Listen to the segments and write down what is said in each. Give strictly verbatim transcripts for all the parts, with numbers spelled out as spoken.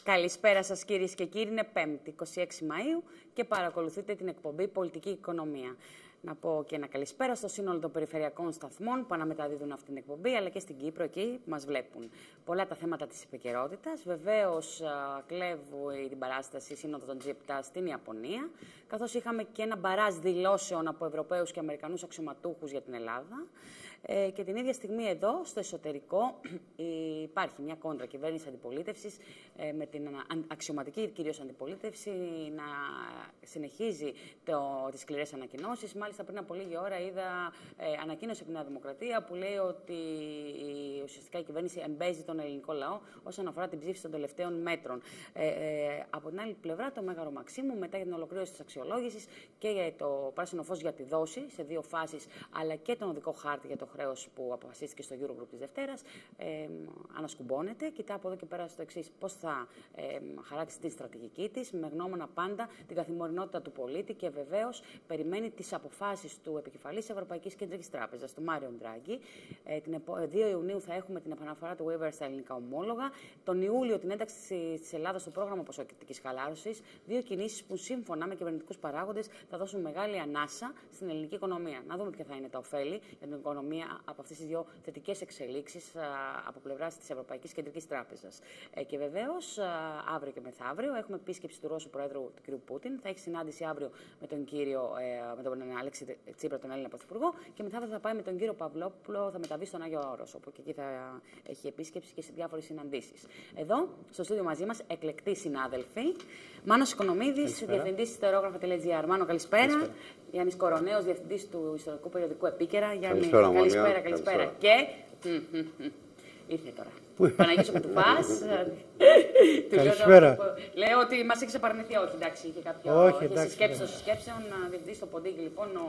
Καλησπέρα σας κυρίες και κύριοι, είναι Πέμπτη, είκοσι έξι Μαΐου και παρακολουθείτε την εκπομπή Πολιτική Οικονομία. Να πω και ένα καλησπέρα στο σύνολο των περιφερειακών σταθμών που αναμεταδίδουν αυτή την εκπομπή, αλλά και στην Κύπρο, εκεί που μας βλέπουν. Πολλά τα θέματα της επικαιρότητας. Βεβαίως, κλέβει την παράσταση Σύνοδο των τζι επτά στην Ιαπωνία, καθώς είχαμε και ένα μπαράζ δηλώσεων από Ευρωπαίους και Αμερικανούς αξιωματούχους για την Ελλάδα. Ε, και την ίδια στιγμή εδώ, στο εσωτερικό, υπάρχει μια κόντρα κυβέρνηση αντιπολίτευσης ε, με την αξιωματική κυρίως αντιπολίτευση να συνεχίζει το, τις σκληρές ανακοινώσεις. Μάλιστα, πριν από λίγη ώρα είδα ε, ανακοίνωση από την Νέα Δημοκρατία που λέει ότι η, ουσιαστικά η κυβέρνηση εμπέζει τον ελληνικό λαό όσον αφορά την ψήφιση των τελευταίων μέτρων. Ε, ε, από την άλλη πλευρά, το Μέγαρο Μαξίμου, μετά για την ολοκλήρωση της αξιολόγησης και το πράσινο φως για τη δόση σε δύο φάσεις, αλλά και τον οδικό χάρτη για το χρέος που αποφασίστηκε στο Eurogroup της Δευτέρας, ε, ανασκουμπώνεται. Κοιτά από εδώ και πέρα στο εξής πώς θα ε, χαράξει τη στρατηγική της, με γνώμονα πάντα την καθημερινότητα του πολίτη και βεβαίως περιμένει τις αποφάσεις του επικεφαλής Ευρωπαϊκής Κεντρικής Τράπεζας, του Μάριο Ντράγκη. Ε, την δύο Ιουνίου θα έχουμε την επαναφορά του waiver στα ελληνικά ομόλογα. Τον Ιούλιο την ένταξη της Ελλάδας στο πρόγραμμα ποσοτικής χαλάρωσης. Δύο κινήσεις που σύμφωνα με κυβερνητικούς παράγοντες θα δώσουν μεγάλη ανάσα στην ελληνική οικονομία. Να δούμε ποια θα είναι τα ωφέλη για την οικονομία από αυτές τις δύο θετικές εξελίξεις από πλευράς της Ευρωπαϊκής Κεντρικής Τράπεζας. Ε, και βεβαίως, αύριο και μεθαύριο έχουμε επίσκεψη του Ρώσου Προέδρου, του κ. Πούτιν. Θα έχει συνάντηση αύριο με τον κύριο, ε, με τον Αλέξη Τσίπρα, τον Έλληνα Πρωθυπουργό. Και μεθαύριο θα πάει με τον κύριο Παυλόπουλο, θα μεταβεί στον Άγιο Όρος, όπου και εκεί θα έχει επίσκεψη και σε διάφορες συναντήσεις. Εδώ, στο στούντιο μαζί μας, εκλεκτοί συνάδελφοι. Μάνος Οικονομίδης, διευθυντής της Ιστορόγραφα τελεία τζι άρ. Μάνο, καλησπέρα. καλησπέρα. Γιάννης Κοροναίος, διευθυντής του ιστορικού περιοδικού Επίκαιρα. Γιάννη, καλησπέρα, καλησπέρα, καλησπέρα. Και. Ήρθε τώρα. Παναγιώτης Κουτουφάς. Καλησπέρα. Λέω ότι μας έχει απαρνηθεί, όχι, εντάξει, είχε κάποιο. Όχι, εντάξει. Συσκέψεις των συσκέψεων, διευθυντής στο Ποντίκι, λοιπόν, ο,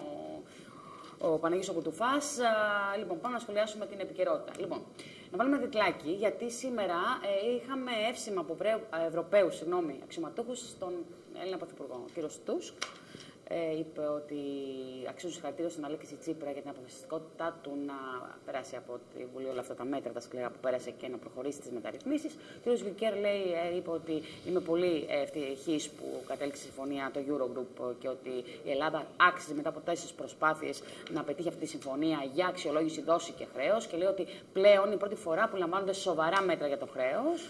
ο Παναγιώτης Κουτουφάς. Λοιπόν, πάμε να σχολιάσουμε την επικαιρότητα. Λοιπόν, να βάλουμε ένα τιτλάκι, γιατί σήμερα ε, είχαμε εύσημα από Ευρωπαίους αξιωματούχους στον Έλληνα Πρωθυπουργό, ο κ. Τούσκ. Ε, είπε ότι αξίζουν συγχαρητήρια στον Αλέξη Τσίπρα για την αποφασιστικότητά του να περάσει από τη Βουλή όλα αυτά τα μέτρα, τα σκληρά που πέρασε και να προχωρήσει στις μεταρρυθμίσεις. Ο κ. Γιουνκέρ λέει, ε, είπε ότι είμαι πολύ ευτυχής που κατέληξε συμφωνία το Eurogroup και ότι η Ελλάδα άξιζε μετά από τέσσερις προσπάθειες να πετύχει αυτή τη συμφωνία για αξιολόγηση δόση και χρέος. Και λέει ότι πλέον είναι η πρώτη φορά που λαμβάνονται σοβαρά μέτρα για το χρέος.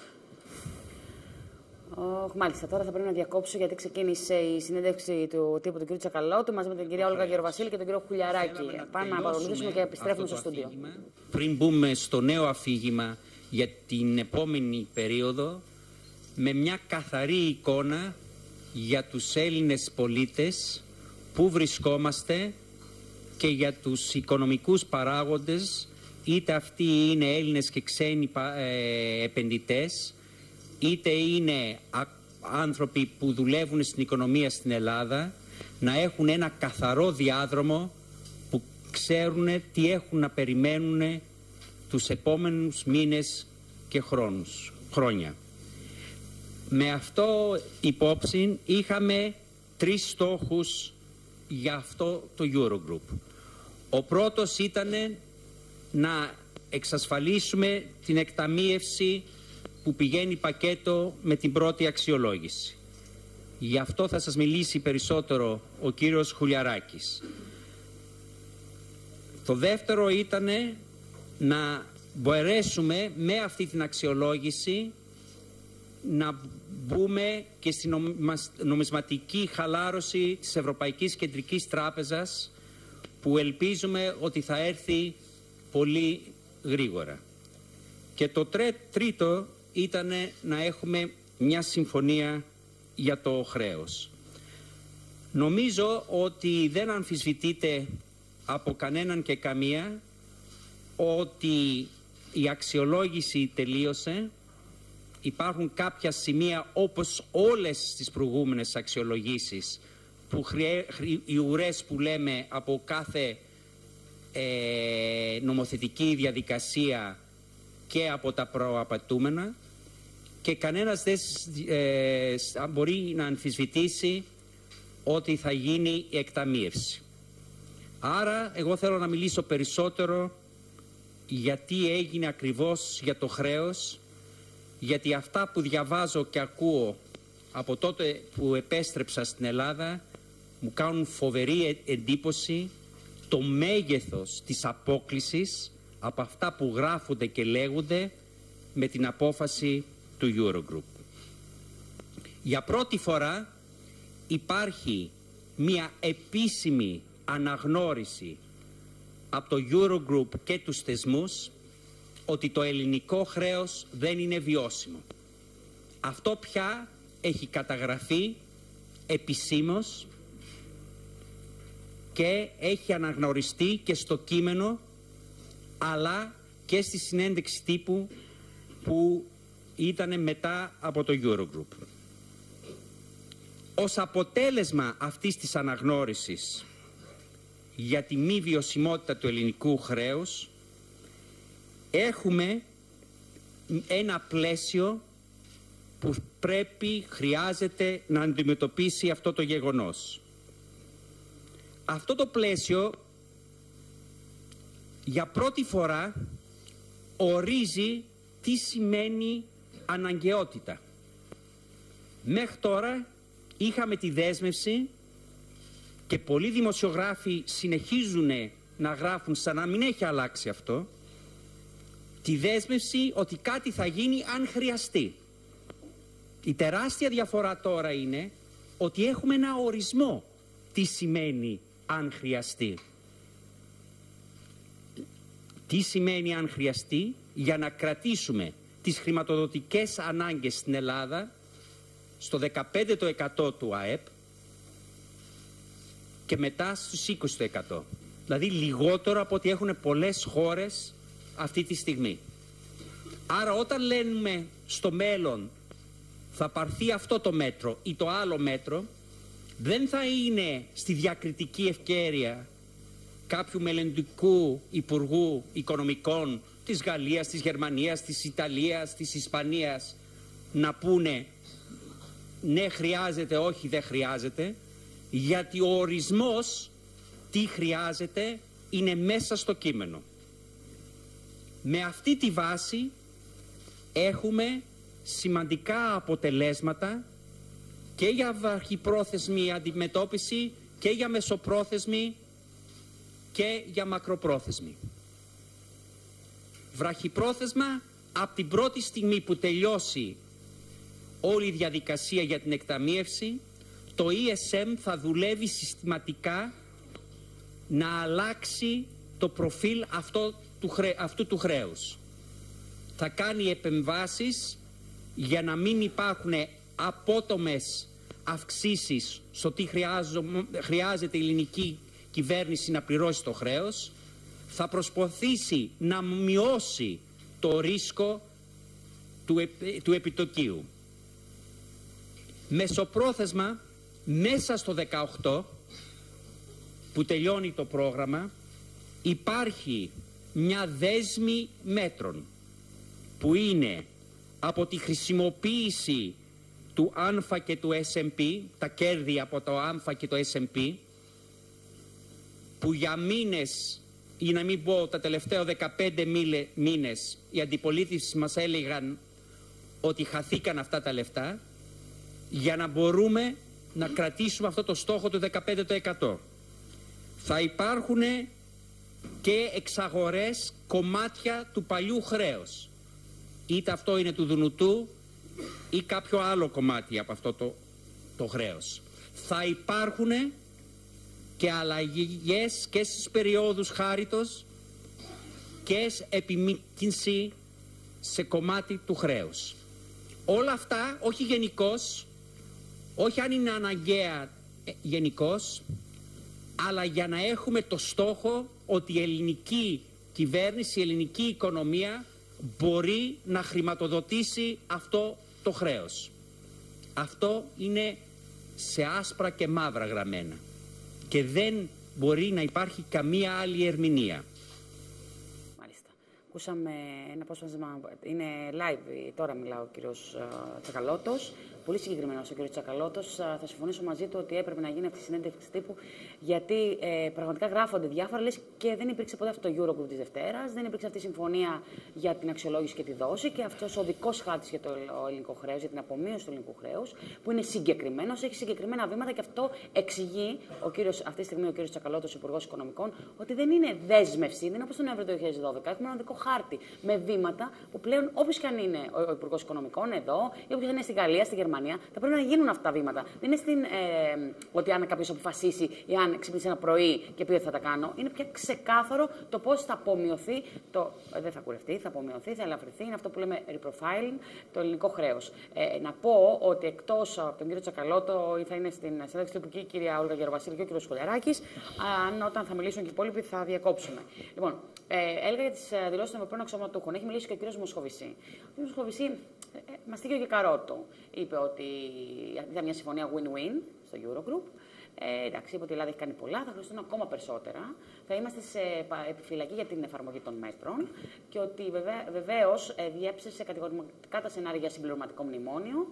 Oh, μάλιστα, τώρα θα πρέπει να διακόψω γιατί ξεκίνησε η συνέντευξη του τύπου του κ. Τσακαλώτου μαζί με την κυρία Όλγα Γεροβασίλη και τον κ. Χουλιαράκη. Πάμε να παρακολουθήσουμε και επιστρέφουμε στο στούντιο. Πριν μπούμε στο νέο αφήγημα για την επόμενη περίοδο, με μια καθαρή εικόνα για τους Έλληνες πολίτες, πού βρισκόμαστε και για τους οικονομικούς παράγοντες, είτε αυτοί είναι Έλληνες και ξένοι ε, επενδυτές, είτε είναι άνθρωποι που δουλεύουν στην οικονομία στην Ελλάδα, να έχουν ένα καθαρό διάδρομο που ξέρουν τι έχουν να περιμένουν τους επόμενους μήνες και χρόνους, χρόνια. Με αυτό υπόψη είχαμε τρεις στόχους για αυτό το Eurogroup. Ο πρώτος ήταν να εξασφαλίσουμε την εκταμείευση που πηγαίνει πακέτο με την πρώτη αξιολόγηση. Γι' αυτό θα σας μιλήσει περισσότερο ο κύριος Χουλιαράκης. Το δεύτερο ήταν να μπορέσουμε με αυτή την αξιολόγηση να μπούμε και στην νομισματική χαλάρωση της Ευρωπαϊκής Κεντρικής Τράπεζας, που ελπίζουμε ότι θα έρθει πολύ γρήγορα. Και το τρίτο ήταν να έχουμε μια συμφωνία για το χρέος. Νομίζω ότι δεν αμφισβητείται από κανέναν και καμία ότι η αξιολόγηση τελείωσε. Υπάρχουν κάποια σημεία, όπως όλες τις προηγούμενες αξιολογήσεις, που οι ουρές που λέμε από κάθε ε, νομοθετική διαδικασία και από τα προαπαιτούμενα, και κανένας δεν ε, μπορεί να αμφισβητήσει ότι θα γίνει η εκταμείευση. Άρα εγώ θέλω να μιλήσω περισσότερο γιατί έγινε ακριβώς για το χρέος γιατί αυτά που διαβάζω και ακούω από τότε που επέστρεψα στην Ελλάδα μου κάνουν φοβερή εντύπωση το μέγεθος της απόκλισης από αυτά που γράφονται και λέγονται με την απόφαση του Eurogroup. Για πρώτη φορά υπάρχει μια επίσημη αναγνώριση από το Eurogroup και τους θεσμούς ότι το ελληνικό χρέος δεν είναι βιώσιμο. Αυτό πια έχει καταγραφεί επισήμως και έχει αναγνωριστεί και στο κείμενο αλλά και στη συνέντευξη τύπου που ήταν μετά από το Eurogroup. Ως αποτέλεσμα αυτής της αναγνώρισης για τη μη βιωσιμότητα του ελληνικού χρέους έχουμε ένα πλαίσιο που πρέπει, χρειάζεται να αντιμετωπίσει αυτό το γεγονός. Αυτό το πλαίσιο για πρώτη φορά ορίζει τι σημαίνει αναγκαιότητα. Μέχρι τώρα είχαμε τη δέσμευση και πολλοί δημοσιογράφοι συνεχίζουν να γράφουν σαν να μην έχει αλλάξει αυτό, τη δέσμευση ότι κάτι θα γίνει αν χρειαστεί. Η τεράστια διαφορά τώρα είναι ότι έχουμε ένα ορισμό τι σημαίνει αν χρειαστεί. Τι σημαίνει αν χρειαστεί για να κρατήσουμε τις χρηματοδοτικές ανάγκες στην Ελλάδα στο δεκαπέντε τοις εκατό του ΑΕΠ και μετά στους είκοσι τοις εκατό. Δηλαδή λιγότερο από ό,τι έχουν πολλές χώρες αυτή τη στιγμή. Άρα όταν λέμε στο μέλλον θα πάρθει αυτό το μέτρο ή το άλλο μέτρο, δεν θα είναι στη διακριτική ευκαιρία κάποιου μελλοντικού Υπουργού Οικονομικών της Γαλλίας, της Γερμανίας, της Ιταλίας, της Ισπανίας να πούνε ναι χρειάζεται, όχι δεν χρειάζεται, γιατί ο ορισμός τι χρειάζεται είναι μέσα στο κείμενο. Με αυτή τη βάση έχουμε σημαντικά αποτελέσματα και για βραχυπρόθεσμη αντιμετώπιση και για μεσοπρόθεσμη και για μακροπρόθεσμη. Βραχυπρόθεσμα, από την πρώτη στιγμή που τελειώσει όλη η διαδικασία για την εκταμείευση, το ι ες εμ θα δουλεύει συστηματικά να αλλάξει το προφίλ αυτό του χρέ, αυτού του χρέους. Θα κάνει επεμβάσεις για να μην υπάρχουν απότομες αυξήσεις στο τι χρειάζεται η ελληνική κυβέρνηση να πληρώσει το χρέος. Θα προσπαθήσει να μειώσει το ρίσκο του, επ, του επιτοκίου. Μεσοπρόθεσμα, μέσα στο δεκαοκτώ που τελειώνει το πρόγραμμα, υπάρχει μια δέσμη μέτρων που είναι από τη χρησιμοποίηση του άμφα και του ες εμ πι, τα κέρδη από το άμφα και το ες εμ πι, που για μήνες ή να μην πω τα τελευταία δεκαπέντε μήνες οι αντιπολίτευσεις μας έλεγαν ότι χαθήκαν αυτά τα λεφτά, για να μπορούμε να κρατήσουμε αυτό το στόχο του δεκαπέντε τοις εκατό. Θα υπάρχουν και εξαγορές κομμάτια του παλιού χρέους. Είτε αυτό είναι του Δουνουτού ή κάποιο άλλο κομμάτι από αυτό το, το χρέος. Θα υπάρχουν και αλλαγές και στις περιόδους χάριτος και επιμήκυνση σε κομμάτι του χρέους. Όλα αυτά, όχι γενικώς, όχι αν είναι αναγκαία γενικώς, αλλά για να έχουμε το στόχο ότι η ελληνική κυβέρνηση, η ελληνική οικονομία μπορεί να χρηματοδοτήσει αυτό το χρέος. Αυτό είναι σε άσπρα και μαύρα γραμμένα και δεν μπορεί να υπάρχει καμία άλλη ερμηνεία. Μάλιστα. Ακούσαμε ένα απόσπασμα, είναι live, τώρα μιλάω ο κύριος Τσακαλώτος, πολύ συγκεκριμένος ο κ. Τσακαλώτος. Θα συμφωνήσω μαζί του ότι έπρεπε να γίνει αυτή η συνέντευξη τύπου, γιατί ε, πραγματικά γράφονται διάφορα, λες, και δεν υπήρξε ποτέ αυτό το Eurogroup της Δευτέρας, δεν υπήρξε αυτή η συμφωνία για την αξιολόγηση και τη δόση και αυτός ο δικός χάρτης για το ελληνικό χρέος, για την απομείωση του ελληνικού χρέους, που είναι συγκεκριμένος, έχει συγκεκριμένα βήματα και αυτό εξηγεί ο κύριος, αυτή τη στιγμή ο κ. Τσακαλώτος, Υπουργός Οικονομικών, ότι δεν είναι δέσμευση, δεν είναι όπως τον Νοέμβριο του δύο χιλιάδες δώδεκα. Έχουμε ένα δικό χάρτη με βήματα που πλέον όποιος και αν είναι ο Υπουργός Οικονομικών εδώ ή όποιος είναι στη Γαλλία, στη Γερμανία, θα πρέπει να γίνουν αυτά τα βήματα. Δεν είναι στην, ε, ότι αν κάποιος αποφασίσει ή αν ξυπνήσει ένα πρωί και πει ότι θα τα κάνω. Είναι πια ξεκάθαρο το πώς θα απομειωθεί, το, ε, δεν θα κουρευτεί, θα απομειωθεί, θα ελαφρυνθεί. Είναι αυτό που λέμε reprofiling, το ελληνικό χρέος. Ε, να πω ότι εκτός από τον κύριο Τσακαλώτο θα είναι στην συνέντευξη του και η κυρία Όλγα Γεροβασίλη και ο κύριος Σχολιαράκης. Αν όταν θα μιλήσουν και οι υπόλοιποι θα διακόψουμε. Λοιπόν, ε, έλεγα για τις δηλώσεις των Ευρωπαίων αξιωματούχων. Έχει μιλήσει και ο κύριος Μοσχοβησί. Ο κύριος Μοσχοβησί ε, μαστίγει και καρότο. Είπε ότι ήταν μια συμφωνία win-win στο Eurogroup. Ε, εντάξει, είπε ότι η Ελλάδα έχει κάνει πολλά, θα χρειαστούν ακόμα περισσότερα. Θα είμαστε σε επιφυλακή για την εφαρμογή των μέτρων και ότι βεβαίως ε, διέψευσε σε κατηγορηματικά τα σενάρια για συμπληρωματικό μνημόνιο.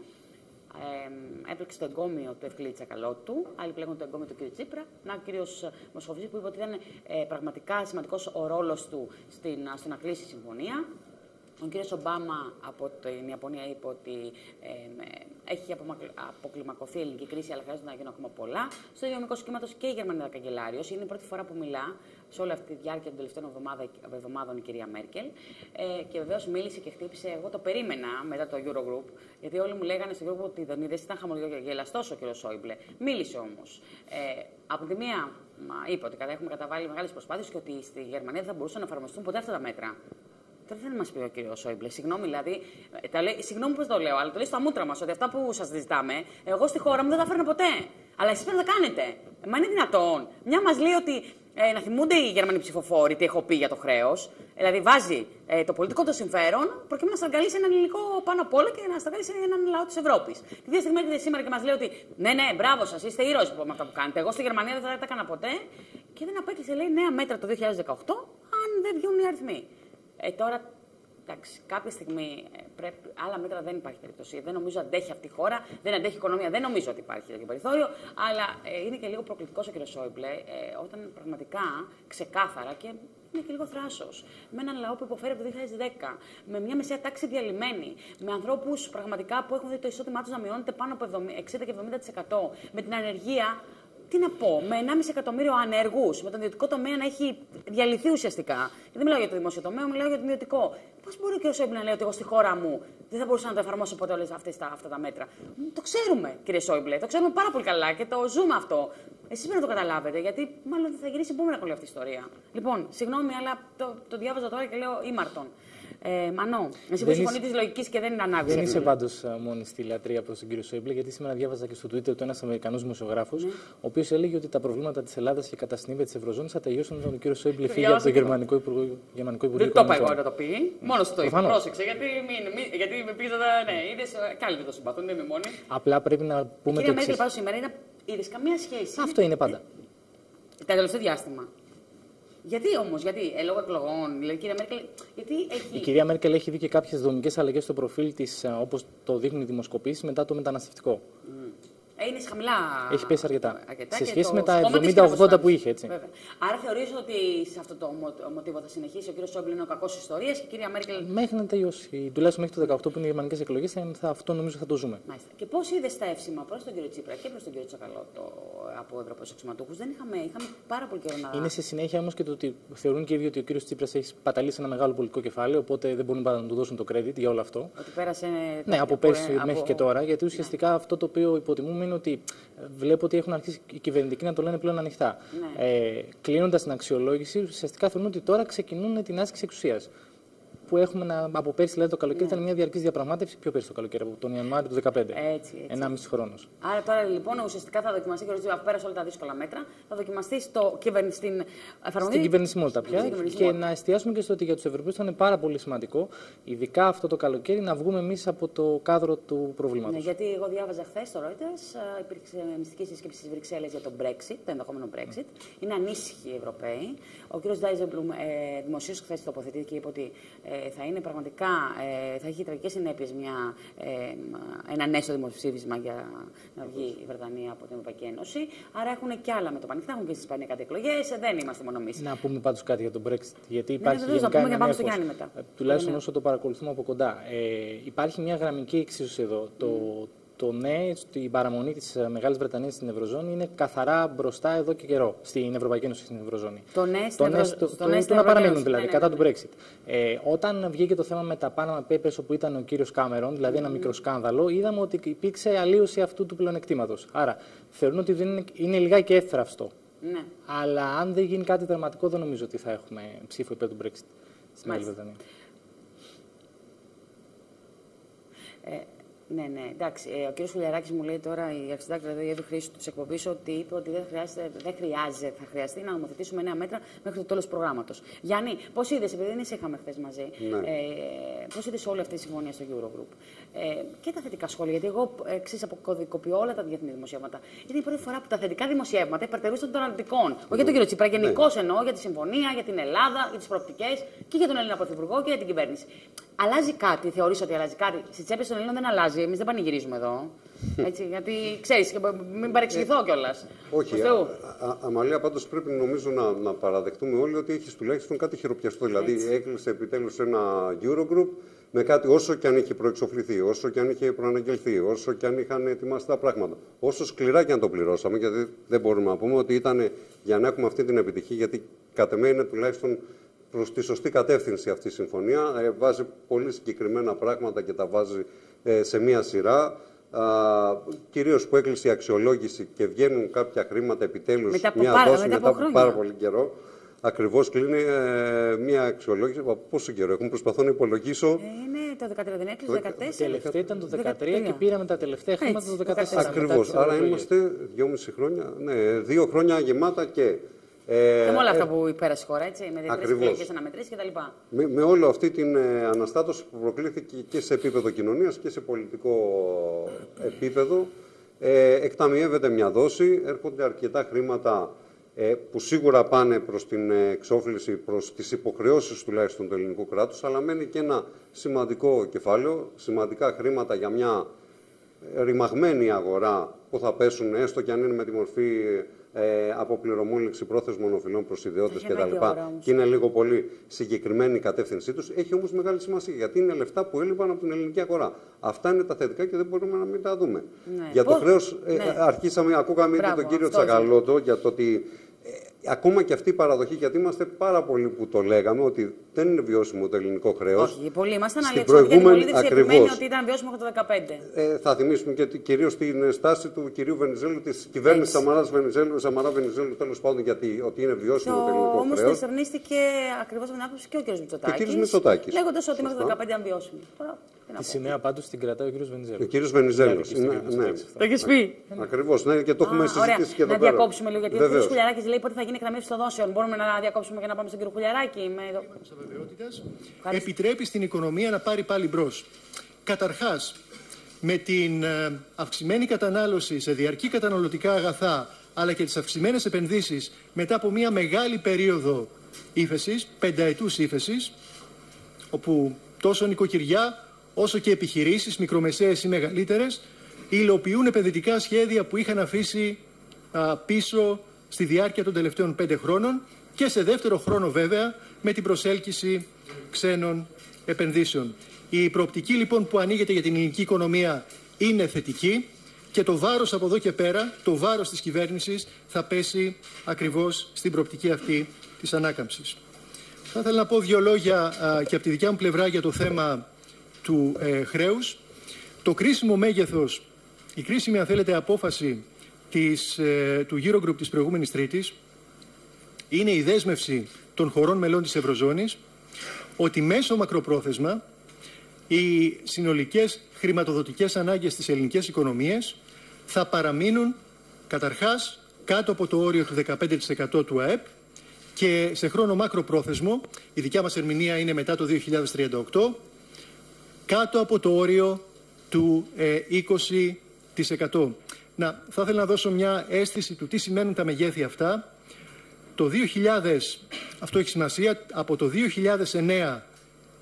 Ε, έπαιξε το εγκόμιο του Ευκλήδη Τσακαλώτου, άλλοι πλέγουν το εγκόμιο του κ. Τσίπρα. Να, ο κ. Μοσχοβησί που είπε ότι ήταν ε, πραγματικά σημαντικός ο ρόλος του στην, στο να κλείσει η συμφωνία. Ο κ. Ομπάμα από την Ιαπωνία είπε ότι ε, έχει αποκλιμακωθεί η ελληνική κρίση, αλλά χρειάζεται να γίνουν ακόμα πολλά. Στο ίδιο μήκος κύματος και η Γερμανίδα καγκελάριος. Είναι η πρώτη φορά που μιλά σε όλη αυτή τη διάρκεια των τελευταίων εβδομάδων η κυρία Μέρκελ. Ε, και βεβαίως μίλησε και χτύπησε. Εγώ το περίμενα μετά το Eurogroup, γιατί όλοι μου λέγανε στο Eurogroup ότι δεν ήταν χαμογελαστός ο κ. Σόιμπλε. Μίλησε όμως. Ε, από τη μία είπε ότι έχουμε καταβάλει μεγάλες προσπάθειες και ότι στη Γερμανία δεν θα μπορούσαν να εφαρμοστούν ποτέ αυτά τα μέτρα. Τώρα δεν μα πει ο κύριο Σόιμπλε. Συγγνώμη, δηλαδή. Τα λέει, συγγνώμη που το λέω, αλλά το λέει στα μούτρα μα ότι αυτά που σα ζητάμε, εγώ στη χώρα μου δεν τα φέρνω ποτέ. Αλλά εσεί πρέπει να τα κάνετε. Μα είναι δυνατόν. Μια μα λέει ότι ε, να θυμούνται οι Γερμανοί ψηφοφόροι τι έχω πει για το χρέο. Δηλαδή βάζει ε, το πολιτικό του συμφέρον προκειμένου να στραγγαλίσει έναν υλικό πάνω απ' όλα και να στραγγαλίσει έναν λαό τη Ευρώπη. Τη ίδια στιγμή έρχεται σήμερα και μα λέει ότι ναι, ναι, μπράβο σα, είστε ήρωε με αυτά που κάνετε. Εγώ στη Γερμανία δεν θα τα έκανα ποτέ. Και δεν απέκλεισε, λέει, νέα μέτρα το δύο χιλιάδες δεκαοκτώ αν δεν βγουν οι αριθμοί. Ε, τώρα, εντάξει, κάποια στιγμή πρέπει, άλλα μέτρα δεν υπάρχει περίπτωση. Δεν νομίζω αντέχει αυτή η χώρα, δεν αντέχει η οικονομία, δεν νομίζω ότι υπάρχει τέτοιο περιθώριο. Αλλά ε, είναι και λίγο προκλητικός ο κ. Σόιμπλε, ε, όταν πραγματικά ξεκάθαρα και είναι και λίγο θράσος. Με έναν λαό που υποφέρει από το δύο χιλιάδες δέκα, με μια μεσαία τάξη διαλυμένη, με ανθρώπους πραγματικά που έχουν δει το εισόδημά τους να μειώνεται πάνω από εξήντα και εβδομήντα τοις εκατό, με την ανεργία. Τι να πω, με ενάμιση εκατομμύριο ανεργούς, με τον ιδιωτικό τομέα να έχει διαλυθεί ουσιαστικά. Δεν μιλάω για το δημόσιο τομέα, μιλάω για το ιδιωτικό. Πώς μπορεί ο κ. Σόιμπλε να λέει ότι εγώ στη χώρα μου δεν θα μπορούσα να το εφαρμόσω ποτέ όλες αυτές τα, αυτά τα μέτρα? Το ξέρουμε, κ. Σόιμπλε, το ξέρουμε πάρα πολύ καλά και το ζούμε αυτό. Εσείς πρέπει να το καταλάβετε, γιατί μάλλον θα γυρίσει επόμενα πολύ αυτή η ιστορία. Λοιπόν, συγγνώμη, αλλά το, το διάβαζα τώρα και λέω ήμαρτον. Ε, Μανώ, εσύ που συμφωνεί τη λογική και δεν ανάβει. Δεν είσαι πάντως μόνη στη λατρεία προς τον κύριο Σόιμπλε, γιατί σήμερα διάβαζα και στο Twitter του ένας Αμερικανός δημοσιογράφος, ναι, ο οποίος έλεγε ότι τα προβλήματα της Ελλάδας και κατά συνήθεια της Ευρωζώνης θα τελειώσουν όταν ο κύριο Σόιμπλε φύγει από το Γερμανικό Υπουργείο Οικονομικών. Δεν το είπα εγώ να το πει. Μόνο το είπε. Πρόσεξε, γιατί, μην, γιατί με πήγε να. Ναι, είδε. Κάλλοι δεν το συμπαθούν, δεν είμαι μόνη. Απλά πρέπει να πούμε. Η κυρία Μέρκελ πάντως σήμερα είναι. Είδε καμία σχέση. Αυτό είναι πάντα. Τα τελευταία διάστημα. Γιατί όμως, γιατί, ε, λόγω εκλογών, δηλαδή η κυρία Μέρκελ, γιατί έχει... Η κυρία Μέρκελ έχει δει και κάποιες δομικές αλλαγές στο προφίλ της, όπως το δείχνουν οι δημοσκοπήσεις, μετά το μεταναστευτικό. Mm. Ε, είναι χαμηλά. Έχει πέσει αρκετά. αρκετά σε σχέση με τα εβδομήντα ογδόντα που είχε. Έτσι. Βέβαια. Άρα θεωρείς ότι σε αυτό το μοτίβο θα συνεχίσει ο κύριος Σόιμπλε είναι ο κακός της ιστορίας και η κυρία Μέρκελ. Μέχρι να τελειώσει. Τουλάχιστον μέχρι το δεκαοκτώ που είναι οι γερμανικές εκλογές, θα, αυτό νομίζω θα το ζούμε. Μάλιστα. Και πώς είδες τα εύσημα προς τον κύριο Τσίπρα και προς τον κύριο Τσακαλώτο από Ευρωπαίους αξιωματούχους? Δεν είχαμε, είχαμε πάρα πολύ καιρό να. Είναι σε συνέχεια όμως και το ότι θεωρούν και οι ίδιοι ότι ο κύριος Τσίπρας έχει παταλήσει ένα μεγάλο πολιτικό κεφάλαιο, οπότε δεν μπορούν να του δώσουν το credit για όλο αυτό. Ότι πέρασε. Ναι, από πέρσι μέχρι από... και τώρα. Γιατί ουσιαστικά ναι, αυτό το οποίο υποτιμούμε είναι ότι βλέπω ότι έχουν αρχίσει οι κυβερνητικοί να το λένε πλέον ανοιχτά. Ναι. Ε, Κλείνοντας την αξιολόγηση, ουσιαστικά θεωρούν ότι τώρα ξεκινούν την άσκηση εξουσίας. Που έχουμε να, από πέρσι, δηλαδή το καλοκαίρι, ναι, ήταν μια διαρκής διαπραγμάτευση. Πιο πέρσι το καλοκαίρι, από τον Ιανουάριο του δύο χιλιάδες δεκαπέντε. Έτσι, έτσι. Ενάμιση χρόνος. Άρα τώρα λοιπόν ουσιαστικά θα δοκιμαστεί και ο πέρασε όλα τα δύσκολα μέτρα, θα δοκιμαστεί στο κυβερνη... στην εφαρμογή. Στην κυβερνησιμότητα πια. Και να εστιάσουμε και στο ότι για τους Ευρωπαίους θα είναι πάρα πολύ σημαντικό, ειδικά αυτό το καλοκαίρι, να βγούμε εμείς από το κάδρο του προβλήματος. Ναι, γιατί εγώ διάβαζα χθες στο Reuters, υπήρξε μυστική σύσκεψη στις Βρυξέλλες για το Brexit, το ενδεχόμενο Brexit. Είναι ανήσυχοι οι Ευρωπαίοι. Ο κ. Ντάιζεμπλουμ ε, δημοσίως χθες τοποθετήθηκε και είπε ότι ε, ε, θα είναι πραγματικά, ε, θα έχει τραγικές συνέπειες μια, ε, ένα νέο δημοψήφισμα για να βγει η Βρετανία από την Ευρωπαϊκή Ένωση. Άρα έχουν και άλλα με το πανιχτά, έχουν και στις Ισπανία κάτι εκλογές, ε, δεν είμαστε μόνο εμείς. Να πούμε πάντως κάτι για τον Brexit, γιατί υπάρχει ναι, γενικά ένα νέφος, στο Γιάννη μετά. τουλάχιστον ναι. όσο το παρακολουθούμε από κοντά. Ε, υπάρχει μια γραμμική εξίσωση εδώ. Mm. Το, το ναι, στην παραμονή της Μεγάλης Βρετανίας στην Ευρωζώνη είναι καθαρά μπροστά εδώ και καιρό. Στην Ευρωπαϊκή Ένωση, στην Ευρωζώνη. Το ναι, στην το ναι, στο, το, ναι, το να παραμείνουν δηλαδή, ναι, κατά ναι, ναι. του Brexit. Ε, όταν βγήκε το θέμα με τα Panama Papers, όπου ήταν ο κύριος Κάμερον, δηλαδή ένα mm. μικρό σκάνδαλο, είδαμε ότι υπήρξε αλλίωση αυτού του πλεονεκτήματος. Άρα θεωρούν ότι δεν είναι, είναι λιγάκι εύθραυστο. Ναι. Αλλά αν δεν γίνει κάτι δραματικό, δεν νομίζω ότι θα έχουμε ψήφο υπέρ του Brexit στην Μεγάλη Βρετανία. Ε, ναι, ναι, εντάξει. Ε, ο κύριος Χουλιαράκης μου λέει τώρα, η αρχισυντάκτρια δηλαδή, η Εύη Χρήστου της εκπομπής, ότι είπε ότι δεν, δεν χρειάζεται, θα χρειαστεί να νομοθετήσουμε νέα μέτρα μέχρι το τέλος του προγράμματος. Γιάννη, πώς είδες, επειδή δεν είχαμε χθες μαζί, ναι. ε, πώς είδες όλη αυτή τη συμφωνία στο Eurogroup ε, και τα θετικά σχόλια, γιατί εγώ εξής αποκωδικοποιώ όλα τα διεθνή δημοσιεύματα. Είναι η πρώτη φορά που τα θετικά δημοσιεύματα υπερτερούσαν των αρνητικών. Όχι για τον κύριο Τσίπρα, γενικώς ναι. εννοώ για τη συμφωνία, για την Ελλάδα, για τις προοπτικές και για τον Έλληνα Πρωθυπουργό και για την κυβέρνηση. Αλλάζει κάτι, θεωρείς ότι αλλάζει κάτι? Στις τσέπες των Ελλήνων δεν αλλάζει, εμείς δεν πανηγυρίζουμε εδώ. Έτσι, γιατί ξέρεις, μην παρεξηγηθώ κιόλας. Όχι, α, α, Αμαλία, πάντως πρέπει νομίζω να, να παραδεχτούμε όλοι ότι έχεις τουλάχιστον κάτι χειροπιαστό. Δηλαδή, έτσι. Έκλεισε επιτέλους ένα Eurogroup με κάτι όσο και αν είχε προεξοφληθεί, όσο και αν είχε προαναγγελθεί, όσο και αν είχαν ετοιμάσει τα πράγματα. Όσο σκληρά και αν το πληρώσαμε, γιατί δεν μπορούμε να πούμε ότι ήταν για να έχουμε αυτή την επιτυχία, γιατί κατ' εμέ είναι τουλάχιστον προς τη σωστή κατεύθυνση αυτή η συμφωνία. Ε, βάζει πολύ συγκεκριμένα πράγματα και τα βάζει ε, σε μία σειρά. Κυρίως που έκλεισε η αξιολόγηση και βγαίνουν κάποια χρήματα επιτέλους, μετά μια πάρα, δόση μετά μετά από από πάρα πολύ καιρό. Ακριβώς κλείνει ε, μια αξιολόγηση. Από πόσο καιρό έχουν, προσπαθώ να υπολογίσω. Ε, είναι το δεκατρία, δεν έκλεισε, το δεκατέσσερα. Τελευταία ήταν το δεκατρία και πήραμε τα τελευταία χρήματα το δεκατέσσερα. Ακριβώς. Άρα είμαστε δυόμιση χρόνια, ναι, δύο χρόνια γεμάτα και. Ε, και με όλα αυτά που υπέρασε η χώρα, έτσι, με διεθνείς εκλογικές αναμετρήσεις κτλ. Με, με όλη αυτή την ε, αναστάτωση που προκλήθηκε και σε επίπεδο κοινωνίας και σε πολιτικό επίπεδο, ε, εκταμιεύεται μια δόση, έρχονται αρκετά χρήματα ε, που σίγουρα πάνε προς την εξόφληση, προς τις υποχρεώσεις τουλάχιστον του ελληνικού κράτους, αλλά μένει και ένα σημαντικό κεφάλαιο, σημαντικά χρήματα για μια ρημαγμένη αγορά που θα πέσουν έστω και αν είναι με τη μορφή ε, αποπληρωμόληξη πρόθεσμων οφειλών προς ιδιώτες κτλ. Και είναι λίγο πολύ συγκεκριμένη η κατεύθυνσή τους. Έχει όμως μεγάλη σημασία γιατί είναι λεφτά που έλειπαν από την ελληνική αγορά. Αυτά είναι τα θετικά και δεν μπορούμε να μην τα δούμε. Ναι. Για το χρέος, ναι. ε, αρχίσαμε, ακούγαμε ήδη τον κύριο Τσακαλώτο για το ότι. Ε, ακόμα και αυτή η παραδοχή, γιατί είμαστε πάρα πολλοί που το λέγαμε ότι δεν είναι βιώσιμο το ελληνικό χρέος. Όχι, πολλοί ήμασταν, αλλά προηγούμενη ακριβώς ότι ήταν βιώσιμο το δύο χιλιάδες δεκαπέντε. Ε, θα θυμίσουμε και κυρίως την στάση του κυρίου Βενιζέλου, της κυβέρνησης Σαμαρά Βενιζέλου, Σαμαρά Βενιζέλου, τέλος πάντων, γιατί ότι είναι βιώσιμο το, το ελληνικό χρέος. Όμως το εστερνίστηκε ακριβώς με την άποψη και ο κύριος Μητσοτάκης. Λέγοντας ότι μέχρι το δύο χιλιάδες δεκαπέντε ήταν βιώσιμο. Τη σημαία πάντως την κρατάει ο κύριος Βενιζέλου. Ο κύριος Βενιζέλου. Το έχεις πει. Ακριβώς, ναι, και το έχουμε συζητήσει και εδώ πέρα. Να διακόψουμε λίγο, γιατί ο κύριος Χουλιαράκης λέει πότε θα γίνει εκταμείευση των δόσεων. Μπορούμε να διακόψουμε και να πάμε στον κύριο Χουλιαράκη. Επιτρέπει στην οικονομία να πάρει πάλι μπρος. Καταρχάς, με την αυξημένη κατανάλωση σε διαρκή καταναλωτικά αγαθά, αλλά και τις αυξημένες επενδύσεις μετά από μια μεγάλη περίοδο ύφεσης, πενταετούς ύφεσης, όπου τόσο νοικοκυριά όσο και επιχειρήσεις, μικρομεσαίες ή μεγαλύτερες, υλοποιούν επενδυτικά σχέδια που είχαν αφήσει α, πίσω στη διάρκεια των τελευταίων πέντε χρόνων και σε δεύτερο χρόνο βέβαια με την προσέλκυση ξένων επενδύσεων. Η προοπτική λοιπόν που ανοίγεται για την ελληνική οικονομία είναι θετική και το βάρος από εδώ και πέρα, το βάρος της κυβέρνησης θα πέσει ακριβώς στην προοπτική αυτή της ανάκαμψης. Θα ήθελα να πω δύο λόγια α, και από τη δικιά μου πλευρά για το θέμα του ε, χρέους. Το κρίσιμο μέγεθος, η κρίσιμη αν θέλετε απόφαση της, ε, του Eurogroup της προηγούμενης Τρίτης είναι η δέσμευση των χωρών μελών της Ευρωζώνης ότι μέσω μακροπρόθεσμα οι συνολικές χρηματοδοτικές ανάγκες της ελληνικής οικονομίας θα παραμείνουν καταρχάς κάτω από το όριο του δεκαπέντε τοις εκατό του ΑΕΠ και σε χρόνο μακροπρόθεσμο, η δικιά μας ερμηνεία είναι μετά το δύο χιλιάδες τριάντα οκτώ, κάτω από το όριο του ε, είκοσι τοις εκατό. Να, θα ήθελα να δώσω μια αίσθηση του τι σημαίνουν τα μεγέθη αυτά. Το δύο χιλιάδες, αυτό έχει σημασία, από το δύο χιλιάδες εννέα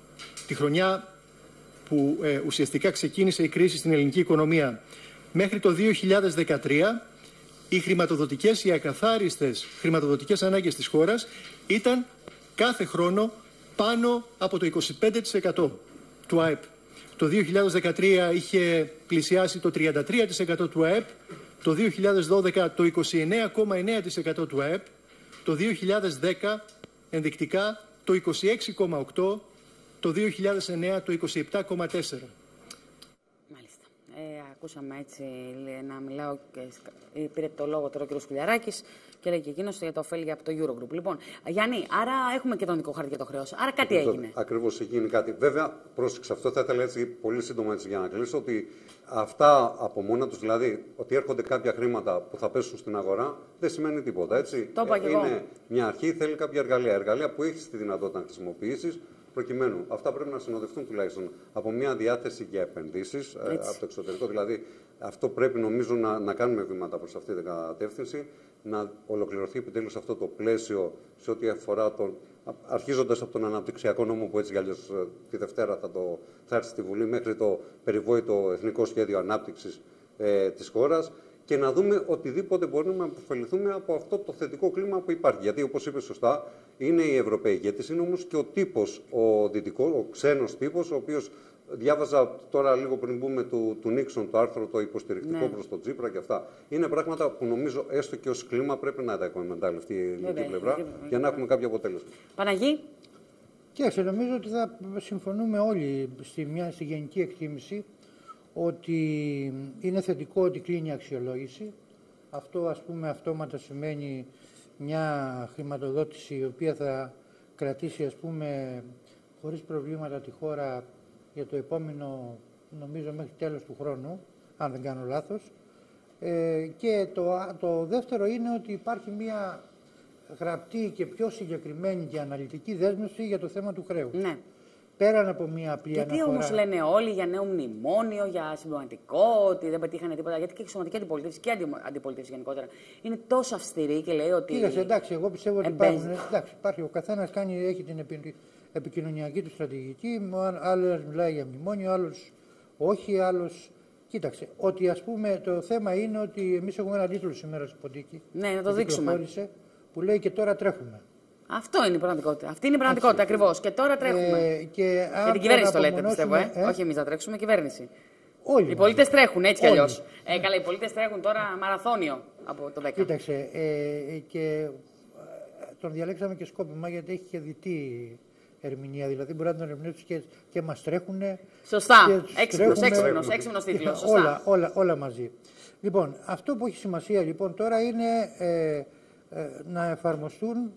τη χρονιά που ε, ουσιαστικά ξεκίνησε η κρίση στην ελληνική οικονομία, μέχρι το δύο χιλιάδες δεκατρία οι χρηματοδοτικές, οι ακαθάριστες χρηματοδοτικές ανάγκες της χώρας ήταν κάθε χρόνο πάνω από το είκοσι πέντε τοις εκατό του ΑΕΠ. Το δύο χιλιάδες δεκατρία είχε πλησιάσει το τριάντα τρία τοις εκατό του ΑΕΠ, το δύο χιλιάδες δώδεκα το είκοσι εννέα κόμμα εννέα τοις εκατό του ΑΕΠ, το δύο χιλιάδες δέκα ενδεικτικά το είκοσι έξι κόμμα οκτώ τοις εκατό, το δύο χιλιάδες εννέα το είκοσι επτά κόμμα τέσσερα τοις εκατό. Μάλιστα. Ε, ακούσαμε έτσι να μιλάω και πήρε το λόγο τώρα ο κ. Σκουλιαράκης και λέει και εκείνος για το ωφέλη από το Eurogroup. Λοιπόν, Γιάννη, άρα έχουμε και τον δικό χάρτη για το χρέος. Άρα κάτι έγινε. Ακριβώς, έχει γίνει κάτι. Βέβαια, πρόσεξε αυτό, θα ήθελα έτσι πολύ σύντομα έτσι, για να κλείσω, ότι αυτά από μόνα τους, δηλαδή ότι έρχονται κάποια χρήματα που θα πέσουν στην αγορά, δεν σημαίνει τίποτα. Έτσι. Το είπα ε, και είναι εγώ. μια αρχή, θέλει κάποια εργαλεία. Εργαλεία που έχει τη δυνατότητα να χρησιμοποιήσει. Προκειμένου αυτά πρέπει να συνοδευτούν τουλάχιστον από μια διάθεση για επενδύσεις ε, από το εξωτερικό. Δηλαδή, αυτό πρέπει νομίζω να, να κάνουμε βήματα προς αυτή την κατεύθυνση, να ολοκληρωθεί επιτέλους αυτό το πλαίσιο σε ό,τι αφορά τον. Αρχίζοντας από τον αναπτυξιακό νόμο που έτσι κι αλλιώς τη Δευτέρα θα, το, θα έρθει στη Βουλή, μέχρι το περιβόητο Εθνικό Σχέδιο Ανάπτυξης ε, της χώρας, και να δούμε οτιδήποτε μπορούμε να αποφεληθούμε από αυτό το θετικό κλίμα που υπάρχει. Γιατί, όπως είπε σωστά, είναι οι Ευρωπαίοι ηγέτες, είναι όμως και ο τύπος, ο δυτικός, ο ξένος τύπος, ο οποίος διάβαζα τώρα λίγο πριν μπούμε του, του Νίξον το άρθρο το υποστηρικτικό ναι. προς τον Τσίπρα και αυτά. Είναι πράγματα που νομίζω έστω και ως κλίμα πρέπει να τα εκμεταλλευτεί η ελληνική πλευρά βέβαια, για να έχουμε κάποιο αποτέλεσμα. Παναγί. Κοίταξε, νομίζω ότι θα συμφωνούμε όλοι στη, μια, στη γενική εκτίμηση ότι είναι θετικό ότι κλείνει η αξιολόγηση. Αυτό, ας πούμε, αυτόματα σημαίνει μια χρηματοδότηση η οποία θα κρατήσει, ας πούμε, χωρίς προβλήματα τη χώρα για το επόμενο, νομίζω, μέχρι τέλος του χρόνου, αν δεν κάνω λάθος. Ε, και το, το δεύτερο είναι ότι υπάρχει μια γραπτή και πιο συγκεκριμένη και αναλυτική δέσμευση για το θέμα του χρέους. Ναι. Πέραν από μια απλή γιατί αναφορά. Γιατί όμως λένε όλοι για νέο μνημόνιο, για συμπληρωματικό, ότι δεν πετύχανε τίποτα. Γιατί και η σωματική αντιπολίτευση και η αντιπολίτευση γενικότερα είναι τόσο αυστηρή και λέει ότι. Κοίταξε, εντάξει, εγώ πιστεύω ότι υπάρχουν, εντάξει, υπάρχει, ο καθένας κάνει, έχει την επικοινωνιακή του στρατηγική. Άλλος μιλάει για μνημόνιο, άλλος όχι, άλλος. Κοίταξε, ότι ας πούμε το θέμα είναι ότι εμείς έχουμε ένα τίτλο σήμερα στην Ποντίκη. Ναι, να το δείξουμε. Που λέει και τώρα τρέχουμε. Αυτό είναι η πραγματικότητα. Αυτή είναι η πραγματικότητα ακριβώς. Και τώρα τρέχουμε. Ε, και για την κυβέρνηση το λέτε, πιστεύω. Ε? Ε? Όχι εμείς να τρέξουμε, η κυβέρνηση. Όλοι. Οι πολίτες τρέχουν έτσι κι αλλιώς. Ε, καλά, οι πολίτες τρέχουν τώρα μαραθώνιο από το δέκα. Κοίταξε, ε, και τον διαλέξαμε και σκόπιμα γιατί έχει και δυτή ερμηνεία. Δηλαδή μπορεί να τον ερμηνεύσει και, και μας τρέχουν. Σωστά. Έξυπνος, έξυπνος, έξυπνος τίτλος. Σωστά. Όλα, όλα, όλα μαζί. Λοιπόν, αυτό που έχει σημασία λοιπόν τώρα είναι ε, ε, να εφαρμοστούν.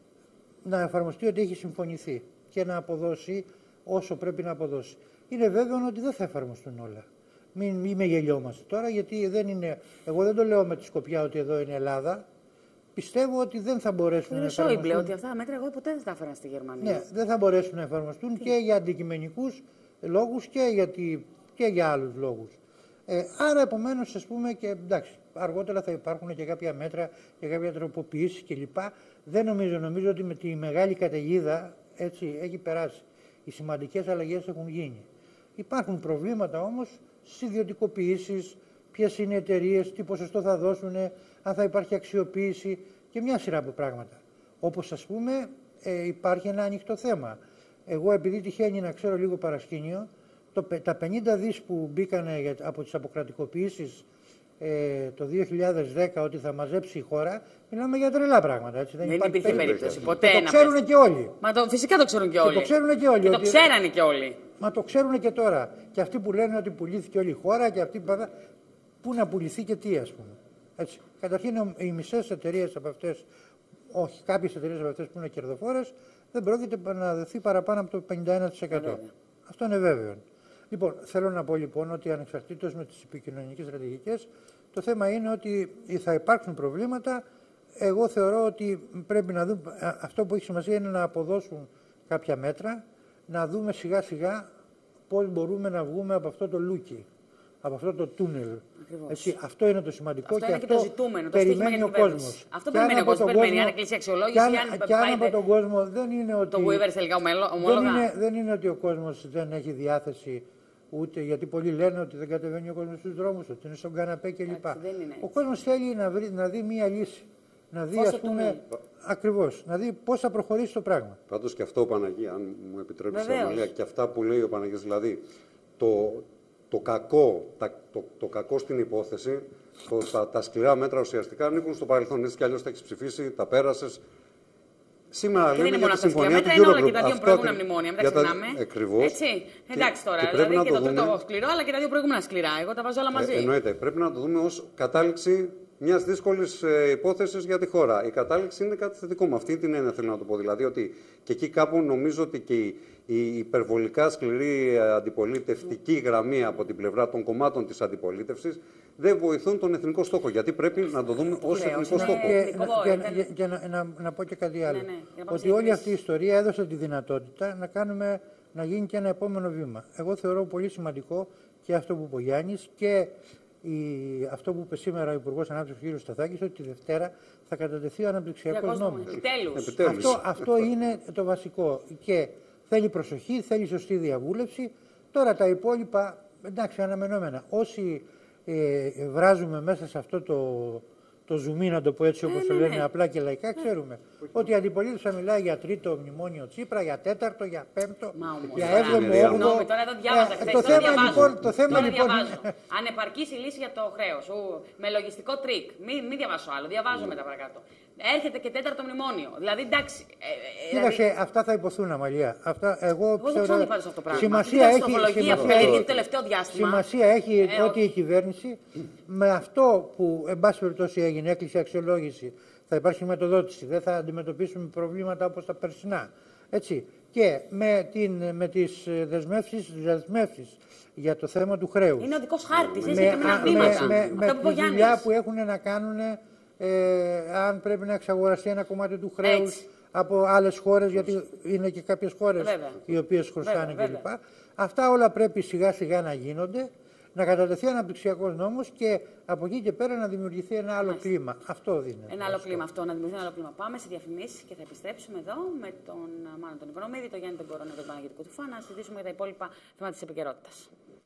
να εφαρμοστεί ότι έχει συμφωνηθεί και να αποδώσει όσο πρέπει να αποδώσει. Είναι βέβαιο ότι δεν θα εφαρμοστούν όλα. Μην, μην με γελιόμαστε τώρα, γιατί δεν είναι. Εγώ δεν το λέω με τη σκοπιά ότι εδώ είναι Ελλάδα. Πιστεύω ότι δεν θα μπορέσουν είναι να εφαρμοστούν. Είναι ότι αυτά τα μέτρα εγώ ποτέ δεν τα έφερα στη Γερμανία. Ναι, δεν θα μπορέσουν να εφαρμοστούν Τι? και για αντικειμενικούς λόγους και, γιατί, και για άλλους λόγους. Ε, άρα, επομένως, ας πούμε, και εντάξει, αργότερα θα υπάρχουν και κάποια μέτρα και κάποια τροποποιήσεις κλπ. Δεν νομίζω, νομίζω ότι με τη μεγάλη καταιγίδα έτσι έχει περάσει. Οι σημαντικές αλλαγές έχουν γίνει. Υπάρχουν προβλήματα όμως στις ιδιωτικοποιήσεις, ποιες είναι οι εταιρείες, τι ποσοστό θα δώσουν, αν θα υπάρχει αξιοποίηση και μια σειρά από πράγματα. Όπως ας πούμε ε, υπάρχει ένα ανοιχτό θέμα. Εγώ επειδή τυχαίνει να ξέρω λίγο παρασκήνιο, το, τα πενήντα δις που μπήκανε από τις αποκρατικοποιήσεις ε, το δύο χιλιάδες δέκα ότι θα μαζέψει η χώρα, μιλάμε για τρελά πράγματα. Έτσι. Δεν, δεν υπήρχε περίπτωση. Ποτέ το ξέρουν και όλοι. Μα το, φυσικά το ξέρουν και όλοι. Και το ξέρουν και όλοι. Και ότι... το ξέρανε και όλοι. Μα το ξέρουν και τώρα. Και αυτοί που λένε ότι πουλήθηκε όλη η χώρα και αυτοί που. Πού να πουληθεί και τι, ας πούμε. Έτσι. Καταρχήν, οι μισές εταιρείες από αυτές, όχι, κάποιες εταιρείες από αυτές που είναι κερδοφόρες, δεν πρόκειται να δεθεί παραπάνω από το πενήντα ένα τοις εκατό. Yeah. Αυτό είναι βέβαιο. Λοιπόν, θέλω να πω λοιπόν ότι ανεξαρτήτως με τις επικοινωνικές στρατηγικές, το θέμα είναι ότι θα υπάρξουν προβλήματα. Εγώ θεωρώ ότι πρέπει να δούμε, αυτό που έχει σημασία είναι να αποδώσουν κάποια μέτρα, να δούμε σιγά σιγά πώς μπορούμε να βγούμε από αυτό το λούκι, από αυτό το τούνελ Έτσι, αυτό είναι το σημαντικό αυτό και είναι αυτό και το ζητούμενο, το περιμένει ο κόσμος. Αυτό περιμένει ο κόσμος, περιμένει αν εκλείσει αξιολόγηση, αν, αν, και αν από πάει, τον κόσμο δεν είναι ότι... Το Weavers τελικά ομόλογα. Δεν είναι, δεν είναι ότι ο κόσμος δεν έχει διάθεση, ούτε γιατί πολλοί λένε ότι δεν κατεβαίνει ο κόσμος στους δρόμους, ότι είναι στον καναπέ κλπ. Ο κόσμος θέλει να, βρει, να δει μία λύση. Να δει, ας πούμε, ακριβώς, να δει πώς θα προχωρήσει το πράγμα. Πάντως και αυτό, Παναγία, αν μου επιτρέψει η Αμαλία, και αυτά που λέει ο Παναγίας, δηλαδή το, το, κακό, τα, το, το κακό στην υπόθεση, το, τα, τα σκληρά μέτρα ουσιαστικά ανήκουν στο παρελθόν. Έτσι κι αλλιώς τα έχεις ψηφίσει, τα πέρασες. Σήμερα λέμε για τη συμφωνία του Eurogroup. Είναι όλα και τα δύο Αυτά προηγούμενα μνημόνια, μην τα ξεχνάμε. Ακριβώς. Έτσι. Εντάξει τώρα, και δηλαδή και το δούμε... τρίτο σκληρό, αλλά και τα δύο προηγούμενα σκληρά. Εγώ τα βάζω όλα μαζί. Ε, εννοείται. Πρέπει να το δούμε ως κατάληξη μιας δύσκολης ε, υπόθεσης για τη χώρα. Η κατάληξη είναι κάτι θετικό. Με αυτή την έννοια θέλω να το πω. Δηλαδή ότι και εκεί κάπου νομίζω ότι και η, η υπερβολικά σκληρή αντιπολιτευτική γραμμή από την πλευρά των κομμάτων της αντιπολίτευσης δεν βοηθούν τον εθνικό στόχο. Γιατί πρέπει να το δούμε ως εθνικό στόχο. Και, και, και, και, και να, να, να πω και κάτι άλλο. Ναι, ναι, ότι όλη αυτή η ιστορία έδωσε τη δυνατότητα να, κάνουμε, να γίνει και ένα επόμενο βήμα. Εγώ θεωρώ πολύ σημαντικό και αυτό που είπε ο Γιάννης και η, αυτό που είπε σήμερα ο Υπουργός Ανάπτυξης κ. Σταθάκης, ότι τη Δευτέρα θα κατατεθεί ο αναπτυξιακός νόμος. Αυτό, αυτό είναι το βασικό. Και θέλει προσοχή, θέλει σωστή διαβούλευση. Τώρα τα υπόλοιπα, εντάξει, αναμενόμενα. Όσοι ε, βράζουμε μέσα σε αυτό το, το ζουμί, να το πω έτσι όπως ε, το ναι, λένε ναι. απλά και λαϊκά, ξέρουμε ναι. ότι η αντιπολίτευση θα μιλάει για τρίτο μνημόνιο Τσίπρα, για τέταρτο, για πέμπτο, Μα, για έβδομο, όγδοο. Τώρα εδώ διάβαζα χθες, το θέμα διαβάζω. λοιπόν... Το θέμα τώρα λοιπόν... διαβάζω. Ανεπαρκής η λύση για το χρέος. Με λογιστικό τρίκ. Μην μη διαβάσω άλλο, διαβάζω μετά παρακάτω. Έρχεται και τέταρτο μνημόνιο. Δηλαδή, εντάξει. Ε, Κοίταξε, δηλαδή... αυτά θα υποθούν, Αμαλία. Αυτά, εγώ εγώ ξέρω... δεν ξέρω αυτό το πράγμα. Σημασία έχει, σημασία, που έχει το τελευταίο διάστημα. Σημασία έχει ε, ότι η κυβέρνηση με αυτό που, εν πάση περιπτώσει, έγινε, έκλεισε αξιολόγηση, θα υπάρχει μετοδότηση, δεν θα αντιμετωπίσουμε προβλήματα όπως τα περσινά. Έτσι. Και με, την, με τις δεσμεύσεις, δεσμεύσεις για το θέμα του χρέους. Είναι ο δικός χάρτης, με, είναι συγκεκριμένα βήματα. Με, με, με τη δουλειά που έχουν να κάνουν, ε, αν πρέπει να εξαγοραστεί ένα κομμάτι του χρέους έτσι. Από άλλες χώρες, γιατί είναι και κάποιες χώρες βέβαια. Οι οποίες χρωστάνε κλπ. Αυτά όλα πρέπει σιγά σιγά να γίνονται, να κατατεθεί αναπτυξιακός νόμος και από εκεί και πέρα να δημιουργηθεί ένα άλλο Μάλιστα. κλίμα. Αυτό δίνει. Ένα άλλο κλίμα αυτό, να δημιουργηθεί ένα άλλο κλίμα. Πάμε σε διαφημίσεις και θα επιστρέψουμε εδώ με τον Μάνο τον Οικονομίδη, τον Γιάννη τον Κορώνα και τον Παναγιώτη Κουτουφά να συζητήσουμε για τα υπόλοιπα θέματα της επικαιρότητας.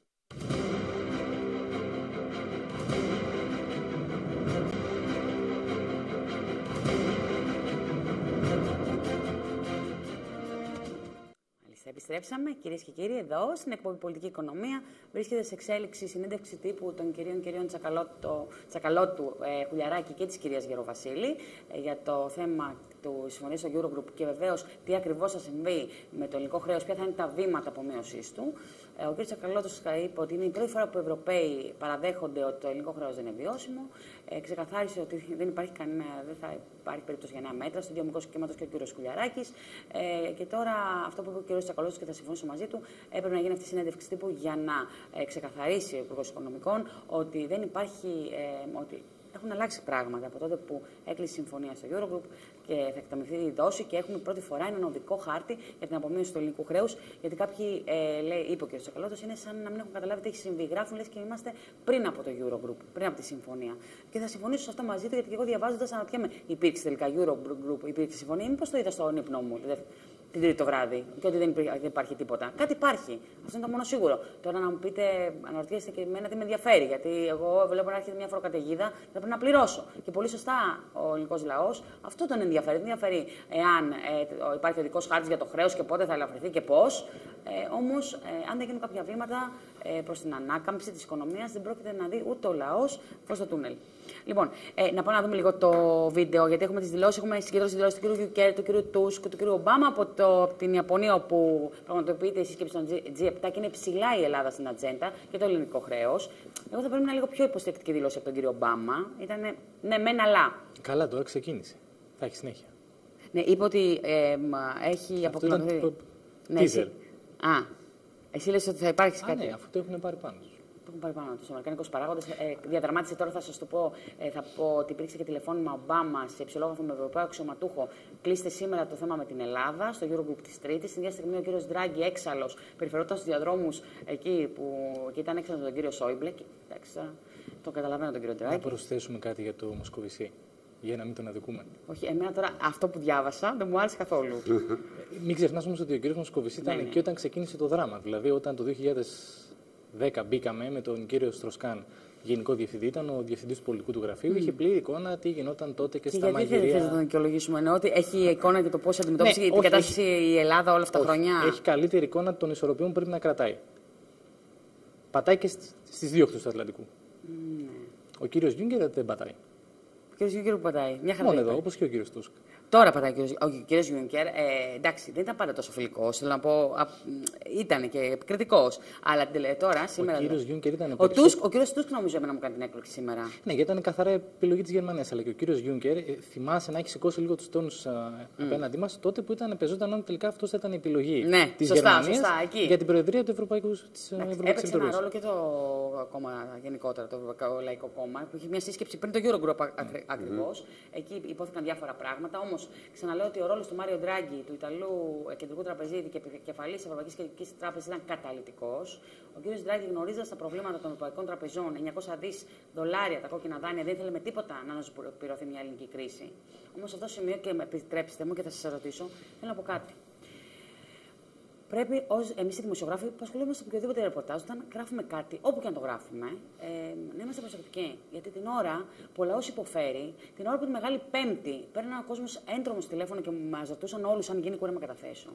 Επιστρέψαμε, κυρίες και κύριοι, εδώ στην εκπομπή Πολιτική Οικονομία. Βρίσκεται σε εξέλιξη συνέντευξη τύπου των κυρίων κυρίων Τσακαλώτου, Τσακαλώτου ε, Χουλιαράκη και της κυρίας Γεροβασίλη ε, για το θέμα του συμφωνία στο Eurogroup και βεβαίως τι ακριβώς θα συμβεί με το ελληνικό χρέος, ποια θα είναι τα βήματα απομείωσής του. Ε, ο κ. Τσακαλώτος είπε ότι είναι η πρώτη φορά που οι Ευρωπαίοι παραδέχονται ότι το ελληνικό χρέος δεν είναι βιώσιμο. Ε, ξεκαθάρισε ότι δεν υπάρχει κανένα, δεν θα υπάρχει περίπτωση για νέα μέτρα. Στο ίδιο μικρό σχήματος και ο κ. Κουλιαράκης. Ε, και τώρα αυτό που είπε ο κ. Τσακαλώτος και θα συμφωνήσω μαζί του, έπρεπε να γίνει αυτή η συνέντευξη τύπου για να ε, ξεκαθαρίσει ο Υπουργός Οικονομικών ότι δεν υπάρχει. Ε, ότι έχουν αλλάξει πράγματα από τότε που έκλεισε η συμφωνία στο Eurogroup και θα εκταμιευθεί η δόση και έχουμε πρώτη φορά έναν οδικό χάρτη για την απομείωση του ελληνικού χρέους. Γιατί κάποιοι, ε, λέει, είπε ο κ. Τσακαλώτος, είναι σαν να μην έχουν καταλάβει τι έχει συμβεί. Γράφουν λες και είμαστε πριν από το Eurogroup, πριν από τη συμφωνία. Και θα συμφωνήσω σε αυτό μαζί του, γιατί και εγώ διαβάζοντας αναρωτιέμαι, υπήρξε τελικά Eurogroup, υπήρξε συμφωνία, μήπως το είδα στον ύπνο μου την Τρίτη το βράδυ και ότι δεν υπάρχει, δεν υπάρχει τίποτα. Κάτι υπάρχει. Αυτό είναι το μόνο σίγουρο. Τώρα να μου πείτε, αναρωτιέστε και εμένα τι με ενδιαφέρει. Γιατί εγώ βλέπω να έρχεται μια φοροκαταιγίδα και θα πρέπει να πληρώσω. Και πολύ σωστά ο ελληνικός λαός αυτό τον ενδιαφέρει. Δεν ενδιαφέρει εάν ε, υπάρχει ο δικός χάρτης για το χρέος και πότε θα ελαφρυνθεί και πώς. Ε, Όμως, ε, αν δεν γίνουν κάποια βήματα ε, προς την ανάκαμψη της οικονομίας, δεν πρόκειται να δει ούτε ο λαός φως στο τούνελ. Λοιπόν, ε, να πάμε να δούμε λίγο το βίντεο, γιατί έχουμε τις δηλώσεις, έχουμε συγκεντρώσει τις δηλώσεις του κ. Γιουκέρ, του κ. Τούσκ, του κ. Ομπάμα από, το, από την Ιαπωνία, όπου πραγματοποιείται η σύσκεψη των τζι επτά και είναι ψηλά η Ελλάδα στην ατζέντα και το ελληνικό χρέος. Εγώ θα πρέπει να είναι λίγο πιο υποστηρικτική δήλωση από τον κ. Ομπάμα. Ήταν ναι, μεν αλλά. Καλά, τώρα ξεκίνησε. Θα έχει συνέχεια. Ναι, είπε ότι ε, έχει αποκλειθεί. Το... Ναι, εσύ... Α, εσύ λες ότι θα υπάρξει Α, κάτι. Ναι, αφού το έχουν πάρει πάνω. Το έχουν πάρει πάνω του. Ο Αμερικανικό παράγοντα ε, διαδραμάτισε τώρα, θα σα το πω, ε, θα πω ότι υπήρξε και τηλεφώνημα Ομπάμα σε υψηλόβαθμο με Ευρωπαίο αξιωματούχο. Κλείστε σήμερα το θέμα με την Ελλάδα, στο Eurogroup τη Τρίτη. Στην ίδια στιγμή ο κύριο Ντράγκη, έξαλλο, περιφερόταν στου διαδρόμου εκεί που και ήταν έξαλλο με τον κύριο Σόιμπλε. Εντάξει, Το καταλαβαίνω τον κύριο Ντράγκη. Να προσθέσουμε κάτι για το Μοσκοβισή, για να μην τον αδικούμε. Όχι, εμένα τώρα αυτό που διάβασα δεν μου άρεσε καθόλου. Μην ξεχνάς όμως ότι ο κύριος Μοσκοβισή ήταν ναι, εκεί ναι. όταν ξεκίνησε το δράμα. Δηλαδή, όταν το δύο χιλιάδες δέκα μπήκαμε με τον κύριο Στροσκάν γενικό διευθυντή, ήταν ο διευθυντής του πολιτικού του γραφείου, mm. είχε πλήρη εικόνα τι γινόταν τότε και, και στα μαγειρία. Γιατί δεν θα τον δικαιολογήσουμε, εννοώ ότι έχει εικόνα για το πώς αντιμετώπισε ναι, την όχι, κατάσταση έχει, η Ελλάδα όλα αυτά τα χρόνια. Έχει καλύτερη εικόνα των ισορροπιών που πρέπει να κρατάει. Πατάει και στις δύο οχθούς του Ατλαντικού. Mm. Ο κύριος Γιούγκερ δεν πατάει. Ο κύριος Γιούγκερ που πατάει. Μια χαρά. Μόνο εδώ, όπως και ο κύριος Τούσκ. Τώρα πατάει ο κύριος Γιούνκερ. Ε, εντάξει, δεν ήταν πάντα τόσο φιλικός. Θέλω να πω, ήταν και επικριτικός. Αλλά τώρα, σήμερα. Ο κύριος Γιούνκερ ήταν ο, Τούσκ, ο κύριος Τούσκ νομίζω εμένα μου κάνει την έκπληξη σήμερα. Ναι, γιατί ήταν καθαρά επιλογή της Γερμανίας. Αλλά και ο κύριος Γιούνκερ ε, θυμάσαι να έχει σηκώσει λίγο τους τόνους mm. απέναντί μας τότε που ήταν, πεζόταν αν τελικά αυτό θα ήταν η επιλογή ναι, της σωστά, Γερμανίας σωστά, εκεί. για την Προεδρία του Ευρωπαϊκού της Ευρωπαϊκής Έπαιξε ένα ρόλο και το κόμμα γενικότερα, το Ευρωπαϊκό Λαϊκό Κόμμα, που είχε μια σύσκεψη πριν το Eurogroup ακριβώς. Mm. Εκεί υπόθηκαν διάφορα πράγματα. Όμως ξαναλέω ότι ο ρόλος του Μάριο Ντράγκη, του Ιταλού κεντρικού τραπεζίτη και επικεφαλής της Ευρωπαϊκής Κεντρικής Τράπεζας, ήταν καταλυτικός. Ο κ. Ντράγκη, γνωρίζοντας τα προβλήματα των ευρωπαϊκών τραπεζών, εννιακόσια δισεκατομμύρια δολάρια τα κόκκινα δάνεια, δεν ήθελε με τίποτα να αναζωπηρωθεί μια ελληνική κρίση. Όμως σε αυτό το σημείο, και με επιτρέψτε μου και θα σας ρωτήσω, θέλω να πω κάτι. Πρέπει εμείς οι δημοσιογράφοι που ασχολούμαστε με οποιοδήποτε ρεπορτάζ, όταν γράφουμε κάτι, όπου και αν το γράφουμε, ε, να είμαστε προσεκτικοί. Γιατί την ώρα που ο λαός υποφέρει, την ώρα που τη Μεγάλη Πέμπτη παίρνει ο κόσμος έντρομο τηλέφωνο και μας ρωτούσαν όλους αν γίνει κούρεμα καταθέσεων.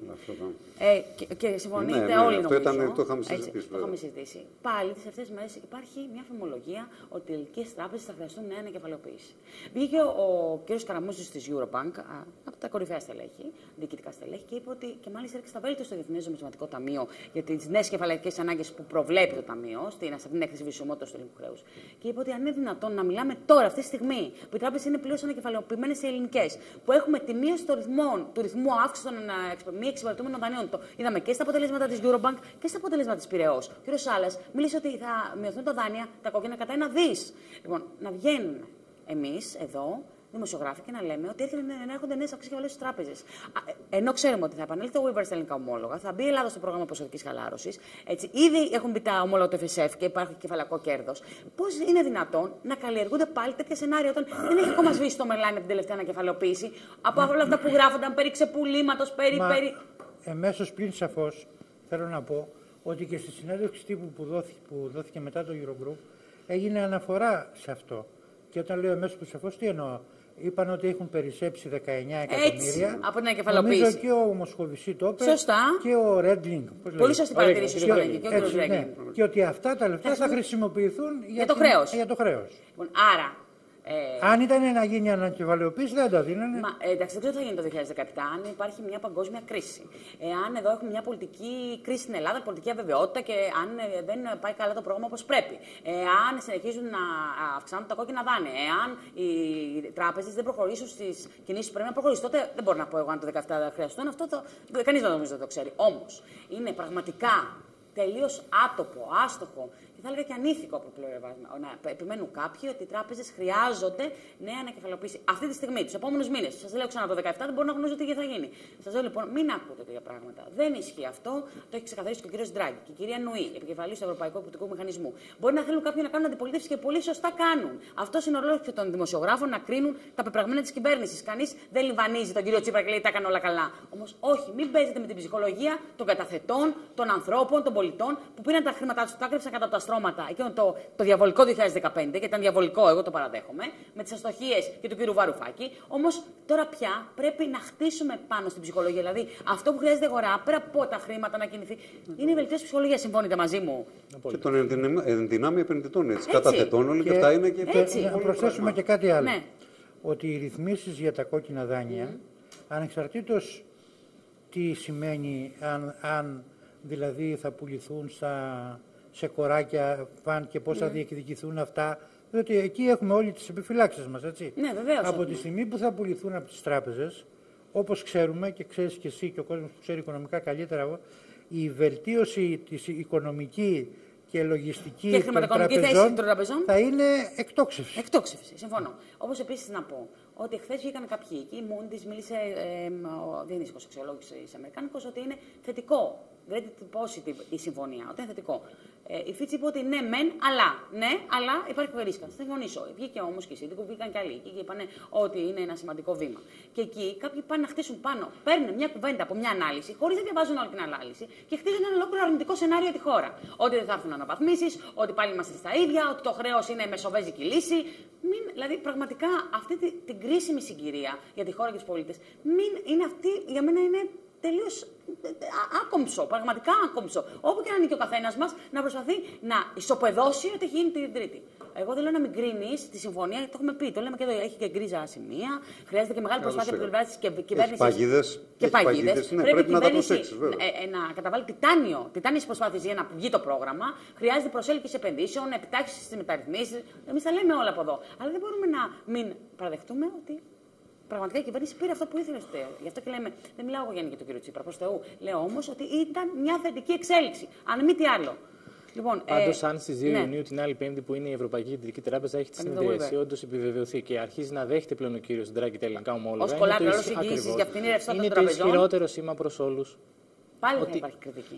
Ε, και, και συμφωνείτε ναι, ναι, όλοι νομίζω. Ήταν, το είχαμε συζητήσει. Το είχαμε συζητήσει. Πάλι τις αυτές τις μέρες υπάρχει μια φημολογία ότι οι ελληνικές τράπεζες θα χρειαστούν νέα ανακεφαλαιοποίηση. Βγήκε ο, ο κ. Καραμούζης της Eurobank, α, από τα κορυφαία στελέχη, διοικητικά στελέχη, και είπε ότι και μάλιστα έρχεται στα βέλτιστα στο Διεθνές Νομισματικό Ταμείο για τις νέες κεφαλαϊκές ανάγκες που προβλέπει το Ταμείο στην, στην έκθεση βιωσιμότητας του ελληνικού χρέους. Και είπε ότι αν είναι δυνατόν να μιλάμε τώρα, αυτή τη στιγμή, που οι τράπεζες είναι πλήρως ανακεφαλαιοποιημένες σε ελληνικές, που έχουμε τη μείωση των ρυθμών, του ρυθμού αύξηση των μη εξυπηρετούμενων δανείων, το είδαμε και στα αποτελέσματα της Eurobank και στα αποτελέσματα της Πειραιώς. Ο κ. Σάλλας μίλησε ότι θα μειωθούν τα δάνεια, τα κόκκινα, κατά ένα δις. Λοιπόν, να βγαίνουν εμείς εδώ, δημοσιογράφοι, και να λέμε ότι έρχεται να έρχονται νέες αυξήσεις κεφαλαίου στις τράπεζες. Ενώ ξέρουμε ότι θα επανέλθει το Weber στα ελληνικά ομόλογα, θα μπει η Ελλάδα στο πρόγραμμα ποσοτικής χαλάρωσης. Έτσι, ήδη έχουν μπει τα ομόλογα του εφ ες εφ και υπάρχει κεφαλαϊκό κέρδος. Πώς είναι δυνατόν να καλλιεργούνται πάλι τέτοια σενάρια όταν δεν έχει ακόμα σβήσει το μελάνι από την τελευταία ανακεφαλαιοποίηση, από όλα αυτά που γράφονταν περί ξεπουλήματος, περί. Μα, περί... Εμέσως πριν σαφώς θέλω να πω ότι και στη συνέντευξη τύπου που δόθηκε, που δόθηκε μετά το Eurogroup έγινε αναφορά σε αυτό. Και όταν λέω εμέσως πριν σαφώς, τι εννοώ. Είπαν ότι έχουν περισσέψει δεκαεννιά εκατομμύρια. Έτσι, από την ανακεφαλοποίηση. Νομίζω και ο Μοσχοβισή το είπε. Σωστά. Και ο Ρέντλινγκ. Πολύ σωστή παρατηρήση σου και, και ο κ. Ρέντλινγκ. Και ότι αυτά τα λεφτά θα χρησιμοποιηθούν για, για το την, χρέος. Για το χρέος. Λοιπόν, άρα. Ε... Αν ήταν να γίνει ανακεφαλαιοποίηση, δεν τα δίνανε. Μα, ε, εντάξει, δεν ξέρω τι θα γίνει το δύο χιλιάδες δεκαεπτά, αν υπάρχει μια παγκόσμια κρίση. Εάν εδώ έχουμε μια πολιτική κρίση στην Ελλάδα, πολιτική αβεβαιότητα και αν ε, δεν πάει καλά το πρόγραμμα όπως πρέπει. Εάν συνεχίζουν να αυξάνουν τα κόκκινα δάνεια. Εάν οι τράπεζες δεν προχωρήσουν στις κινήσεις που πρέπει να προχωρήσουν. Τότε δεν μπορώ να πω εγώ αν το δύο χιλιάδες δεκαεπτά θα χρειαστούν. Αυτό το, κανείς δεν νομίζω δεν το ξέρει. Όμως είναι πραγματικά τελείως άτοπο, άστοχο και θα έλεγα και ανήθικο από πλευρά να επιμένουν κάποιοι ότι οι τράπεζες χρειάζονται νέα ανακεφαλαιοποίηση αυτή τη στιγμή, τους επόμενους μήνες. Σας λέω ξανά το δύο χιλιάδες δεκαεπτά, δεν μπορώ να γνωρίζω τι θα γίνει. Σας λέω λοιπόν, μην ακούτε τέτοια πράγματα. Δεν ισχύει αυτό. Το έχει ξεκαθαρίσει και ο κύριος Ντράγκη και η κυρία Νουή, επικεφαλής του Ευρωπαϊκού Εποπτικού Μηχανισμού. Μπορεί να θέλουν κάποιοι να κάνουν αντιπολίτευση και πολύ σωστά κάνουν. Αυτό είναι ο ρόλος και των δημοσιογράφων να κρίνουν τα πεπραγμένα της κυβέρνησης. Κανείς δεν λιβανίζει τον κύριο Τσίπρα και λέει τα έκανε όλα καλά. Όμως όχι, μην παίζετε με την ψυχολογία των καταθετών, των ανθρώπων, των πολιτών που πήραν τα χρήματά τους, τα έκρυψαν κατά τα στρώματα εκείνο το, το διαβολικό δύο χιλιάδες δεκαπέντε, και ήταν διαβολικό, εγώ το παραδέχομαι, με τις αστοχίες και του κύριου Βαρουφάκη. Όμως τώρα πια πρέπει να χτίσουμε πάνω στην ψυχολογία. Δηλαδή αυτό που χρειάζεται αγορά, πέρα από τα χρήματα να κινηθεί, είναι η βελτίωση ψυχολογία. Συμφωνείτε μαζί μου? Και των ενδυνάμει επενδυτών, έτσι. Καταθετών, όλοι και αυτά είναι και έτσι. Να προσθέσουμε και κάτι άλλο. Ναι. Ότι οι ρυθμίσεις για τα κόκκινα δάνεια, mm. ανεξαρτήτως τι σημαίνει, αν, αν δηλαδή θα πουληθούν στα, σε κοράκια φαν και πώς mm. θα διεκδικηθούν αυτά, διότι εκεί έχουμε όλοι τις επιφυλάξεις μας, έτσι. Ναι, βεβαίως. Από έχουμε. τη στιγμή που θα πουληθούν από τις τράπεζες, όπως ξέρουμε και ξέρεις και εσύ και ο κόσμος που ξέρει οικονομικά καλύτερα, η βελτίωση της οικονομική και λογιστική και των τραπεζών, τραπεζών θα είναι εκτόξευση. Εκτόξευση, συμφωνώ. Όπως επίσης να πω ότι χθες βγήκαν κάποιοι εκεί, η Moody's μίλησε, ε, ο διεθνής αξιολόγηση Αμερικάνικος, ότι είναι θετικό graded positive η συμφωνία, ότι είναι θετικό. Ε, η Fitch είπε ότι ναι, μεν, αλλά. Ναι, αλλά υπάρχει ρίσκα. Θα συμφωνήσω. Βγήκε όμως και η Σύνδικο, βγήκαν και άλλοι και είπαν ότι είναι ένα σημαντικό βήμα. Και εκεί κάποιοι πάνε να χτίσουν πάνω, παίρνουν μια κουβέντα από μια ανάλυση, χωρίς να διαβάζουν όλη την ανάλυση και χτίζουν ένα ολόκληρο αρνητικό σενάριο για τη χώρα. Ότι δεν θα έρθουν αναβαθμίσεις, ότι πάλι είμαστε στα ίδια, ότι το χρέος είναι μεσοβέζικη λύση. Μην, δηλαδή, πραγματικά αυτή την, την κρίσιμη συγκυρία για τη χώρα και τους πολίτες, μην είναι αυτή, για μένα είναι τελείως άκομψο, πραγματικά άκομψο. Όπου και να είναι και ο καθένας μας, να προσπαθεί να ισοπεδώσει ότι έχει γίνει την Τρίτη. Εγώ δεν λέω να μην κρίνει τη συμφωνία, γιατί το έχουμε πει. Το λέμε και εδώ, έχει και γκρίζα σημεία. Χρειάζεται και μεγάλη προσπάθεια από την πλευρά τη κυβέρνηση. Και παγίδες. Ναι, πρέπει, πρέπει να τα προσέξει, βέβαια. Ε, ε, να καταβάλει τιτάνιο, τιτάνιες προσπάθειες για να βγει το πρόγραμμα. Χρειάζεται προσέλκυση επενδύσεων, επιτάχυνση στις μεταρρυθμίσεις. Εμείς τα λέμε όλα από εδώ. Αλλά δεν μπορούμε να μην παραδεχτούμε ότι. Πραγματικά η κυβέρνηση πήρε αυτό που ήθελε. Γι' αυτό και λέμε, δεν μιλάω εγώ για τον κύριο Τσίπρα, προς Θεού. Λέω όμως ότι ήταν μια θετική εξέλιξη. Αν μη τι άλλο. Λοιπόν, Πάντως, ε, αν στις δύο ναι. Ιουνίου την άλλη Πέμπτη που είναι η Ευρωπαϊκή Κεντρική Τράπεζα έχει τη συνεδρίαση, όντως επιβεβαιωθεί και αρχίζει να δέχεται πλέον ο κύριος Ντράγκη τα ελληνικά ομόλογα. Ως κολλάτερο εγγύησης για αυτήν η ρευστότητα των τραπεζών. Είναι το ισχυρότερο σήμα προς όλους. Πάλι ότι... θα υπάρχει κριτική.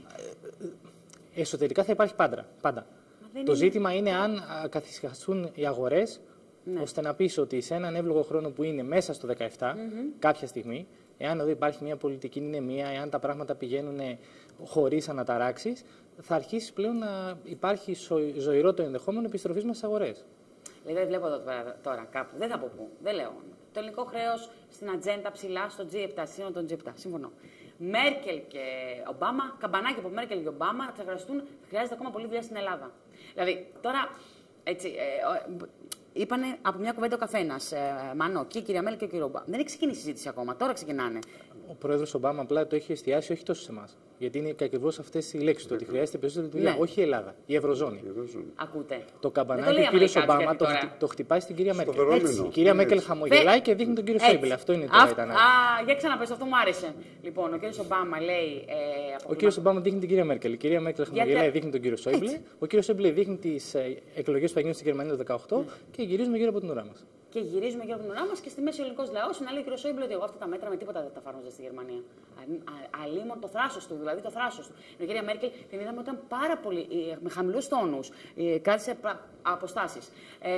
Εσωτερικά θα υπάρχει πάντα. πάντα. Το είναι... ζήτημα είναι αν καθυσυχαστούν οι αγορές, ναι. ώστε να πεις ότι σε έναν εύλογο χρόνο που είναι μέσα στο δεκαεπτά, mm-hmm. κάποια στιγμή, εάν εδώ υπάρχει μια πολιτική μνημεία, εάν τα πράγματα πηγαίνουν χωρίς αναταράξεις, θα αρχίσει πλέον να υπάρχει ζωηρό το ενδεχόμενο επιστροφής μας στις αγορές. Δηλαδή, βλέπω εδώ τώρα κάπου, δεν θα πω πού, δεν λέω. Το ελληνικό χρέος στην ατζέντα ψηλά στο τζι επτά, σύνολο των τζι επτά. Σύμφωνο. Μέρκελ και Ομπάμα, καμπανάκι από Μέρκελ και Ομπάμα, θα χρειαστούν, χρειάζεται ακόμα πολλή δουλειά στην Ελλάδα. Δηλαδή, τώρα, έτσι, ε, είπανε από μια κουβέντα ο καθένας, ε, Μανώ, και η κυρία Μέρκελ και ο κύριο Ομπάμα. Δεν έχει ξεκινήσει η συζήτηση ακόμα, τώρα ξεκινάνε. Ο πρόεδρος Ομπάμα απλά το έχει εστιάσει όχι τόσο σε εμάς. Γιατί είναι και ακριβώς αυτές οι λέξεις του, ότι χρειάζεται περισσότερη δουλειά. Ναι. Όχι η Ελλάδα, η Ευρωζώνη. Ακούτε. Το καμπανάκι του κύριου Ομπάμα το, χτι, το χτυπάει στην κυρία Μέρκελ. Η κυρία Μέρκελ χαμογελάει και δείχνει τον κύριο Σόιμπλε. Αυτό είναι τώρα. Ήταν. Α, για ξαναπες, αυτό μου άρεσε. Λοιπόν, ο κύριος Ομπάμα λέει. Ε, ο κύριος Ομπάμα δείχνει την κυρία Μέρκελ. Η κυρία Μέρκελ χαμογελάει και δείχνει τον κύριο Σόιμπλε. Ο κύριος Σόιμπλε δείχνει τις εκλογές που θα γίνουν στην Γερμανία το δεκαοκτώ και γυρίζουμε γύρω από την ουρά μας. Και γυρίζουμε γύρω από την ουρά μας και στη μέση ο ελληνικός λαός να λέει ο κ. Σόιμπλε ότι εγώ αυτά τα μέτρα με τίποτα δεν τα εφάρμοζα στη Γερμανία. Αλίμον το θράσος του, δηλαδή το θράσος του. Η κυρία Μέρκελ την είδαμε ότι ήταν πάρα πολύ, με χαμηλούς τόνους, κράτησε αποστάσεις. Ε,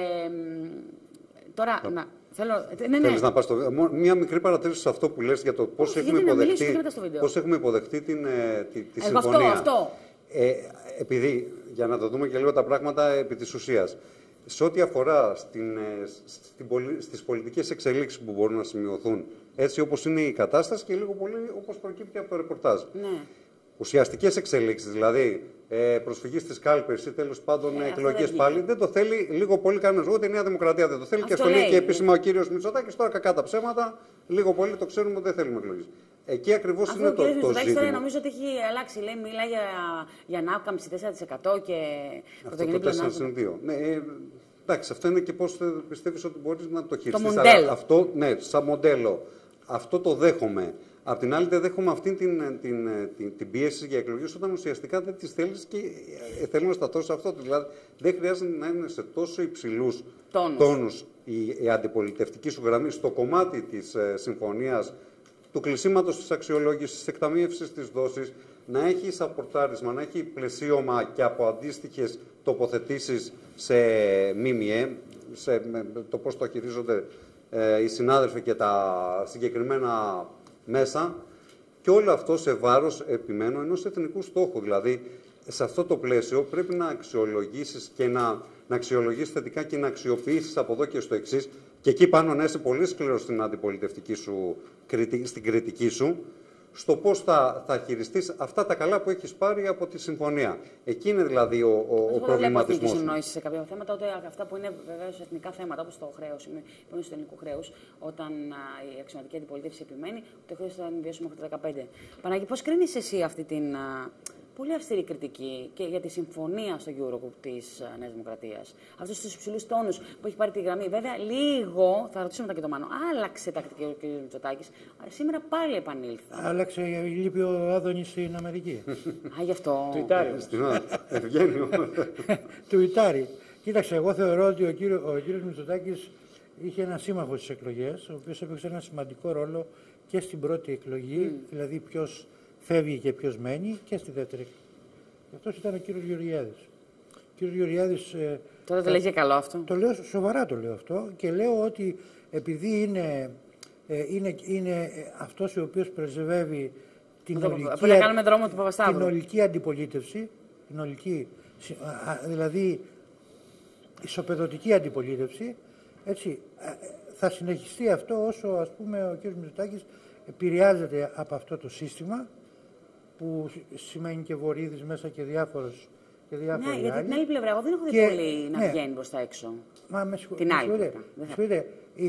τώρα, yeah. να, θέλω. Ναι, ναι. Θέλεις να πας στο... Μια μικρή παρατήρηση σε αυτό που λες για το πώς έχουμε, υποδεχτεί, πώς έχουμε υποδεχτεί την, τη, τη Εγώ συμφωνία. Αυτό, αυτό. Ε, επειδή, για να το δούμε και λίγο τα πράγματα επί της ουσίας. Σε ό,τι αφορά στην, στην, στις πολιτικές εξελίξεις που μπορούν να σημειωθούν, έτσι όπως είναι η κατάσταση και λίγο πολύ όπως προκύπτει από το ρεπορτάζ. Ναι. Ουσιαστικές εξελίξεις, δηλαδή ε, προσφυγή στις κάλπες ή τέλος πάντων ε, εκλογές πάλι, δεν το θέλει λίγο πολύ κανένας. Ούτε η Νέα Δημοκρατία δεν το θέλει. Αυτό και στο λέει και επίσημα ο κύριος Μητσοτάκης. Τώρα κακά τα ψέματα, λίγο πολύ το ξέρουμε ότι δεν θέλουμε εκλογές. Εκεί ακριβώς είναι το, το ζήτημα. Τώρα νομίζω ότι έχει αλλάξει. Λέει, μιλάει για, για ανάκαμψη τέσσερα τοις εκατό και πρωτογενή πλεονάσματα. Ναι, ε, εντάξει, αυτό είναι και πώς πιστεύεις ότι μπορείς να το χειριστείς. Το μοντέλο. Αυτό, ναι, σαν μοντέλο. Αυτό το δέχομαι. Απ' την άλλη, δεν δέχομαι αυτή την, την, την, την πίεση για εκλογές όταν ουσιαστικά δεν τις θέλεις και θέλω να σταθώ σε αυτό. Δηλαδή, δεν χρειάζεται να είναι σε τόσο υψηλούς τόνους, τόνους η, η αντιπολιτευτική σου γραμμή στο κομμάτι της ε, συμφωνίας, του κλεισίματος της αξιολόγησης, της εκταμείευσης της δόσης, να έχει σαπορτάρισμα, να έχει πλαισίωμα και από αντίστοιχες τοποθετήσεις σε ΜΜΕ, σε με, το πώς το χειρίζονται ε, οι συνάδελφοι και τα συγκεκριμένα μέσα, και όλο αυτό σε βάρος, επιμένω, ενός εθνικού στόχου. Δηλαδή, σε αυτό το πλαίσιο πρέπει να αξιολογήσεις και να, να αξιολογήσεις θετικά και να αξιοποιήσεις από εδώ και στο εξής, και εκεί πάνω να είσαι πολύ σκληρός στην αντιπολιτευτική σου, στην κριτική σου, στο πώς θα, θα χειριστείς αυτά τα καλά που έχεις πάρει από τη συμφωνία. Εκεί είναι δηλαδή ο, ο, ο προβληματισμός. Δεν βλέπω σε κάποια θέματα, ούτε αυτά που είναι βεβαίως εθνικά θέματα, όπως το χρέος, είναι του ελληνικού χρέους, όταν α, η αξιωματική αντιπολίτευση επιμένει ότι το χρέος θα είναι βιώσιμο μέχρι το δεκαπέντε. Παναγί, πώς κρίνεις εσύ αυτή την α, πολύ αυστηρή κριτική και για τη συμφωνία στο Eurogroup της Νέας Δημοκρατίας? Αυτούς τους υψηλούς τόνους που έχει πάρει τη γραμμή. Βέβαια, λίγο, θα ρωτήσουμε μετά και το Μάνο, άλλαξε τακτική ο κ. Μητσοτάκης. Σήμερα πάλι επανήλθε. Άλλαξε, λείπει ο Άδωνης στην Αμερική. Α, γι' αυτό. Τουιτάρι. Ευγένιο. Τουιτάρι. Κοίταξε, εγώ θεωρώ ότι ο κύριος, ο κύριος Μητσοτάκης είχε ένα σύμμαχο στις εκλογές, ο οποίος έπαιξε ένα σημαντικό ρόλο και στην πρώτη εκλογή, mm. δηλαδή ποιος φεύγει και ποιος μένει και στη δεύτερη. Αυτός ήταν ο κύριος Γεωργιάδης. Ο κύριος Γεωργιάδης... Ε, Τώρα το λέει και καλό αυτό. Το λέω, σοβαρά το λέω αυτό και λέω ότι επειδή είναι, ε, είναι, είναι αυτός ο οποίος πρεσβεύει την, ολική, να κάνουμε δρόμο του την ολική αντιπολίτευση, την ολική, δηλαδή ισοπεδωτική αντιπολίτευση, έτσι, θα συνεχιστεί αυτό όσο ας πούμε ο κ. Μητσοτάκης επηρεάζεται από αυτό το σύστημα που σημαίνει και Βορίδης μέσα και διάφορος. Και ναι, γιατί την άλλη πλευρά, εγώ δεν έχω δει και, πολύ να ναι. βγαίνει προς τα έξω. Μα με σχολ... Την άλλη πλευρά. Σχολείτε,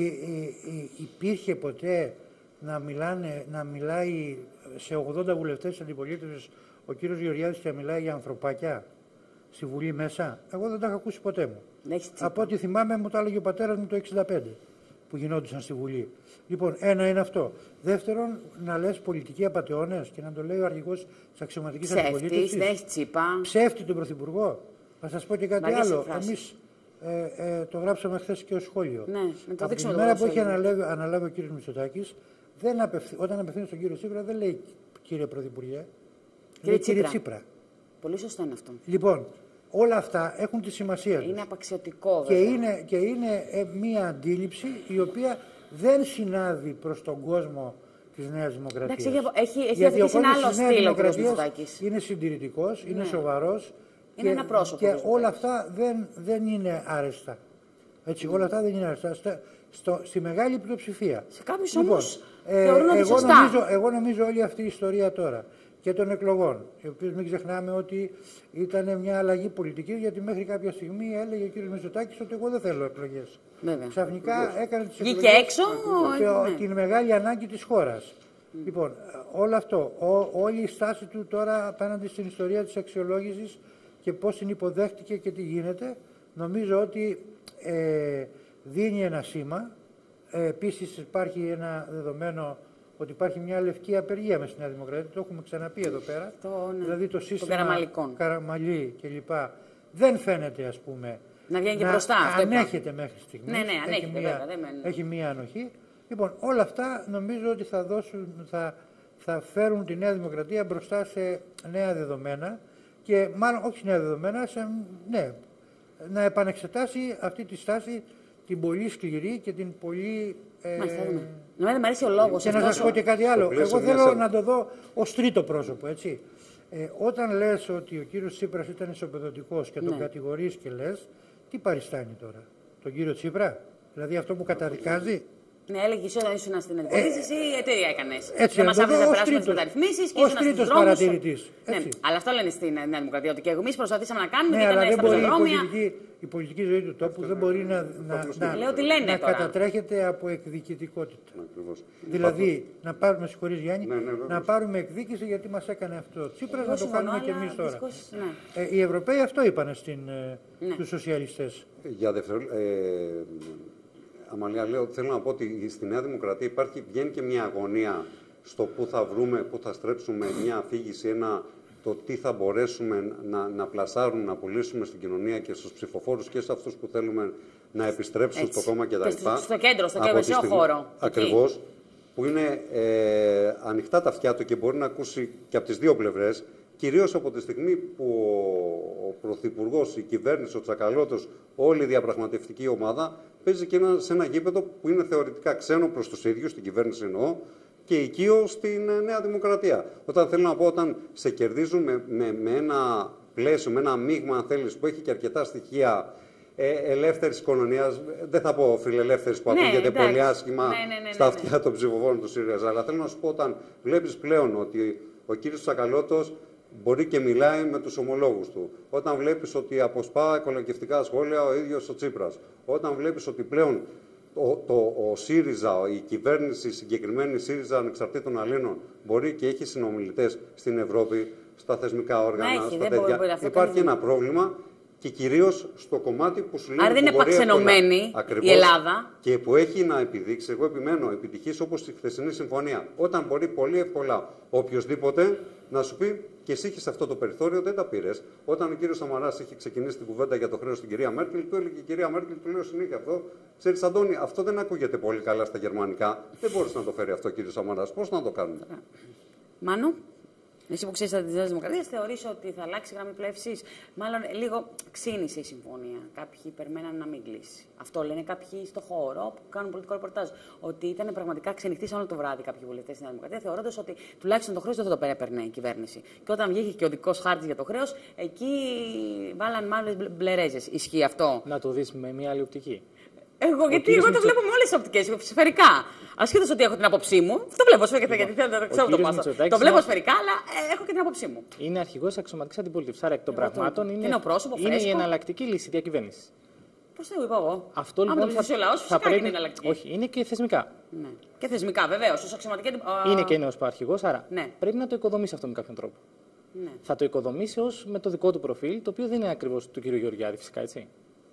υπήρχε ποτέ να, μιλάνε, να μιλάει σε ογδόντα βουλευτές της αντιπολίτευσης ο κύριος Γεωργιάδης και να μιλάει για ανθρωπάκια στη Βουλή μέσα? Εγώ δεν τα έχω ακούσει ποτέ μου. Από ό,τι θυμάμαι μου το έλεγε ο πατέρας μου το εξήντα πέντε που γινόντουσαν στη Βουλή. Λοιπόν, ένα είναι αυτό. Δεύτερον, να λες πολιτικοί απατεώνες και να το λέει ο αρχηγός της αξιωματικής αντιπολίτευσης. Ψεύτης, δεν έχει τσίπα. Ψεύτη τον Πρωθυπουργό. Θα σας πω και κάτι Μαλή άλλο. Εμείς ε, ε, το γράψαμε χθες και ως σχόλιο. Ναι, με το Από την μέρα που έχει αναλάβει, αναλάβει ο κύριος Μητσοτάκης, δεν απευθύ, όταν απευθύνει στον κύριο Τσίπρα, δεν λέει κύριε Πρωθυπουργέ. Κύριε, κύριε Τσίπρα. Πολύ σωστό είναι αυτό. Λοιπόν, όλα αυτά έχουν τη σημασία τους. Είναι απαξιωτικό, βέβαια. Και είναι, και είναι ε, μία αντίληψη η οποία δεν συνάδει προς τον κόσμο της Νέας Δημοκρατίας. Εντάξει, έχει, έχει αφήσει ένα άλλο στήλο ο κ. Μητσοτάκης. Είναι συντηρητικός, είναι ναι. σοβαρός. Είναι και, ένα πρόσωπο. Και όλα αυτά δεν, δεν είναι άρεστα. Έτσι, mm. όλα αυτά δεν είναι άρεστα. Στο, στο, στη μεγάλη πλειοψηφία. Σε κάποιους λοιπόν, όμως ε, θεωρούν ότι εγώ σωστά. Νομίζω, εγώ νομίζω όλη αυτή η ιστορία τώρα και των εκλογών, οι οποίες μην ξεχνάμε ότι ήταν μια αλλαγή πολιτική, γιατί μέχρι κάποια στιγμή έλεγε ο κ. Μητσοτάκης ότι εγώ δεν θέλω εκλογές. Βέβαια. Ξαφνικά Βέβαια. έκανε τις εκλογές εκλογές έξω, και ναι. την μεγάλη ανάγκη της χώρας. Mm. Λοιπόν, όλο αυτό, ό, όλη η στάση του τώρα απέναντι στην ιστορία της αξιολόγησης και πώς την υποδέχτηκε και τι γίνεται, νομίζω ότι ε, δίνει ένα σήμα. Ε, επίσης υπάρχει ένα δεδομένο ότι υπάρχει μια λευκή απεργία μέσα στη Νέα Δημοκρατία, το έχουμε ξαναπεί εδώ πέρα. Το, ναι. Δηλαδή το σύστημα Καραμαλή κλπ. Δεν φαίνεται, ας πούμε, να βγαίνει και να μπροστά. ανέχεται μέχρι στιγμής. Ναι, ναι, ανέχεται, έχει, μία, βέβαια, δεν έχει μία ανοχή. Λοιπόν, όλα αυτά νομίζω ότι θα, δώσουν, θα, θα φέρουν τη Νέα Δημοκρατία μπροστά σε νέα δεδομένα και μάλλον όχι νέα δεδομένα, σε, ναι, να επανεξετάσει αυτή τη στάση την πολύ σκληρή και την πολύ... Ε, Μάλιστα, μου αρέσει ο λόγος. Και να σας πω και κάτι άλλο. Εγώ θέλω σαν... να το δω ως τρίτο πρόσωπο, έτσι. Ε, όταν λες ότι ο κύριος Τσίπρας ήταν ισοπεδωτικός και τον ναι. κατηγορείς και λες, τι παριστάνει τώρα, τον κύριο Τσίπρα, δηλαδή αυτό που καταδικάζει. Ναι, έλεγε όταν ήσουν στην αντιπολίτευση, εσύ ε, τι έκανε. Δεν μα άφησε να περάσουμε τι μεταρρυθμίσει και ήσουν τρίτος παρατηρητής. Ναι, αλλά αυτό λένε στην Νέα Δημοκρατία, ότι και εμεί προσπαθήσαμε να κάνουμε ναι, και ήταν στα πεζοδρόμια. Η πολιτική ζωή του τόπου δεν μπορεί να, να, να, Λέω τι λένε να τώρα. κατατρέχεται από εκδικητικότητα. Δηλαδή, να πάρουμε, συγχωρείς Γιάννη, ναι, ναι, να πάρουμε εκδίκηση γιατί μας έκανε αυτό. Τσίπρας να το κάνουμε και εμείς τώρα. Δυσκώς, ναι. ε, οι Ευρωπαίοι αυτό είπαν ναι. στους σοσιαλιστές. Για δεύτερο, ε, Αμαλία, λέω, θέλω να πω ότι στη Νέα Δημοκρατία υπάρχει, βγαίνει και μια αγωνία στο πού θα βρούμε, πού θα στρέψουμε μια αφήγηση, ένα, το τι θα μπορέσουμε να, να πλασάρουμε, να πουλήσουμε στην κοινωνία και στους ψηφοφόρους και σε αυτούς που θέλουμε να επιστρέψουν έτσι. Στο κόμμα κτλ. Στο κέντρο, στο κεντρικό χώρο. Ακριβώς, που είναι ε, ανοιχτά τα αυτιά του και μπορεί να ακούσει και από τις δύο πλευρές, κυρίως από τη στιγμή που ο, ο Πρωθυπουργός, η κυβέρνηση, ο Τσακαλώτος, όλη η διαπραγματευτική ομάδα παίζει και ένα, σε ένα γήπεδο που είναι θεωρητικά ξένο προς τους ίδιους, την κυβέρνηση εννοώ, και οικείο στην Νέα Δημοκρατία. Όταν θέλω να πω, όταν σε κερδίζουν με, με, με ένα πλαίσιο, με ένα μείγμα, αν θέλεις, που έχει και αρκετά στοιχεία ε, ελεύθερης οικονομίας, δεν θα πω φιλελεύθερης που ναι, ακούγεται εντάξει. πολύ άσχημα ναι, ναι, ναι, στα αυτιά ναι, ναι. των ψηφοφόρων του ΣΥΡΙΖΑ. Αλλά θέλω να σου πω, όταν βλέπεις πλέον ότι ο κύριος Τσακαλώτος μπορεί και μιλάει με τους ομολόγους του. Όταν βλέπεις ότι αποσπά εκολακευτικά σχόλια ο ίδιος ο Τσίπρας. Όταν βλέπεις ότι πλέον το, το, ο ΣΥΡΙΖΑ, η κυβέρνηση, η συγκεκριμένη ΣΥΡΙΖΑ ανεξαρτήτων Ελλήνων, μπορεί και έχει συνομιλητές στην Ευρώπη, στα θεσμικά όργανα, έχει, στα τέτοια. Υπάρχει ένα πρόβλημα και κυρίως στο κομμάτι που σου λέει. Άρα δεν είναι παξενωμένη η Ελλάδα. Και που έχει να επιδείξει, εγώ επιμένω, επιτυχής όπως η χθεσινή συμφωνία. Όταν μπορεί πολύ εύκολα οποιοδήποτε να σου πει και εσύ είχες αυτό το περιθώριο, δεν τα πήρες. Όταν ο κύριος Σαμαράς είχε ξεκινήσει την κουβέντα για το χρέος στην κυρία Μέρκελ, του έλεγε η κυρία Μέρκελ, του λέω συνέχεια αυτό. Ξέρεις, Αντώνη, αυτό δεν ακούγεται πολύ καλά στα γερμανικά. Δεν μπορείς να το φέρει αυτό ο κύριος Σαμαράς. Πώς να το κάνουμε. Μάνο. Εσύ που ξέρει τη Νέα Δημοκρατία, θεωρείς ότι θα αλλάξει γραμμή πλεύσης? Μάλλον λίγο ξύνησε η συμφωνία. Κάποιοι περιμέναν να μην κλείσει. Αυτό λένε κάποιοι στο χώρο που κάνουν πολιτικό ρεπορτάζ. Ότι ήταν πραγματικά ξενυχτήσαν όλο το βράδυ κάποιοι βουλευτές στη Νέα Δημοκρατία, θεωρώντας ότι τουλάχιστον το χρέος δεν θα το έπαιρνε η κυβέρνηση. Και όταν βγήκε και ο δικός χάρτης για το χρέος, εκεί βάλαν μαύρες μπλερέζες. Ισχύει αυτό? Να το δεις με μια άλλη οπτική. Εγώ, γιατί εγώ το βλέπω με όλες τις οπτικές, σφαιρικά. Ασχέτως ότι έχω την άποψή μου, το βλέπω σφαιρικά, γιατί θέλω να το ξέρω το πάσο. Το βλέπω σφαιρικά, αλλά ε, έχω και την άποψή μου. Είναι αρχηγός αξιωματικής αντιπολίτευσης. Άρα εκ των πραγμάτων είναι, είναι, πρόσωπο, είναι η εναλλακτική λύση διακυβέρνηση. Πώς το είπα εγώ? Αυτό λοιπόν θα, θα, λαός, θα πρέπει. Είναι εναλλακτική. Όχι, είναι και θεσμικά. Ναι. Και θεσμικά, βεβαίως. Ως αξιωματική. Είναι και νέος αρχηγός, άρα ναι. πρέπει να το οικοδομήσει αυτό με κάποιον τρόπο. Ναι. Θα το οικοδομήσει ως με το δικό του προφίλ, το οποίο δεν είναι ακριβώς του κ. Γεωργιάδη, φυσικά έτσι.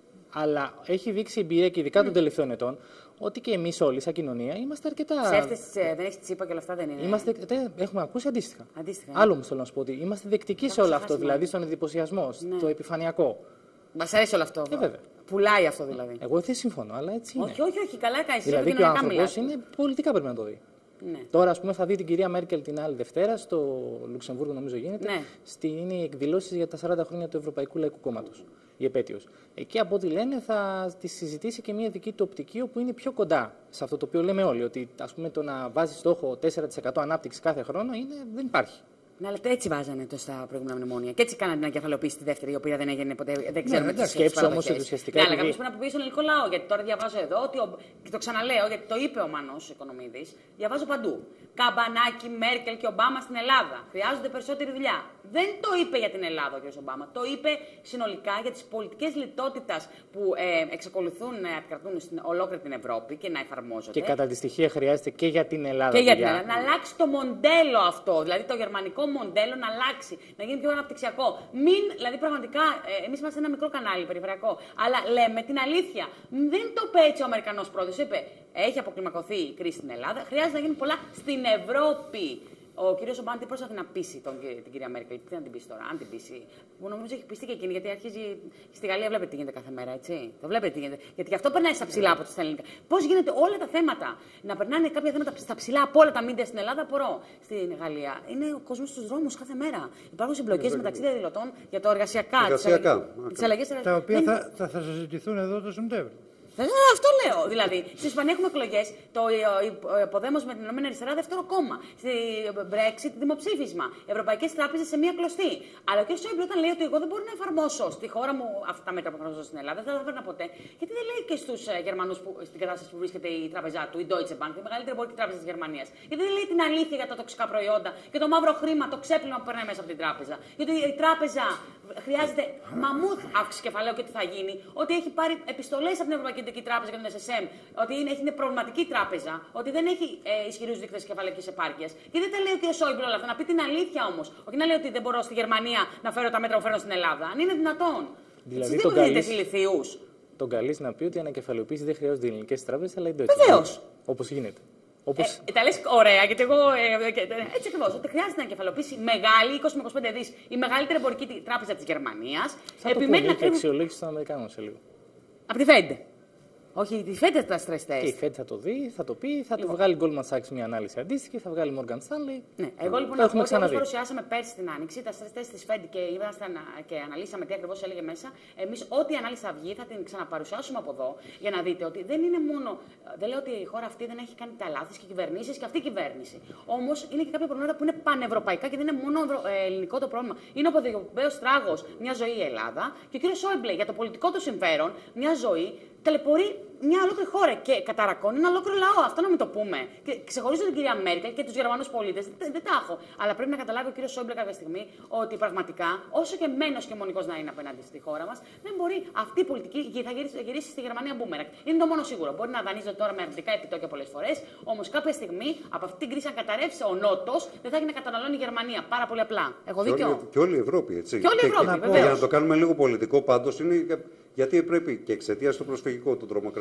Αλλά έχει δείξει εμπειρία και ειδικά mm. των τελευταίων ετών ότι και εμείς όλοι, σαν κοινωνία, είμαστε αρκετά. Ψεύτες, δεν έχει τσίπα και όλα αυτά, δεν είναι? Είμαστε, τε, έχουμε ακούσει αντίστοιχα. αντίστοιχα Άλλο όμως θέλω να σου πω ότι είμαστε δεκτικοί σε όλο αυτό, δηλαδή στον εντυπωσιασμό, ναι. στο επιφανειακό. Μας αρέσει όλο αυτό. Ε, βέβαια. Πουλάει αυτό δηλαδή. Εγώ δεν συμφωνώ, αλλά έτσι είναι. Όχι, όχι, όχι, καλά κάνει. Δηλαδή και ο άνθρωπος είναι πολιτικά πρέπει να το δει. Ναι. Τώρα, ας πούμε, θα δει την κυρία Μέρκελ την άλλη Δευτέρα στο Λουξεμβούργο, νομίζω γίνεται. Ναι. Στη, είναι οι εκδηλώσεις για τα σαράντα χρόνια του Ευρωπαϊκού Λαϊκού Κόμματος. Η επέτειος. Εκεί, από ό,τι λένε, θα τη συζητήσει και μια δική του οπτική, όπου είναι πιο κοντά σε αυτό το οποίο λέμε όλοι. Ότι, ας πούμε, το να βάζει στόχο τέσσερα τοις εκατό ανάπτυξη κάθε χρόνο είναι, δεν υπάρχει. Ναι, αλλά έτσι βάζανε το στα προηγούμενα μνημόνια. Και έτσι κάνανε την ανακεφαλαιοποίηση τη δεύτερη, η οποία δεν έγινε ποτέ. Δεν ξέρουμε τι σκέψη όμω ουσιαστικά. Ναι, αλλά κάποιο πρέπει να πει στον ελληνικό λαό. Γιατί τώρα διαβάζω εδώ, ότι ο, και το ξαναλέω, γιατί το είπε ο Μανός Οικονομίδης, διαβάζω παντού. Καμπανάκι, Μέρκελ και Ομπάμα στην Ελλάδα. Χρειάζονται περισσότερη δουλειά. Δεν το είπε για την Ελλάδα ο κ. Ομπάμα. Το είπε συνολικά για τις πολιτικές λιτότητας που ε, εξακολουθούν να επικρατούν στην ολόκληρη την Ευρώπη και να εφαρμόζονται. Και κατά τη στοιχεία χρειάζεται και για την Ελλάδα. Και για την Ελλάδα. Να αλλάξει το μοντέλο αυτό. Δηλαδή το γερμανικό μοντέλο να αλλάξει. Να γίνει πιο αναπτυξιακό. Μην, δηλαδή πραγματικά, ε, εμείς είμαστε ένα μικρό κανάλι περιφερειακό. Αλλά λέμε την αλήθεια. Δεν το είπε έτσι ο Αμερικανός πρόεδρος. Είπε, έχει αποκλιμακωθεί η κρίση στην Ελλάδα. Χρειάζεται να γίνουν πολλά στην Ευρώπη. Ο κ. Ομπάμα τι προσπαθεί να πείσει τον, την κυρία Μέρκελ, τι να την πείσει τώρα, αν την πείσει. Που νομίζω έχει πιστεί και εκείνη, γιατί αρχίζει. Στη Γαλλία βλέπετε τι γίνεται κάθε μέρα, έτσι. Το βλέπετε τι γίνεται. Γιατί γι' αυτό περνάει στα ψηλά από τα ελληνικά. Πώς γίνεται όλα τα θέματα να περνάνε κάποια θέματα στα ψηλά από όλα τα μίντια στην Ελλάδα, απορώ. Στην Γαλλία είναι ο κόσμος στους δρόμους κάθε μέρα. Υπάρχουν συμπλοκές μεταξύ διαδηλωτών για το εργασιακά, τις αλλαγές. Τα οποία θα, θα, θα συζητηθούν εδώ το Σεπτέμβριο. Αυτό λέω. Δηλαδή, στην Ισπανία έχουμε εκλογές. Το Podemos με την Ενωμένη Αριστερά δεύτερο κόμμα. Στη Brexit δημοψήφισμα. Ευρωπαϊκές τράπεζες σε μία κλωστή. Αλλά ο κ. Σόιμπλε όταν λέει ότι εγώ δεν μπορώ να εφαρμόσω στη χώρα μου αυτά τα μέτρα που εφαρμόζω στην Ελλάδα, δεν θα τα έφερνα ποτέ. Γιατί δεν λέει και στους Γερμανούς που, στην κατάσταση που βρίσκεται η τράπεζά του, η Deutsche Bank, η μεγαλύτερη εμπορική τράπεζα της Γερμανίας. Γιατί δεν λέει την αλήθεια για τα τοξικά προϊόντα και το μαύρο χρήμα, το ξέπλυμα που περνάει μέσα από την τράπεζα. Γιατί η τράπεζα χρειάζεται μαμούθ αύξηση κεφαλαίου και τι θα γίνει. Ότι έχει πάρει επιστολές από την Ευρωπαϊκή Τράπεζα και τον ες ες εμ, ότι είναι, είναι προβληματική τράπεζα, ότι δεν έχει ε, ισχυρούς δείκτες κεφαλαϊκής επάρκειας. Και δεν τα λέει ο κ. Σόιμπλε όλα αυτά, να πει την αλήθεια όμως. Όχι να λέει ότι δεν μπορώ στη Γερμανία να φέρω τα μέτρα που φέρνω στην Ελλάδα. Αν είναι δυνατόν. Δηλαδή εσείς τον δεν δείτε ηλιθιούς. Τον καλείς να πει ότι η ανακεφαλαιοποίηση δεν χρειάζονται οι ελληνικές τράπεζες, αλλά η Deutsche. Βεβαίως. Όπως γίνεται. Όπως... Ε, τα λες ωραία, γιατί εγώ. Ε, και, έτσι ακριβώς. Ότι χρειάζεται να εγκεφαλοποιήσει μεγάλη, είκοσι με είκοσι πέντε δις, η μεγαλύτερη εμπορική τράπεζα της Γερμανίας. Θα επιμένει το πούμε, να κρύβει. Αξιολόγηση των Αμερικανών σε λίγο. Από τη Fed. Όχι, τη Fed τα stress test. Και η Fed θα το δει, θα το πει, θα λοιπόν. το βγάλει Goldman Sachs μια ανάλυση αντίστοιχη, θα βγάλει Morgan Stanley. Ναι, εγώ λοιπόν αυτό που παρουσιάσαμε πέρσι την Άνοιξη, τα stress test της Fed και, και αναλύσαμε τι ακριβώς έλεγε μέσα. Εμείς, ό,τι ανάλυση θα βγει, θα την ξαναπαρουσιάσουμε από εδώ για να δείτε ότι δεν είναι μόνο. Δεν λέω ότι η χώρα αυτή δεν έχει κάνει τα λάθη και κυβερνήσεις και αυτή η κυβέρνηση. Όμως είναι και κάποια προβλήματα που είναι πανευρωπαϊκά και δεν είναι μόνο ελληνικό το πρόβλημα. Είναι ο ποδηλατικός τράγος μια ζωή η Ελλάδα και ο κ. Σόιμπλε για το πολιτικό του συμφέρον μια ζωή ταλαιπωρεί μια ολόκληρη χώρα και καταρακώνει ένα ολόκληρο λαό. Αυτό να μην το πούμε. Και ξεχωρίζω την κυρία Μέρκελ και τους Γερμανούς πολίτες. Δεν, δεν τα έχω. Αλλά πρέπει να καταλάβει ο κύριος Σόιμπλε κάποια στιγμή ότι πραγματικά, όσο και μένος και μονικός να είναι απέναντι στη χώρα μας, δεν μπορεί αυτή η πολιτική θα γυρίσει, θα γυρίσει στη Γερμανία μπούμερακ. Είναι το μόνο σίγουρο. Μπορεί να δανείζεται τώρα με αρνητικά επιτόκια πολλές φορές, όμως κάποια στιγμή από αυτή την κρίση, αν καταρρεύσει ο Νότος, δεν θα έχει να καταναλώνει η Γερμανία. Πάρα πολύ απλά. Έχω δίκιο. Και όλη η Ευρώπη, έτσι. Και όλη η Ευρώπη, και, και, για να το κάνουμε λίγο πολιτικό πάντως, είναι γιατί πρέπει και εξαιτίας του προσφυγικού, του τρομοκρατικού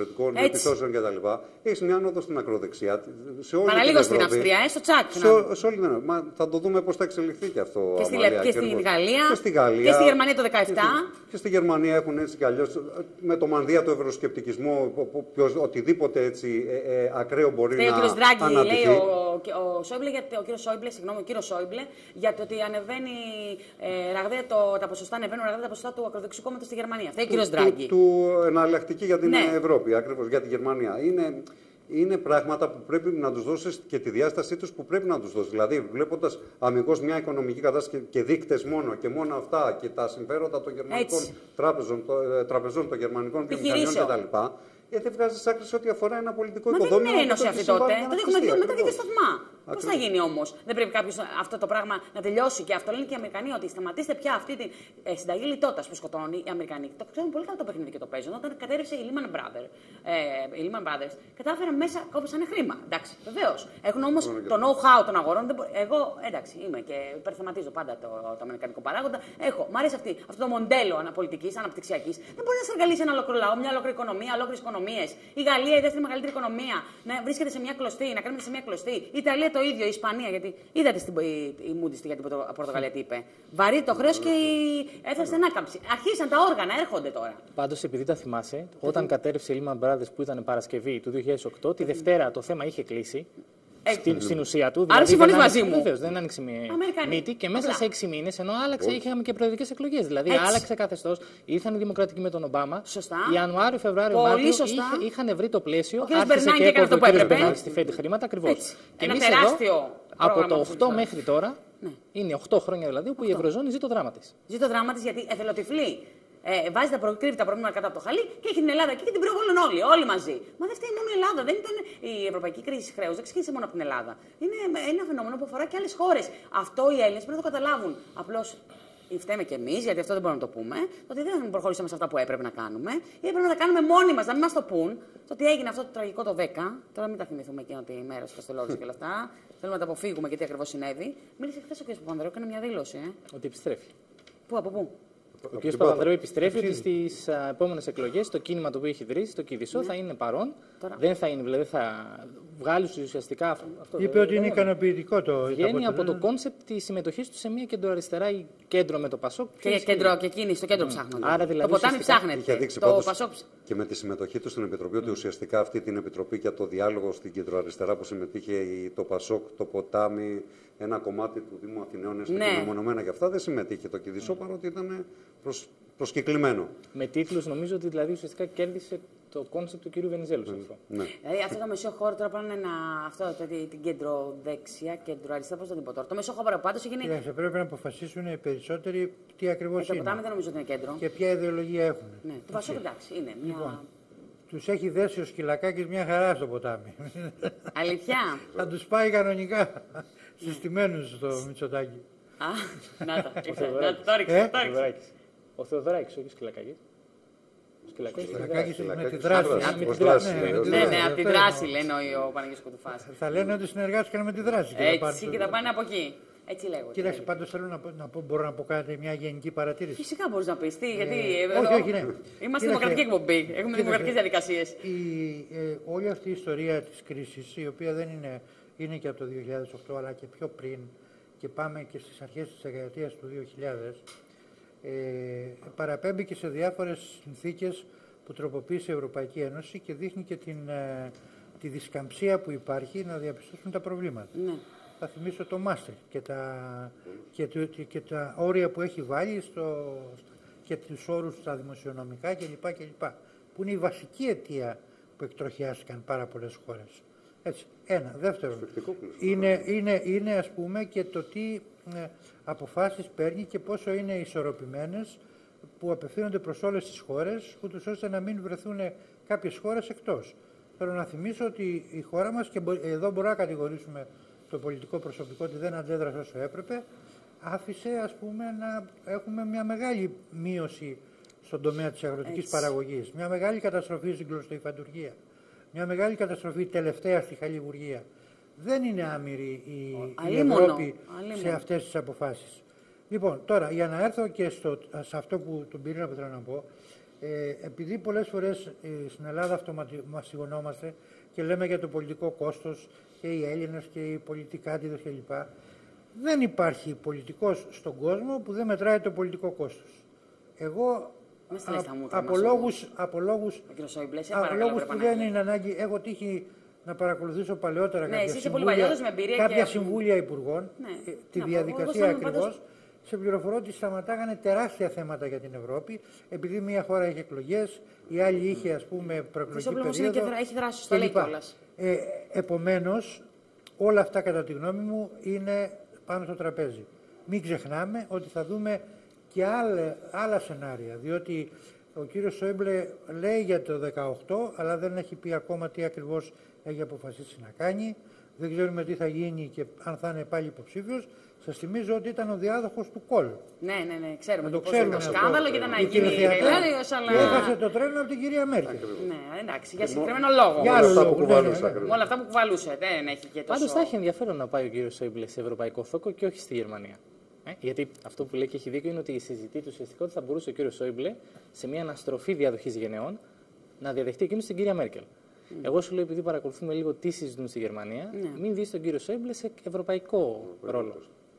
στρατιωτικών επιθέσεων κτλ. Έχει μια άνοδο στην ακροδεξιά. Παραλίγο στην Αυστρία, ε, στο τσάκ. Σε, σε όλη την Ελλάδα. Μα θα το δούμε πώς θα εξελιχθεί και αυτό. Και, στη, Αμαλία, και, στη Γαλλία, και στη Γαλλία. Και στη Γερμανία το δεκαεπτά. Και στη, και στη Γερμανία έχουν έτσι κι αλλιώς με το μανδύα του ευρωσκεπτικισμό, οτιδήποτε έτσι ε, ε, ακραίο μπορεί λέει, να αναπτυχθεί. Ο κύριος Ντράγκη, λέει ο, ο, ο, Σόιμπλε, για, ο κύριος Σόιμπλε, συγγνώμη, ο κύριος Σόιμπλε, για το ότι ανεβαίνει ε, ραγδαία το, τα ποσοστά, ανεβαίνουν ραγδαία τα ποσοστά του ακροδεξιού κόμματος στη Γερμανία. Αυτό είναι ο κύριος Ντράγκη. Του, του εναλλακτική για την ναι. Ευρώπη, ακριβώς για τη Γερμανία. Είναι, είναι πράγματα που πρέπει να τους δώσεις και τη διάστασή τους που πρέπει να τους δώσεις. Δηλαδή, βλέποντας αμυγός μια οικονομική κατάσταση και δείκτες μόνο και μόνο αυτά και τα συμφέροντα των γερμανικών τραπεζών, το, τραπεζών, των γερμανικών βιομηχανιών κτλ. Ε, δεν βγάζει άκρη σε ό,τι αφορά ένα πολιτικό οικοδόμημα. Μα δεν είναι ένωση αυτή τότε. Τότε έχουμε δύο μετά δύο σταθμά. Πώς θα γίνει όμως? Δεν πρέπει κάποιο αυτό το πράγμα να τελειώσει? Και αυτό λένε και οι Αμερικανοί, ότι σταματήστε πια αυτή την ε, συνταγή λιτότητας που σκοτώνει οι Αμερικανοί. Το ξέρουν πολύ καλά το παιχνίδι και το παίζουν. Όταν κατέρευσε η Lehman Brothers, ε, η Lehman Brothers κατάφεραν μέσα, κόβεσαν χρήμα. Εντάξει, βεβαίως. Έχουν όμως το know-how των αγορών. Εγώ, εντάξει, είμαι και υπερθεματίζω πάντα το, το αμερικανικό παράγοντα. Έχω, μ' αρέσει αυτή, αυτό το μοντέλο πολιτικής, αναπτυξιακής. Δεν μπορεί να σε εργαλίσει ένα ολόκληρο λαό, μια ολόκληρη οικονομία, ολόκληρη οικονομίες. Η Γαλλία, η δεύτερη μεγαλύτερη οικονομία, να βρίσκεται σε μια κλωστή, να κάνουμε σε μια κλωστή. Η Ιταλία το ίδιο, η Ισπανία. Γιατί είδατε στην η Moody's για την Πορτογαλία τι είπε. Βαρύ το χρέος και έφτασε στην ανάκαμψη. Αρχίσαν τα όργανα, έρχονται τώρα. Πάντως, επειδή τα θυμάσαι, όταν κατέρευσε η Lehman Brothers που ήταν Παρασκευή του δύο χιλιάδες οκτώ, τη Δευτέρα το θέμα είχε κλείσει. Στην, στην ουσία του. Άρα συμφωνείς μαζί μου. Βεβαίως, δεν άνοιξε μύτη και μέσα Απλά. σε έξι μήνες, ενώ άλλαξε, είχαμε και προεδρικές εκλογές. Δηλαδή, έτσι. άλλαξε καθεστώς, ήρθαν οι δημοκρατικοί με τον Ομπάμα. Σωστά. Ιανουάριο, Φεβρουάριο, Μάρτιο είχαν βρει το πλαίσιο. Ο κ. Μπερνάκη έκανε αυτό που έπρεπε. Στη Φed χρήματα ακριβώς. Και ένα τεράστιο. Από το οκτώ μέχρι τώρα, ναι. είναι οκτώ χρόνια δηλαδή, που η Ευρωζώνη ζει το δράμα της. Ζει το δράμα της γιατί εθελοτυφλεί. Ε, βάζει τα κρύβει τα προβλήματα κάτω από το χαλί και έχει την Ελλάδα εκεί και την πυροβόλουν όλοι, όλοι μαζί. Μα δεν φταίει μόνο η Ελλάδα. Δεν ήταν η ευρωπαϊκή κρίση χρέους, δεν ξεκίνησε μόνο από την Ελλάδα. Είναι ένα φαινόμενο που αφορά και άλλες χώρες. Αυτό οι Έλληνες πρέπει να το καταλάβουν. Απλώς φταίμε κι εμείς, γιατί αυτό δεν μπορούμε να το πούμε, ότι δεν προχωρήσαμε σε αυτά που έπρεπε να κάνουμε ή έπρεπε να τα κάνουμε μόνοι μας, να μην μας το πούν. Το ότι έγινε αυτό το τραγικό το δέκα, τώρα μην τα θυμηθούμε εκείνο τη μέρα στο Καστελόριζο και όλα αυτά. Θέλουμε να τα αποφύγουμε γιατί ακριβώς συνέβη. Μίλησε χθες ο κ. Παπανδρέου, έκανε μια δήλωση. Ε. Ότι επιστρέφει. Πού, από πού? Ο κ. Παπανδρέου επιστρέφει ότι στις επόμενες εκλογές το κίνημα το οποίο έχει ιδρύσει, το Κηδισό, ναι. θα είναι παρόν. Τώρα. Δεν θα είναι, δηλαδή θα βγάλει ουσιαστικά αυτό. Είπε ότι είναι ικανοποιητικό το. Βγαίνει από το κόνσεπτ τη συμμετοχή του σε μια κεντροαριστερά ή κέντρο με το Πασόκ. Και, και κέντρο και εκείνη, στο κέντρο mm. ψάχνονται. Άρα, δηλαδή, το ποτάμι ψάχνεται. Είχε δείξει το Πασόκ. Και με τη συμμετοχή του στην Επιτροπή, ότι ουσιαστικά αυτή την Επιτροπή για το διάλογο στην κεντροαριστερά που συμμετείχε το Πασόκ, το ποτάμι, ένα κομμάτι του Δήμου Αθηναίων, έστω ναι. και μεμονωμένα και αυτά, δεν συμμετείχε το Κηδισό παρότι ήταν προς, προσκεκλημένο. Με τίτλους νομίζω ότι δηλαδή ουσιαστικά κέρδισε το κόνσεπτ του κ. Βενιζέλου. Mm. Αυτό. Ναι. Δηλαδή αυτό το μεσόχωρο τώρα πάνε να. Αυτό το, την κεντροδεξιά, κεντροαριστερά, πώς το πω τώρα. Το μεσόχωρο πάντως έγινε. Κοιτάξτε, πρέπει να αποφασίσουν οι περισσότεροι τι ακριβώς ε, είναι. Το ποτάμι δεν νομίζω ότι είναι κέντρο. Και ποια ιδεολογία έχουν. Ναι, το Πασόκ εντάξει είναι. Μια... Λοιπόν, τους έχει δέσει ο Σκυλακάκης μια χαρά στο ποτάμι. Αλήθεια. Θα τους πάει κανονικά. Συστημένους στο Μητσοτάκη. Α, να το. Το ρίξε. Ο Θεοδωράκης, όχι ο Σκυλακάκης. Ο Σκυλακάκης με τη δράση. Ναι, ναι, από τη δράση λένε ο Παναγιώτης Κουτουφάς. Θα λένε ότι συνεργάστηκαν με τη δράση. Έτσι και θα πάνε από εκεί. Έτσι λέγω. Κοίταξε, πάντως θέλω να πω, να πω, μπορώ να πω κάτι, μια γενική παρατήρηση. Φυσικά μπορείς να πεις. Τι, γιατί ε, όχι, όχι, ναι. Είμαστε δημοκρατική εκπομπή. Έχουμε δημοκρατικές διαδικασίες. Ε, όλη αυτή η ιστορία της κρίσης, η οποία δεν είναι, είναι και από το δύο χιλιάδες οκτώ, αλλά και πιο πριν, και πάμε και στις αρχές της δεκαετίας του δύο χιλιάδες, ε, παραπέμπει και σε διάφορες συνθήκες που τροποποίησε η Ευρωπαϊκή Ένωση και δείχνει και την, ε, τη δισκαμψία που υπάρχει να διαπιστώσουν τα προβλήματα. Ναι. Θα θυμίσω το Μάστριχτ και τα, και, και τα όρια που έχει βάλει στο, και τους όρους στα δημοσιονομικά κλπ. κλπ. Που είναι η βασική αιτία που εκτροχιάστηκαν πάρα πολλές χώρες. Έτσι. Ένα. Δεύτερον, είναι, είναι, είναι ας πούμε και το τι ε, αποφάσεις παίρνει και πόσο είναι ισορροπημένες που απευθύνονται προς όλες τις χώρες, ούτως ώστε να μην βρεθούν κάποιες χώρες εκτός. Θέλω να θυμίσω ότι η χώρα μας, και εδώ μπορούμε να κατηγορήσουμε το πολιτικό προσωπικό ότι δεν αντέδρασε όσο έπρεπε, άφησε ας πούμε να έχουμε μια μεγάλη μείωση στον τομέα της αγροτικής Έτσι. παραγωγής, μια μεγάλη καταστροφή στην κλωστοϊφαντουργία, μια μεγάλη καταστροφή τελευταία στη χαλιβουργία. Δεν είναι άμυρη η, η Ευρώπη Αλίμονο. σε αυτές τις αποφάσεις. Λοιπόν, τώρα για να έρθω και στο, σε αυτό που τον πυρήνα που θέλω να πω, Ε, επειδή πολλές φορές ε, στην Ελλάδα αυτομασιγωνόμαστε και λέμε για το πολιτικό κόστος και οι Έλληνες και οι πολιτικάτιδες κλπ. Δεν υπάρχει πολιτικός στον κόσμο που δεν μετράει το πολιτικό κόστος. Εγώ από λόγους, από λόγους, από λόγους που δεν είναι ανάγκη, έχω τύχει να παρακολουθήσω παλαιότερα ναι, κάποια συμβούλια, κάποια και... συμβούλια υπουργών, ναι, τη να, διαδικασία ακριβώς. Πάντως... Σε πληροφορώ ότι σταματάγανε τεράστια θέματα για την Ευρώπη, επειδή μία χώρα είχε εκλογές, η άλλη είχε, ας πούμε, προεκλογική περίοδο. Είναι και έχει δράσει στο λέει κιόλας. Ε, επομένως, όλα αυτά κατά τη γνώμη μου είναι πάνω στο τραπέζι. Μην ξεχνάμε ότι θα δούμε και άλλα, άλλα σενάρια, διότι ο κύριος Σόιμπλε λέει για το δεκαοκτώ, αλλά δεν έχει πει ακόμα τι ακριβώς έχει αποφασίσει να κάνει. Δεν ξέρουμε τι θα γίνει και αν θα είναι πάλι υποψήφιος. Σας θυμίζω ότι ήταν ο διάδοχος του Κολ. Ναι, ναι, ναι, ξέρουμε. Το ξέρουμε το σκάνδαλο και ήταν να γίνει τελείως, αλλά... Και έχασε το τρένο από την κυρία Μέρκελ. Ναι, εντάξει, για συγκεκριμένο λόγο. Για άλλο λόγο. Με όλα αυτά που κουβαλούσε, δεν έχει και τόσο... Πάντως θα έχει ενδιαφέρον να πάει ο κύριος Σόιμπλε σε ευρωπαϊκό θόκο και όχι στη Γερμανία. Ε, γιατί αυτό που λέει και έχει δίκιο είναι ότι συζητεί του ουσιαστικά ότι θα μπορούσε ο κύριος Σόιμπλε σε μια αναστροφή διαδοχής γενεών να διαδεχτεί εκείνο την κυρία Μέρκελ. Mm. Εγώ σου λέω, επειδή παρακολουθούμε λίγο τι συζητούν στη Γερμανία, mm. μην δεις τον κύριο Σόιμπλε σε ευρωπαϊκό mm. ρόλο.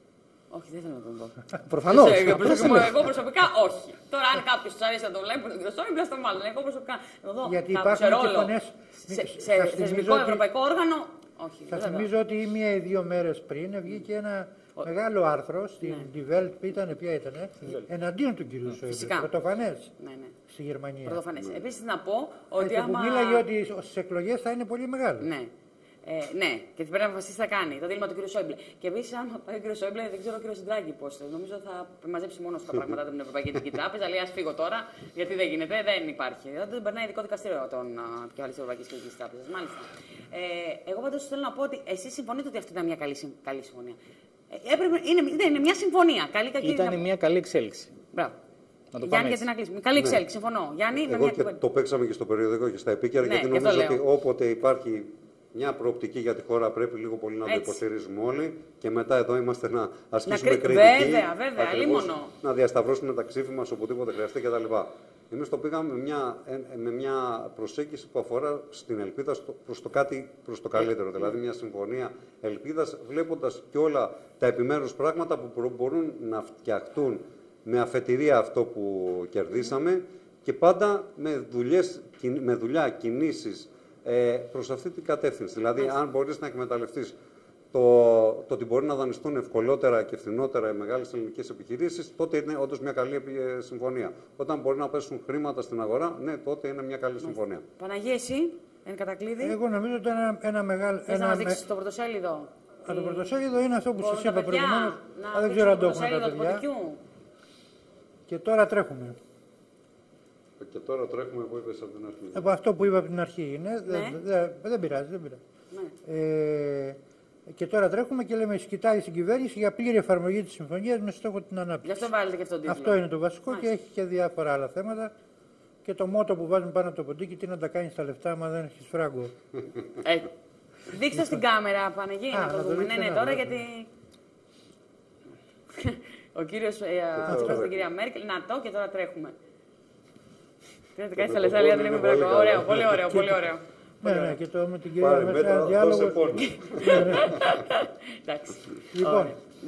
Όχι, δεν θέλω να τον δω. Προφανώς. Εγώ προσωπικά όχι. Τώρα, αν κάποιο του αρέσει να τον βλέπει, τον κύριο Σόιμπλε, τον μάλλον. Εγώ προσωπικά να δω. Γιατί υπάρχουν και φωνές. Σε θεσμικό ευρωπαϊκό όργανο, όχι. Θα θυμίζω ότι μία ή δύο μέρες πριν βγήκε ένα μεγάλο άρθρο στην Die Welt, ήταν, ποια ήταν, εναντίον του κυρίου Σόιμπλε. Πρωτοφανές στη Γερμανία. Επίσης να πω ότι. Που μίλαγε ότι στις εκλογές θα είναι πολύ μεγάλο. Ε, ναι, και τι πρέπει να αποφασίσει τι θα κάνει. Το δίλημμα του κ. Σόιμπλε. Και επίσης, αν πάει ο κ. Σόιμπλε, δεν ξέρω ο κ. Ντράγκη πώς. Νομίζω θα μαζέψει μόνο τα πράγματα από την Ευρωπαϊκή Κεντρική Τράπεζα. Λέει, ας φύγω τώρα, γιατί δεν γίνεται, δεν υπάρχει. Δεν περνάει ειδικό δικαστήριο τον επικεφαλής της Ευρωπαϊκής Κεντρικής Τράπεζας. Μάλιστα. Ε, εγώ πάντως θέλω να πω ότι εσείς συμφωνείτε ότι αυτή ήταν μια καλή, καλή συμφωνία. Ε, έπρεπε, είναι, είναι, είναι μια συμφωνία. Καλή, κακή, ήταν να... μια καλή εξέλιξη. Μπράβο. Γιάννη, για την ακλήση. Καλή εξέλιξη, συμφωνώ. Γιάννη, εγώ και το παίξαμε και στο περιοδικό και στα επίκαιρα, γιατί νομίζω ότι όποτε υπάρχει μια προοπτική για τη χώρα πρέπει λίγο πολύ να το υποστηρίζουμε όλοι και μετά εδώ είμαστε να ασκήσουμε κριτική. Βέβαια, βέβαια, λίμωνο. Να διασταυρώσουμε τα ξύφη μας οπουδήποτε χρειαστεί κτλ. Εμείς το πήγαμε με μια, με μια προσέγγιση που αφορά στην ελπίδα προς το κάτι προς το καλύτερο. Δηλαδή μια συμφωνία ελπίδας, βλέποντας και όλα τα επιμέρους πράγματα που μπορούν να φτιαχτούν με αφετηρία αυτό που κερδίσαμε και πάντα με, δουλειές, με δουλειά, κινήσεις προς αυτή την κατεύθυνση. Δηλαδή, αν μπορείς να εκμεταλλευτείς το, το ότι μπορεί να δανειστούν ευκολότερα και φθηνότερα οι μεγάλες ελληνικές επιχειρήσεις, τότε είναι όντως μια καλή συμφωνία. Όταν μπορεί να πέσουν χρήματα στην αγορά, ναι, τότε είναι μια καλή συμφωνία. Παναγία, εσύ, εν κατακλείδη. Εγώ νομίζω ότι ένα, ένα μεγάλο. Θες να μας δείξεις το πρωτοσέλιδο. Α, το πρωτοσέλιδο είναι αυτό που σας είπα προηγουμένως. Δεν ξέρω αν το έχουν τα παιδιά. Και τώρα τρέχουμε. Και τώρα τρέχουμε που είπες από την αρχή. Από αυτό που είπα από την αρχή είναι. Ναι. Δεν, δεν, δεν πειράζει, δεν πειράζει. Ναι. Ε, και τώρα τρέχουμε και λέμε σκητάει στην κυβέρνηση για πλήρη εφαρμογή της συμφωνίας με στόχο την ανάπτυξη. Γι' αυτό βάλετε και αυτόν τον τίτλο. Αυτό είναι το βασικό. Μάλιστα. Και έχει και διάφορα άλλα θέματα. Και το μότο που βάζουμε πάνω από το ποντίκι, τι να τα κάνεις τα λεφτά, άμα δεν έχεις φράγκο. Ε, δείξτε στην κάμερα, Παναγί, να το δούμε. Ναι, ναι, τώρα γιατί. Ο κύριος, αυτό στην κυρία Μέρκελ, να το και τώρα τρέχουμε. Τι να το κάνεις τα λεφτά, λέει, δεν είμαι πράγμα. Ωραίο, πολύ ωραίο, πολύ ωραίο. Ναι, ναι, και το με την κυρία μέσα ένα διάλογο. Εντάξει. Λοιπόν,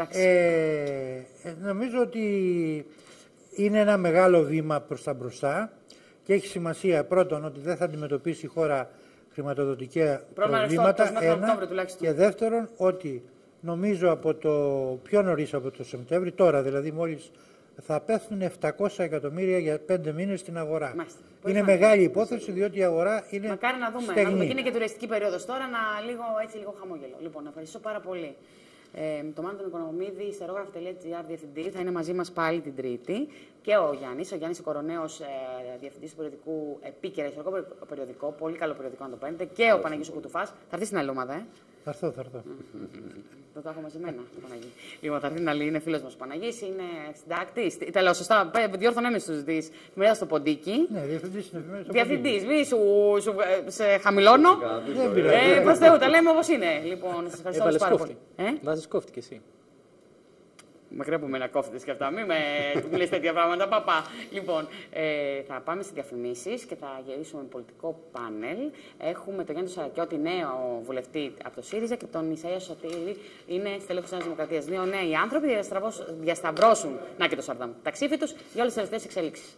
νομίζω ότι είναι ένα μεγάλο βήμα προς τα μπροστά και έχει σημασία πρώτον ότι δεν θα αντιμετωπίσει η χώρα χρηματοδοτικά προβλήματα, ένα, και δεύτερον ότι νομίζω από το πιο νωρίς από το Σεπτέμβρη, τώρα δηλαδή μόλις θα πέφτουν επτακόσια εκατομμύρια για πέντε μήνες στην αγορά. Μάλιστα. Είναι μεγάλη υπόθεση, διότι η αγορά είναι. Μακάρι να δούμε. Στεγνή. Να δούμε. Και είναι και τουριστική περίοδος τώρα, να λίγο, έτσι, λίγο χαμόγελο. Λοιπόν, ευχαριστώ πάρα πολύ. Ε, το Μάνο τον Οικονομίδη, ιστερόγραφο τελεία τζι άρ διευθυντή, θα είναι μαζί μας πάλι την Τρίτη. Και ο Γιάννης, ο Γιάννης ο Κοροναίος, ε, διευθυντής του περιοδικού Επίκαιρα, ιστορικό περιοδικό, πολύ καλό περιοδικό να το παίρνετε. Και ο Παναγιώτης ο Κουτουφάς. Θα έρθει στην άλλη ομάδα, ε. Θα έρθω, θα έρθω. Το έχω μαζεμένα το Παναγί. Λοιπόν, θα έρθει την άλλη, είναι φίλος μας ο Παναγής, είναι συντάκτης. Τα λέω σωστά, διόρθωνε με στους δεις. Μοιράζω στο ποντίκι. Ναι, διευθυντής είναι εφημερίδα στο διευθυντής, μη σου, σου σε χαμηλώνω. Δεν πειράζει. Ε, προς Θεού, τα λέμε όπως είναι. Λοιπόν, σας ευχαριστώ πάρα πολύ. Βάζεις κόφτη κι εσύ. Μακριά από μένα κόφτετε και αυτά. Μην με λες τέτοια πράγματα, παπά. Λοιπόν, ε, θα πάμε σε διαφημίσεις και θα γυρίσουμε με πολιτικό πάνελ. Έχουμε τον Γιάννη Σαρακιώτη, νέο βουλευτή από το ΣΥΡΙΖΑ, και τον Ισαΐα Σωτήρη, είναι στέλεχος της Νέας Δημοκρατίας. Δύο νέοι άνθρωποι διασταυρώσουν, να και το Σαρδάμ, τα ξύφη τους για όλες τις τελευταίες εξελίξεις.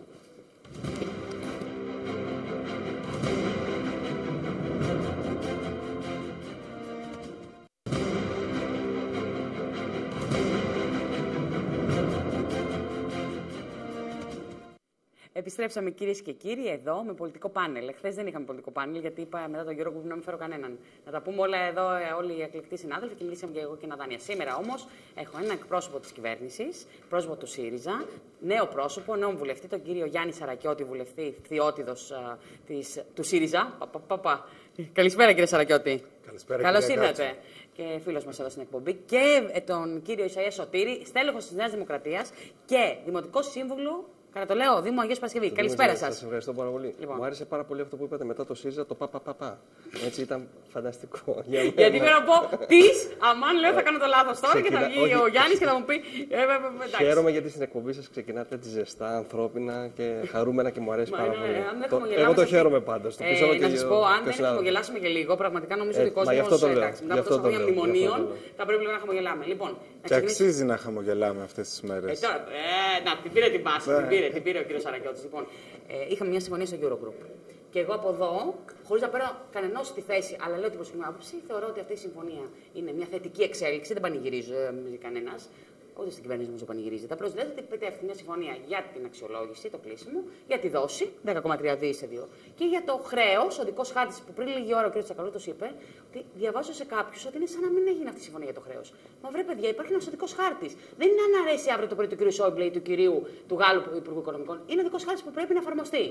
Επιστρέψαμε, κυρίες και κύριοι, εδώ με πολιτικό πάνελ. Χθες δεν είχαμε πολιτικό πάνελ, γιατί είπα μετά τον Eurogroup να μην φέρω κανέναν. Να τα πούμε όλα εδώ, όλοι οι εκλεκτοί συνάδελφοι, και μιλήσαμε και εγώ και η Ναδάνια. Σήμερα όμως έχω ένα εκπρόσωπο της κυβέρνησης, πρόσωπο του ΣΥΡΙΖΑ, νέο πρόσωπο, νέο βουλευτή, τον κύριο Γιάννη Σαρακιώτη, βουλευτή θειότιδος του ΣΥΡΙΖΑ. Πα, πα, πα, πα. Καλησπέρα, κύριε Σαρακιώτη. Καλησπέρα. Καλώς ήρθατε. Και φίλος μας εδώ στην εκπομπή. Και τον κύριο Ισαΐα Σωτήρη, στέλεχος της Νέας Δημοκρατίας και δημοτικό σύμβουλο. Καλά το λέω, Δήμο Αγίας Παρασκευή. Καλησπέρα σας. Σας ευχαριστώ πάρα πολύ. Λοιπόν. Μου άρεσε πάρα πολύ αυτό που είπατε μετά το ΣΥΡΙΖΑ, το πα, πα, πα, πα. Έτσι ήταν φανταστικό. Για Γιατί πρέπει να πω τις, αμάν λέω θα κάνω το λάθος τώρα και θα βγει ο Γιάννης και θα μου πει. Ε, Χαίρομαι γιατί στην εκπομπή σας ξεκινάτε έτσι ζεστά, ανθρώπινα και χαρούμενα και μου αρέσει πάρα πολύ. Εγώ το χαίρομαι πάντως. Να σας πω, αν δεν χαμογελάσουμε και λίγο, πραγματικά νομίζω ότι ο κόσμος μετά από τόσα χρόνια μνημονίων θα πρέπει να χαμογελάμε. Και αξίζει να χαμογελάμε αυτές τις μέρες. Να, την πήρε την πάση. Την πήρε ο κύριος Σαρακιώτης. Λοιπόν, ε, είχαμε μια συμφωνία στο Eurogroup. Και εγώ από εδώ, χωρίς να παίρνω κανενός τη θέση, αλλά λέω την προσωπική μου άποψη, θεωρώ ότι αυτή η συμφωνία είναι μια θετική εξέλιξη. Δεν πανηγυρίζω ε, κανένας. Ούτε στην κυβέρνηση νομίζω πανηγυρίζεται. Απλώς λέτε ότι επιτεύχθηκε μια συμφωνία για την αξιολόγηση, το κλείσιμο, για τη δόση, δέκα κόμμα τρία δισεκατομμύρια σε δύο. Και για το χρέος, ο δικός χάρτης που πριν λίγη ώρα ο κ. Τσακαλώτος είπε, ότι διαβάζω σε κάποιους ότι είναι σαν να μην έγινε αυτή η συμφωνία για το χρέος. Μα βρε παιδιά, υπάρχει ένας οδικός χάρτης. Δεν είναι αν αρέσει αύριο το πρωί του κ. Σόιμπλε ή του κυρίου του Γάλλου Υπουργού Οικονομικών. Είναι ο δικός χάρτης που πρέπει να εφαρμοστεί.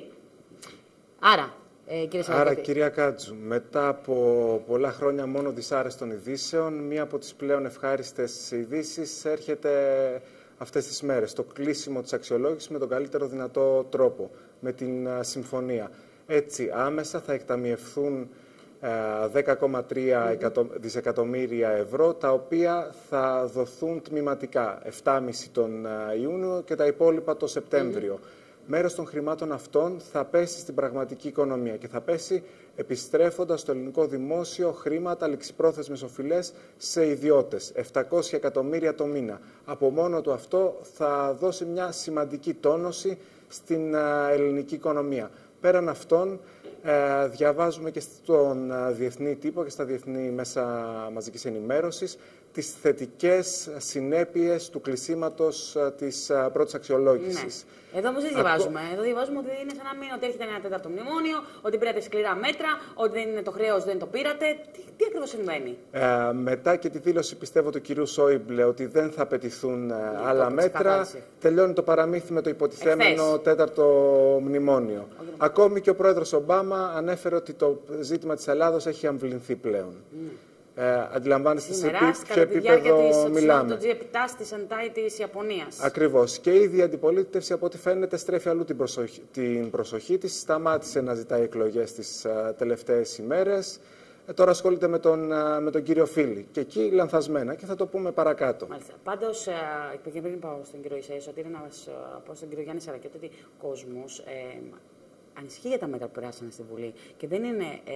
Άρα. Ε, κύριε Άρα, κυρία Κάτζου, μετά από πολλά χρόνια μόνο δυσάρεστων ειδήσεων, μία από τις πλέον ευχάριστες ειδήσεις έρχεται αυτές τις μέρες. Το κλείσιμο της αξιολόγησης με τον καλύτερο δυνατό τρόπο, με την uh, συμφωνία. Έτσι, άμεσα θα εκταμιευθούν uh, δέκα κόμμα τρία mm-hmm. δισεκατομμύρια ευρώ, τα οποία θα δοθούν τμηματικά, επτά κόμμα πέντε τον uh, Ιούνιο και τα υπόλοιπα το Σεπτέμβριο. Mm-hmm. Μέρος των χρημάτων αυτών θα πέσει στην πραγματική οικονομία και θα πέσει επιστρέφοντας στο ελληνικό δημόσιο χρήματα, ληξιπρόθεσμες οφειλές σε ιδιώτες. επτακόσια εκατομμύρια το μήνα. Από μόνο του αυτό θα δώσει μια σημαντική τόνωση στην ελληνική οικονομία. Πέραν αυτών, ε, διαβάζουμε και στον διεθνή τύπο και στα διεθνή μέσα μαζικής ενημέρωσης τις θετικές συνέπειες του κλεισίματος της πρώτης αξιολόγησης. Ναι. Εδώ όμως δεν διαβάζουμε. Ακό... Εδώ διαβάζουμε ότι είναι σαν να μην ότι έρχεται ένα τέταρτο μνημόνιο, ότι πήρατε σκληρά μέτρα, ότι δεν είναι το χρέος, δεν το πήρατε. Τι, τι ακριβώς συμβαίνει? Ε, μετά και τη δήλωση, πιστεύω, του κυρίου Σόιμπλε ότι δεν θα απαιτηθούν ε, άλλα μέτρα, τελειώνει το παραμύθι με το υποτιθέμενο Εχθές. τέταρτο μνημόνιο. Okay. Ακόμη και ο πρόεδρος Ομπάμα ανέφερε ότι το ζήτημα της Ελλάδος έχει αμβληνθεί πλέον. Mm. Ε, αντιλαμβάνεστε σε ποιο επίπεδο μιλάμε. Το τζι επτά της αντάει της Ιαπωνίας. Ακριβώς. Και ήδη η αντιπολίτευση, από ό,τι φαίνεται, στρέφει αλλού την προσοχή, την προσοχή της. Σταμάτησε να ζητάει εκλογές τις uh, τελευταίες ημέρες. Ε, τώρα ασχολείται με τον, uh, με τον κύριο Φίλη. Και εκεί λανθασμένα, και θα το πούμε παρακάτω. Μάλιστα. Πάντως, uh, και πριν πάω στον κύριο Ισαΐα Σωτήρη, να σας uh, πω στον κύριο Γιάννη Σαρακιώτη ότι ο κόσμος ε, ανησυχεί για τα μέτρα που περάσανε στη Βουλή. Και δεν είναι ε,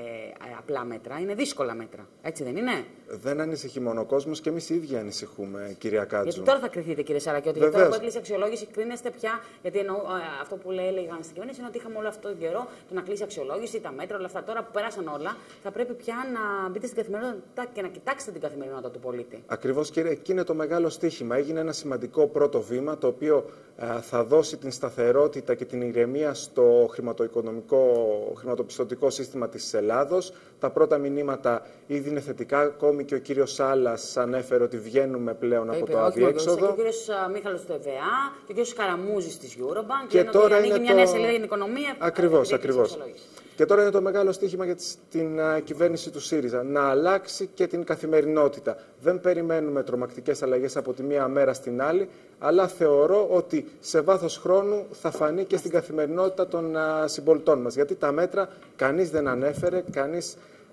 απλά μέτρα, είναι δύσκολα μέτρα. Έτσι δεν είναι? Δεν ανησυχεί μόνο ο κόσμος, και εμείς οι ίδιοι ανησυχούμε, κυρία Κάτζου. Γιατί τώρα θα κρυθείτε, κύριε Σαρακιώτη. Γιατί τώρα που έκλεισε αξιολόγηση, κρίνεστε πια. Γιατί εννοώ, ε, αυτό που λέει, έλεγαν στην κυβέρνηση είναι ότι είχαμε όλο αυτόν τον καιρό το να κλείσει αξιολόγηση, τα μέτρα, όλα αυτά. Τώρα που περάσαν όλα, θα πρέπει πια να μπείτε στην καθημερινότητα και να κοιτάξετε την καθημερινότητα του πολίτη. Ακριβώς, κύριε. Εκεί είναι το μεγάλο στοίχημα. Έγινε ένα σημαντικό πρώτο βήμα, το οποίο ε, θα δώσει την σταθερότητα και την ηρεμία στο χρηματοοικονομικό, χρηματοπιστωτικό σύστημα της Ελλάδος. Τα πρώτα μηνύματα ήδη είναι θετικά. Ακόμη και ο κύριος Σάλλας ανέφερε ότι βγαίνουμε πλέον το από το αδιέξοδο. Και ο κύριος Μίχαλος του ΕΒΑ και ο κύριος Καραμούζης της Eurobank. Και, και τώρα είναι μια νέα σελίδα για την οικονομία. Ακριβώς, ακριβώς. Και τώρα είναι το μεγάλο στοίχημα για την uh, κυβέρνηση του ΣΥΡΙΖΑ, να αλλάξει και την καθημερινότητα. Δεν περιμένουμε τρομακτικές αλλαγές από τη μία μέρα στην άλλη, αλλά θεωρώ ότι σε βάθος χρόνου θα φανεί και στην καθημερινότητα των uh, συμπολιτών μας. Γιατί τα μέτρα κανείς δεν ανέφερε, κανείς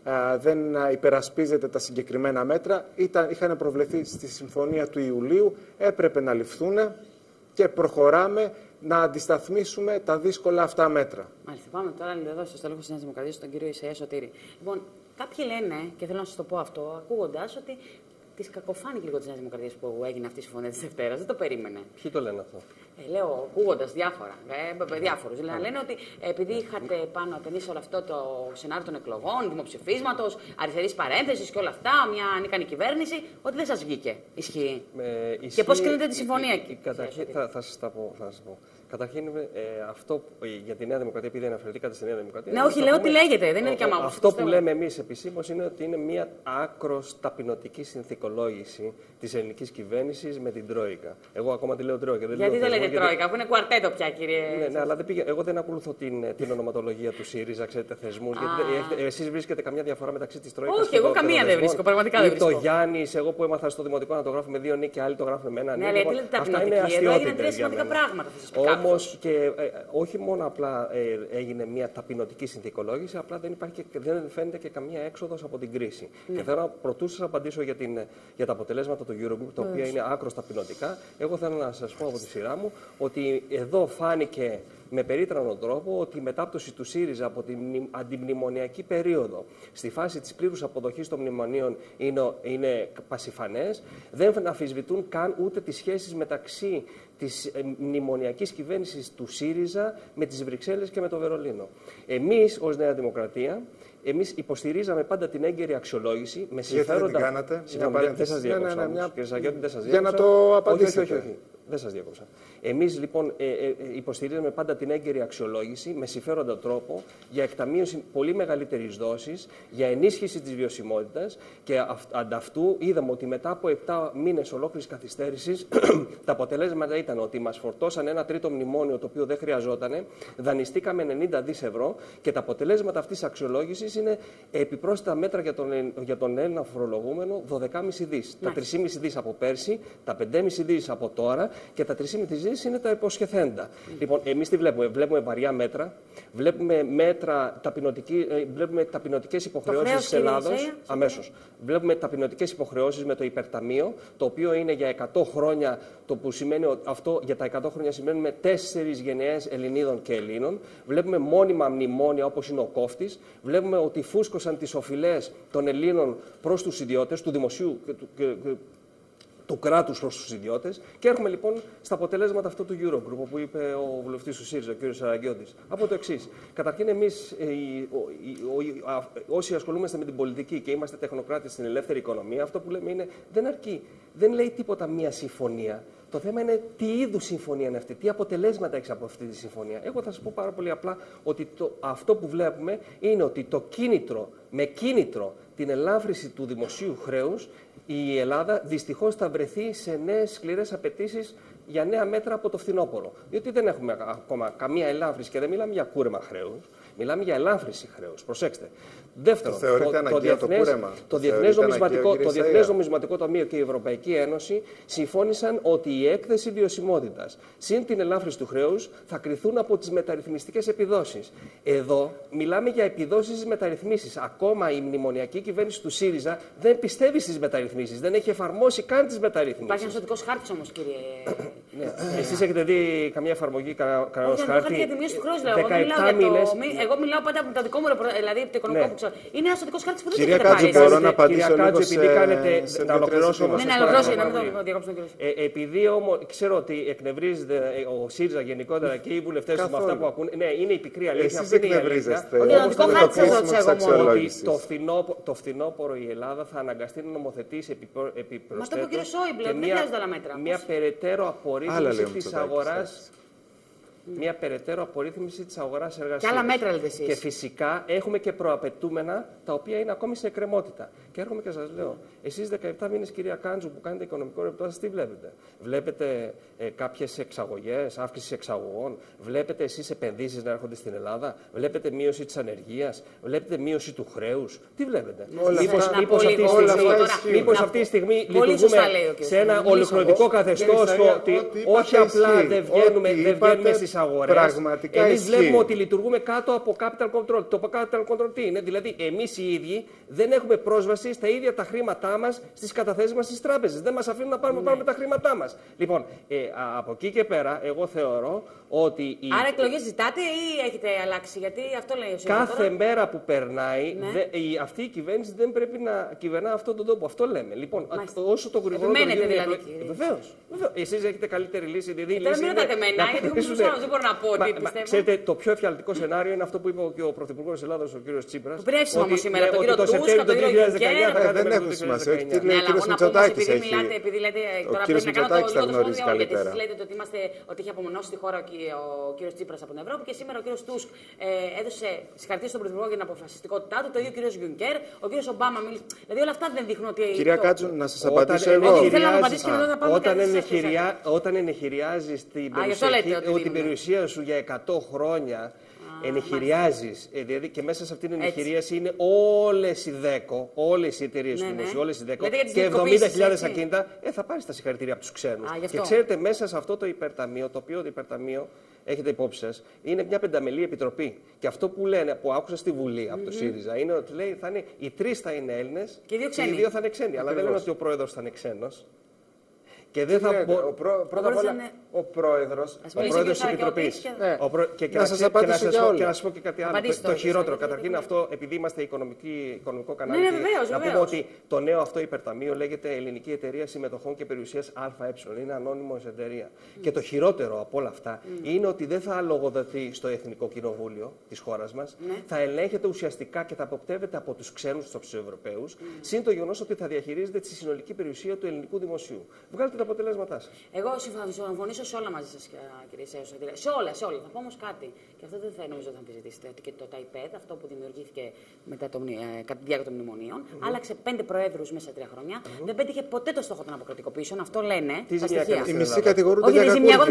δεν υπερασπίζεται τα συγκεκριμένα μέτρα. Ήταν, είχαν προβλεφθεί στη συμφωνία του Ιουλίου, έπρεπε να ληφθούν και προχωράμε να αντισταθμίσουμε τα δύσκολα αυτά μέτρα. Μάλιστα, πάμε τώρα εδώ στο στέλεχο της Νέας Δημοκρατίας, τον κύριο Ισαία Σωτήρη. Λοιπόν, κάποιοι λένε, και θέλω να σας το πω αυτό, ακούγοντας ότι της κακοφάνηκε λίγο της Νέας Δημοκρατίας που έγινε αυτή η συμφωνία της Δευτέρας. Δεν το περίμενε. Ποιοι το λένε αυτό? Ε, λέω, ακούγοντας διάφορα, ε, διάφορους. Λένε, λένε ότι επειδή είχατε πάνω ατενίσει όλο αυτό το σενάριο των εκλογών, δημοψηφίσματος, αριστερής παρένθεσης και όλα αυτά, μια ανίκανη κυβέρνηση, ότι δεν σας βγήκε. Ισχύει. Ε, ισχύει. Και πώς κρίνετε τη συμφωνία εκεί? Καταρχήν, θα, θα σας τα πω. Θα σας πω. Καταρχήν, ε, αυτό για τη Νέα Δημοκρατία, επειδή αναφερθήκατε στη Νέα Δημοκρατία. Ναι, όχι, λέω τι λέγεται, δεν είναι και αμάγωση. Αυτό που λέμε εμείς επισήμως είναι ότι είναι μια άκρος ταπεινωτική συνθηκολόγηση της ελληνικής κυβέρνησης με την Τρόικα. Εγώ ακόμα τη λέω Τρόικα. Δεν γιατί δεν λέτε γιατί... Τρόικα, που είναι κουαρτέτο πια, κύριε. Ναι, ναι, αλλά δεν πήγε... εγώ δεν ακολουθώ την, την ονοματολογία του ΣΥΡΙΖΑ, ξέρετε, θεσμούς. Γιατί εσείς βρίσκετε καμιά διαφορά μεταξύ της Τρόικας όχι, και εγώ καμία δεν βρίσκω, πραγματικά δεν βρίσκω. Ή το Γιάννης, εγώ που έμαθα στο δημοτικό να το γράφω με δύο νίκ και άλλοι το γράφουν με ένα νίκ. Ναι, αλλά γιατί λέτε ταπεινωτική, εδώ έγιναν τρία σημαντικά πράγματα. Όμως και ε, όχι μόνο απλά ε, έγινε μια ταπεινωτική συνθηκολόγηση, απλά δεν, υπάρχει και, δεν φαίνεται και καμία έξοδος από την κρίση. Ναι. Και θέλω να πρωτού σας απαντήσω για, την, για τα αποτελέσματα του Eurogroup, τα οποία είναι άκρως ταπεινωτικά. Εγώ θέλω να σας πω από τη σειρά μου ότι εδώ φάνηκε με περίτρανο τρόπο ότι η μετάπτωση του ΣΥΡΙΖΑ από την αντιμνημονιακή περίοδο στη φάση της πλήρους αποδοχής των μνημονίων είναι, είναι πασιφανές, δεν αμφισβητούν καν ούτε τις σχέσεις μεταξύ της μνημονιακής κυβέρνησης του ΣΥΡΙΖΑ με τις Βρυξέλλες και με το Βερολίνο. Εμείς ως Νέα Δημοκρατία, εμείς υποστηρίζαμε πάντα την έγκαιρη αξιολόγηση με συμφέροντα. Γιατί δεν την κάνατε? Συγγνώμη, δεν σας διέκοψα. Ναι, ναι, ναι, μια... Κύριε Σαγιώτη, δεν σας διέκοψα. Για να το απαντήσετε. Όχι, όχι, όχι. Δεν σας διέκοψα. Εμείς λοιπόν ε, ε, υποστηρίζαμε πάντα την έγκαιρη αξιολόγηση με συμφέροντα τρόπο για εκταμείωση πολύ μεγαλύτερης δόσης, για ενίσχυση της βιωσιμότητας και ανταυτού είδαμε ότι μετά από επτά μήνες ολόκληρης καθυστέρησης τα αποτελέσματα ήταν ότι μας φορτώσαν ένα τρίτο μνημόνιο το οποίο δεν χρειαζόταν, δανειστήκαμε ενενήντα δισεκατομμύρια ευρώ και τα αποτελέσματα αυτής της αξιολόγησης είναι επιπρόσθετα μέτρα για τον, για τον Έλληνα φορολογούμενο δώδεκα κόμμα πέντε δισεκατομμύρια. Τα τρία κόμμα πέντε δισεκατομμύρια από πέρσι, τα πέντε κόμμα πέντε δισεκατομμύρια από τώρα και τα τρία κόμμα πέντε δισεκατομμύρια είναι τα υποσχεθέντα. Mm. Λοιπόν, εμείς τι βλέπουμε? Βλέπουμε βαριά μέτρα, βλέπουμε μέτρα, βλέπουμε ταπεινωτικές υποχρεώσεις της Ελλάδος, αμέσως. Βλέπουμε ταπεινωτικές υποχρεώσεις με το υπερταμείο, το οποίο είναι για εκατό χρόνια, το που σημαίνει αυτό για τα εκατό χρόνια σημαίνουν με τέσσερις γενναίες Ελληνίδων και Ελλήνων. Βλέπουμε μόνιμα μνημόνια όπως είναι ο κόφτης. Βλέπουμε ότι φούσκωσαν τις οφειλές των Ελλήνων προς τους ιδιώτες, του δημοσίου και του, και, και, του κράτους προς τους ιδιώτες. Και έρχομαι λοιπόν στα αποτελέσματα αυτού του Eurogroup, που είπε ο βουλευτής του ΣΥΡΙΖΑ, ο κ. Σαραγγιώτης. Από το εξής. Καταρχήν, εμείς ε, οι, οι, οι, όσοι ασχολούμαστε με την πολιτική και είμαστε τεχνοκράτες στην ελεύθερη οικονομία, αυτό που λέμε είναι δεν αρκεί. Δεν λέει τίποτα μία συμφωνία. Το θέμα είναι τι είδους συμφωνία είναι αυτή, τι αποτελέσματα έχει από αυτή τη συμφωνία. Εγώ θα σας πω πάρα πολύ απλά ότι το, αυτό που βλέπουμε είναι ότι το κίνητρο, με κίνητρο την ελάφρυνση του δημοσίου χρέους, η Ελλάδα δυστυχώς θα βρεθεί σε νέες σκληρές απαιτήσεις για νέα μέτρα από το φθινόπωρο. Διότι δεν έχουμε ακόμα καμία ελάφρυνση και δεν μιλάμε για κούρεμα χρέους, μιλάμε για ελάφρυνση χρέους. Προσέξτε. Δεύτερον, το, το, το, διεθνές, το, το, διεθνές νομισματικό, το Διεθνές Νομισματικό Ταμείο και η Ευρωπαϊκή Ένωση συμφώνησαν ότι η έκθεση βιωσιμότητας συν την ελάφρυνση του χρέους θα κριθούν από τις μεταρρυθμιστικές επιδόσεις. Εδώ μιλάμε για επιδόσεις στις μεταρρυθμίσεις. Ακόμα η μνημονιακή κυβέρνηση του ΣΥΡΙΖΑ δεν πιστεύει στις μεταρρυθμίσεις, δεν έχει εφαρμόσει καν τις μεταρρυθμίσεις. Υπάρχει ένας οδικός χάρτης όμως, κύριε. Ναι. Εσείς έχετε δει καμία εφαρμογή, κανένας χάρτη? Όχι, για τη μείωση του χρέους, λέω. Εγώ μιλάω, μήνες... το... εγώ μιλάω πάντα από το δικό μου, δηλαδή από το οικονομικό ναι. που ξέρω. Είναι ένας οδικός χάρτης που δεν έχετε πάρει. Κυρία Κάτζη, μπορώ να απαντήσω λίγο σε... επειδή κάνετε... Να ολοκληρώσω όμως. Ναι, να ολοκληρώσω, να μην το διακόψω τον κύριο. Επειδή όμως ξέρω ότι εκνευρίζεται ο ΣΥΡΙΖΑ γενικότερα και οι βουλευτές με αυτά που ακούν. Ναι, είναι η πικρή αλήθεια. Εσείς εκνευρίζεστε. Ότι οδικό χάρτη σας ρωτήσω εγώ μόνο. Ότι το φθινόπωρο η Ελλάδα θα αναγκαστεί να νομοθετήσει επιπροσθέτως μια περαιτέρω απορρίθμιση της αγοράς. Μια περαιτέρω απορρίθμιση της αγοράς εργασίας. Και άλλα μέτρα λέτε εσείς. Και φυσικά έχουμε και προαπαιτούμενα τα οποία είναι ακόμη σε εκκρεμότητα. Και έρχομαι και σας λέω, εσείς δεκαεπτά μήνες, κυρία Κάντζου, που κάνετε οικονομικό ρεπτό, τι βλέπετε? Βλέπετε ε, κάποιες εξαγωγές, αύξηση εξαγωγών, βλέπετε εσείς επενδύσεις να έρχονται στην Ελλάδα, βλέπετε μείωση της ανεργίας, βλέπετε μείωση του χρέους. Τι βλέπετε? Μήπως αυτή τη στιγμή λειτουργούμε σε ένα ολοκληρωτικό καθεστώς, ότι όχι απλά δεν βγαίνουμε στις αγορές. Πραγματικά εμείς ισχύει. βλέπουμε ότι λειτουργούμε κάτω από capital control. Το capital control τι είναι? Δηλαδή, εμείς οι ίδιοι δεν έχουμε πρόσβαση στα ίδια τα χρήματά μας στις καταθέσεις μας στις τράπεζες. Δεν μας αφήνουν να πάρουμε, ναι. πάρουμε τα χρήματά μας. Λοιπόν, ε, από εκεί και πέρα, εγώ θεωρώ ότι. Η... Άρα, εκλογές ζητάτε ή έχετε αλλάξει? Γιατί αυτό λέει ο Κάθε τώρα. μέρα που περνάει, ναι. δε, η, αυτή η κυβέρνηση δεν πρέπει να κυβερνά αυτόν τον τόπο. Αυτό λέμε. Λοιπόν, Μάλιστα. όσο το γρηγορότερο. Επιμένετε δηλαδή. Βεβαίως. Εσείς έχετε καλύτερη λύση. Δηλαδή, ε, τώρα μην ρωτάτε εμένα, γιατί εγώ δεν μπορώ να πω τι πιστεύω. Ξέρετε, το πιο εφιαλτικό σενάριο είναι αυτό που είπε και ο Πρωθυπουργός της Ελλάδας, ο κ. Τσίπρας. Που πρέπει όμως σήμερα, τον κύριο Τούσκα, τον κύριο Γιουγκέρ. Δεν έχουν σημασία. Όχι, τι λέει ο κ. Μητσοτάκης έχει. Ο κ. Μητσοτάκης τα γνωρίζει καλύτερα. Εσείς λέτε ότι, είμαστε, ότι είχε απομονώσει τη χώρα ο κ. Τσίπρας από την Ευρώπη και σήμερα ο κ. Τούσκ έδωσε συγχαρητήρια στον Πρωθυπουργό για την αποφασιστικότητά του, το ίδιο ο κ. Γιουγκέρ, ο κ. Ομπάμα μίλησε. Δηλαδή όλα αυτά δεν δείχνουν ότι. Κυρία Κάτσου, να σας απαντήσω εγώ. Όταν ενεχειριάζεις την περιουσία σου για εκατό χρόνια. Ενεχειριάζεις, δηλαδή και μέσα σε αυτήν την ενεχειρίαση είναι όλες οι ΔΕΚΟ, όλες οι εταιρείες του δημοσίου, όλες οι ΔΕΚΟ και εβδομήντα χιλιάδες ακίνητα, ε, θα πάρεις τα συγχαρητήρια από τους ξένους. Α, και ξέρετε, μέσα σε αυτό το υπερταμείο, το οποίο το υπερταμείο, έχετε υπόψη σας, είναι μια πενταμελή επιτροπή. Και αυτό που λένε, που άκουσα στη Βουλή από το ΣΥΡΙΖΑ, είναι ότι λέει θα είναι, οι τρεις θα είναι Έλληνες και οι δύο θα είναι ξένοι. Αλλά δεν λένε ότι ο πρόεδρος θα είναι ξένος. Και δεν θα μπο... ο πρό... Πρώτα απ' όλα, είναι... ο πρόεδρος, ο πρόεδρος της Επιτροπής. Και... Ναι. Ο προ... και, και, να σας απαντήσω και, για όλα. Και να σας πω και κάτι άλλο. Το, το χειρότερο, καταρχήν ναι. αυτό, επειδή είμαστε οικονομικό κανάλι, ναι, ναι, βεβαίως, να βεβαίως. πούμε ότι το νέο αυτό υπερταμείο λέγεται Ελληνική Εταιρεία Συμμετοχών και Περιουσίας ΑΕ. Είναι ανώνυμος εταιρεία. Mm. Και το χειρότερο από όλα αυτά mm. είναι ότι δεν θα λογοδοτεί στο Εθνικό Κοινοβούλιο της χώρας μας, mm. θα ελέγχεται ουσιαστικά και θα αποπτεύεται από τους ξένους, τους Ευρωπαίους, mm. συν το γεγονός ότι θα διαχειρίζεται τη συνολική περιουσία του ελληνικού δημοσίου. Βγάλετε τα αποτελέσματά σας. Εγώ συμφωνήσω σε όλα μαζί σας, κύριε Σέο. Σε όλα, σε όλα. Θα πω όμως κάτι. Και αυτό δεν θα νομίζω ότι θα αμφισβητήσετε. Ότι και το ΤΑΙΠΕΔ, αυτό που δημιουργήθηκε μετά το, ε, κατά τη διάρκεια των μνημονίων, mm-hmm. άλλαξε πέντε προέδρους μέσα σε τρία χρόνια. Mm-hmm. Δεν πέτυχε ποτέ το στόχο των αποκρατικοποιήσεων. Αυτό λένε. Τι ζημιά έκανε? Οι μισοί κατηγορούνται για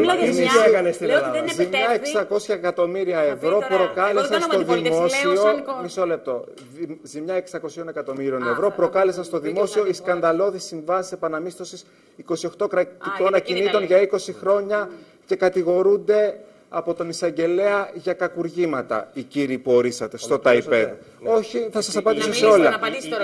κακούργημα. Ζημιά εξακόσια εκατομμύρια ευρώ προκάλεσαν στο δημόσιο. Μισό λεπτό. Ζημιά εξακόσια εκατομμύριων ευρώ προκάλεσαν στο δημόσιο οι σκανδαλώδεις συμβάσεις επαναμίσθωσης είκοσι οκτώ κρατικών ακινήτων για είκοσι χρόνια και κατηγορούνται από τον εισαγγελέα για κακουργήματα οι κύριοι που ορίσατε στο ΤΑΙΠΕΔ. Όχι, θα σας απαντήσω σε όλα.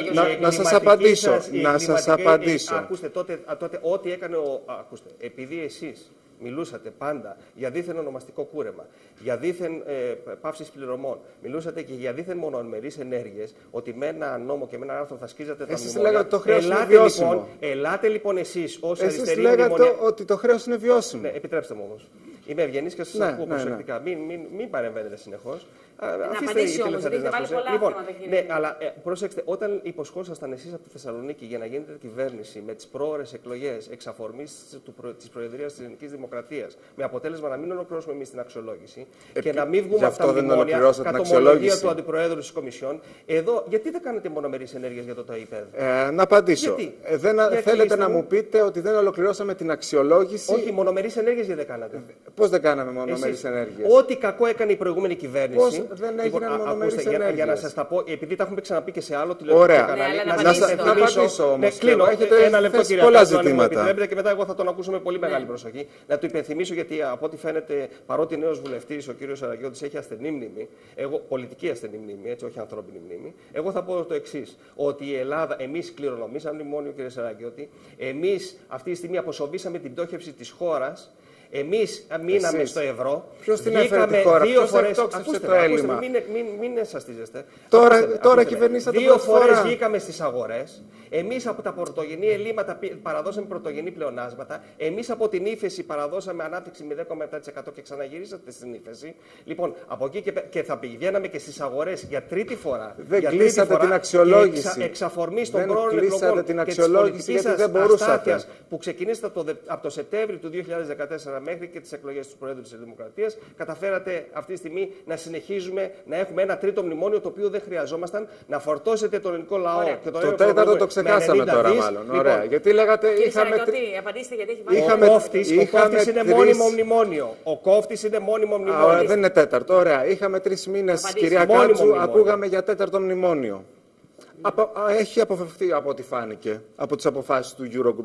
Να σας απαντήσω. Να σας απαντήσω. Ακούστε, τότε ό,τι έκανε ο... Ακούστε, επειδή εσείς μιλούσατε πάντα για δίθεν ονομαστικό κούρεμα, για δίθεν ε, πάυσεις πληρωμών, μιλούσατε και για δίθεν μονομερείς ενέργειες, ότι με ένα νόμο και με ένα άρθρο θα σκίζατε τα εσείς μνημόνια. Λέγατε το χρέος ελάτε, είναι βιώσιμο. Λοιπόν, ελάτε λοιπόν εσείς ως εσείς αριστεροί λέγατε μνημονια... ότι το χρέος είναι βιώσιμο. Ναι, επιτρέψτε μου όμως. Είμαι ευγενής και σας ναι, ακούω ναι, προσεκτικά. Ναι. Μην, μην, μην παρεμβαίνετε συνεχώς. Να απαντήσει όμως, γιατί έχετε βάλει πολλά λοιπόν, θέματα, κύριε. Ναι, αλλά ε, προσέξτε, όταν υποσχόσασταν εσείς από τη Θεσσαλονίκη για να γίνετε κυβέρνηση με τις πρόορες εκλογές εξ αφορμής της Προεδρίας της Ελληνικής Δημοκρατίας, με αποτέλεσμα να μην ολοκληρώσουμε εμείς την αξιολόγηση ε, και να μην βγούμε από τα μνημόνια κατ' ομολογία του Αντιπροέδρου της Κομισιόν, εδώ γιατί δεν κάνετε μονομερείς ενέργειες για το ΤΑΙΠΕΔ? Ε, να απαντήσω. Ε, δεν, θέλετε να μου πείτε ότι δεν ολοκληρώσαμε την αξιολόγηση? Όχι, μονομερείς ενέργειες γιατί δεν κάνατε. Πώς δεν κάναμε μονομερείς ενέργειες? Ό,τι κακό έκανε η προηγούμενη κυβέρνηση. Πώς δεν έγιναν μονομερείς ενέργειες? Για, για να σας τα πω, επειδή τα έχουμε ξαναπεί και σε άλλο τηλεοπτικό κανάλι. Ναι, να, να, σας να απαντήσω όμως. Ναι, κλείνω. Έχετε ένα λεπτό, κύριε πολλά Κάτω, ζητήματα. Αν μου και μετά εγώ θα τον ακούσω με πολύ ναι. μεγάλη προσοχή. Να του υπενθυμίσω, γιατί από ό,τι φαίνεται, παρότι νέος βουλευτής ο κύριος Σαραγιώτης έχει ασθενή μνήμη, εγώ, πολιτική ασθενή μνήμη, έτσι, όχι ανθρώπινη μνήμη, εγώ θα πω το εξής. Ότι η Ελλάδα, εμείς κληρονομήσαμε μνημόνιο, κύριε Σαραγιώτη, εμείς αυτή τη στιγμή αποσοβήσαμε την πτώχευση της χώρας. Εμείς μείναμε Εσείς. στο ευρώ. Ποιος την έφερε τη χώρα? Δύο φορές. Ακούστε, το έλλειμμα. Ακούστε, μην, μην, μην εσαστίζεστε. Τώρα, ακούστε, τώρα ακούστε, κυβερνήσατε Δύο φορές φορά. βγήκαμε στις αγορές. Εμείς από τα πρωτογενή ελλείμματα παραδώσαμε πρωτογενή πλεονάσματα. Εμείς από την ύφεση παραδώσαμε ανάπτυξη μηδέν κόμμα επτά τοις εκατό και ξαναγυρίσατε στην ύφεση. Λοιπόν, από εκεί και, και θα πηγαίναμε και στις αγορές για τρίτη φορά. Δεν κλείσατε την αξιολόγηση. Εξα, εξ αφορμής των πρόορων εκλογών την αξιολόγηση γιατί δεν μπορούσατε. Που ξεκινήσατε από το Σεπτέμβριο του δύο χιλιάδες δεκατέσσερα μέχρι και τις εκλογές του Προέδρου της Δημοκρατίας, καταφέρατε αυτή τη στιγμή να συνεχίζουμε να έχουμε ένα τρίτο μνημόνιο το οποίο δεν χρειαζόμασταν, να φορτώσετε τον ελληνικό λαό. Και τον το τέταρτο το ξεχάσαμε τώρα, δις. Μάλλον. Λοιπόν, ωραία. Γιατί λέγατε. Είχαμε... Απαντήστε, γιατί έχει βάλει. Είχαμε... Ο κόφτης είχαμε είναι τρεις... μόνιμο μνημόνιο. Ο κόφτης είναι μόνιμο μνημόνιο. Α, δεν είναι τέταρτο. Ωραία. Είχαμε τρεις μήνες, κυρία Κάτσου, ακούγαμε για τέταρτο μνημόνιο. Απο... Έχει αποφευθεί από ό,τι φάνηκε από τις αποφάσεις του Eurogroup.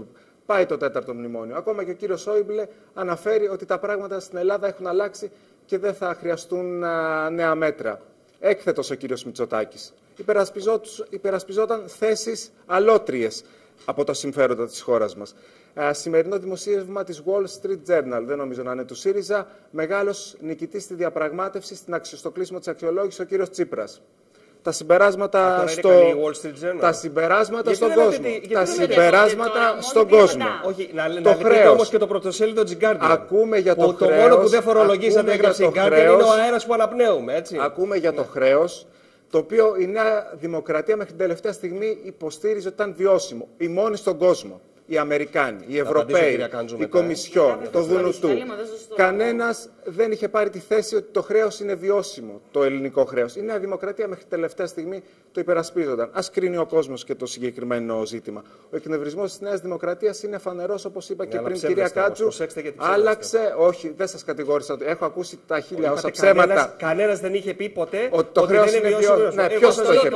πάει το τέταρτο μνημόνιο. Ακόμα και ο κύριος Σόιμπλε αναφέρει ότι τα πράγματα στην Ελλάδα έχουν αλλάξει και δεν θα χρειαστούν α, νέα μέτρα. Έκθετος ο κύριος Μητσοτάκης. Υπερασπιζόταν θέσεις αλότριες από τα συμφέροντα της χώρας μας. Α, σημερινό δημοσίευμα της Wall Street Journal, δεν νομίζω να είναι του ΣΥΡΙΖΑ, μεγάλος νικητής στη διαπραγμάτευση, στην αξιο... στο κλείσιμο της αξιολόγησης, ο κύριος Τσίπρας. Τα συμπεράσματα, στο... τα συμπεράσματα στον κόσμο. Τα συμπεράσματα στον κόσμο. Όχι, να, να λέτε όμως και το πρωτοσέλιδο της Guardian. Ακούμε για το, το χρέος. Το μόνο που δεν φορολογήσατε έγραψε η Guardian είναι ο αέρας που αναπνέουμε. Έτσι. Ακούμε για ναι. το χρέος, το οποίο η Νέα Δημοκρατία μέχρι την τελευταία στιγμή υποστήριζε ότι ήταν βιώσιμο. Η μόνη στον κόσμο. Οι Αμερικάνοι, οι Ευρωπαίοι, η Κομισιόν, το Δουνουτού. Κανένας δεν είχε πάρει τη θέση ότι το χρέος είναι βιώσιμο, το ελληνικό χρέος. Η Νέα Δημοκρατία μέχρι τελευταία στιγμή το υπερασπίζονταν. Ας κρίνει ο κόσμος και το συγκεκριμένο ζήτημα. Ο εκνευρισμός της Νέας Δημοκρατίας είναι φανερός, όπως είπα και πριν, κυρία Κάτζου. Άλλαξε, όχι, δεν σας κατηγόρησα. Έχω ακούσει τα χίλια όσα ψέματα. Κανένας δεν είχε πει ποτέ ότι το χρέος είναι βιώσιμο. Ναι, ποιος το είχε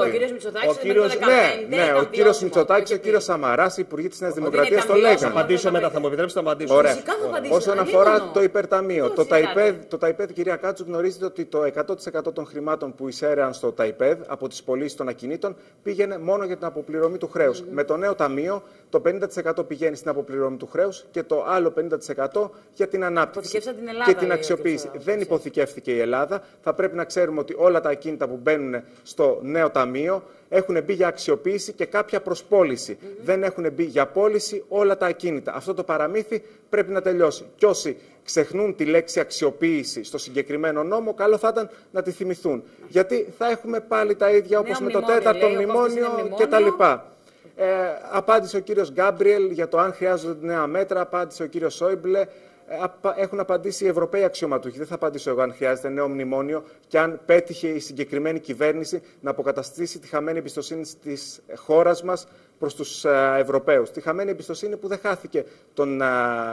πει? Ο κύριος Μητσοτάκης, ο κύριος Σαμαράς, οι υπουργοί της Νέας Δημοκρατίας. Το θα απαντήσω μετά, θα μου επιτρέψετε να απαντήσω. Ωραία. Όσον αφορά το υπερταμείο, το ΤΑΙΠΕΔ, το ΤΑΙΠΕΔ, κυρία Κάτσου, γνωρίζετε ότι το εκατό τοις εκατό των χρημάτων που εισέρεαν στο ΤΑΙΠΕΔ από τις πωλήσεις των ακινήτων πήγαινε μόνο για την αποπληρωμή του χρέους. Mm-hmm. Με το νέο ταμείο, το πενήντα τοις εκατό πηγαίνει στην αποπληρωμή του χρέους και το άλλο πενήντα τοις εκατό για την ανάπτυξη την Ελλάδα, και την αξιοποίηση. Δεν υποθηκεύτηκε η Ελλάδα. Θα πρέπει να ξέρουμε ότι όλα τα ακίνητα που μπαίνουν στο νέο ταμείο έχουν μπει για αξιοποίηση και κάποια προσπώληση. Mm-hmm. Δεν έχουν μπει για πώληση όλα τα ακίνητα. Αυτό το παραμύθι πρέπει να τελειώσει. Και όσοι ξεχνούν τη λέξη αξιοποίηση στο συγκεκριμένο νόμο, καλό θα ήταν να τη θυμηθούν. Mm-hmm. Γιατί θα έχουμε πάλι τα ίδια όπως με το τέταρτο μνημόνιο κτλ. Ε, απάντησε ο κύριος Γκάμπριελ για το αν χρειάζονται νέα μέτρα, απάντησε ο κύριος Σόιμπλε. Έχουν απαντήσει οι Ευρωπαίοι αξιωματούχοι. Δεν θα απαντήσω εγώ αν χρειάζεται νέο μνημόνιο και αν πέτυχε η συγκεκριμένη κυβέρνηση να αποκαταστήσει τη χαμένη εμπιστοσύνη της χώρας μας προς τους Ευρωπαίους. Τη χαμένη εμπιστοσύνη που δεν χάθηκε, τον,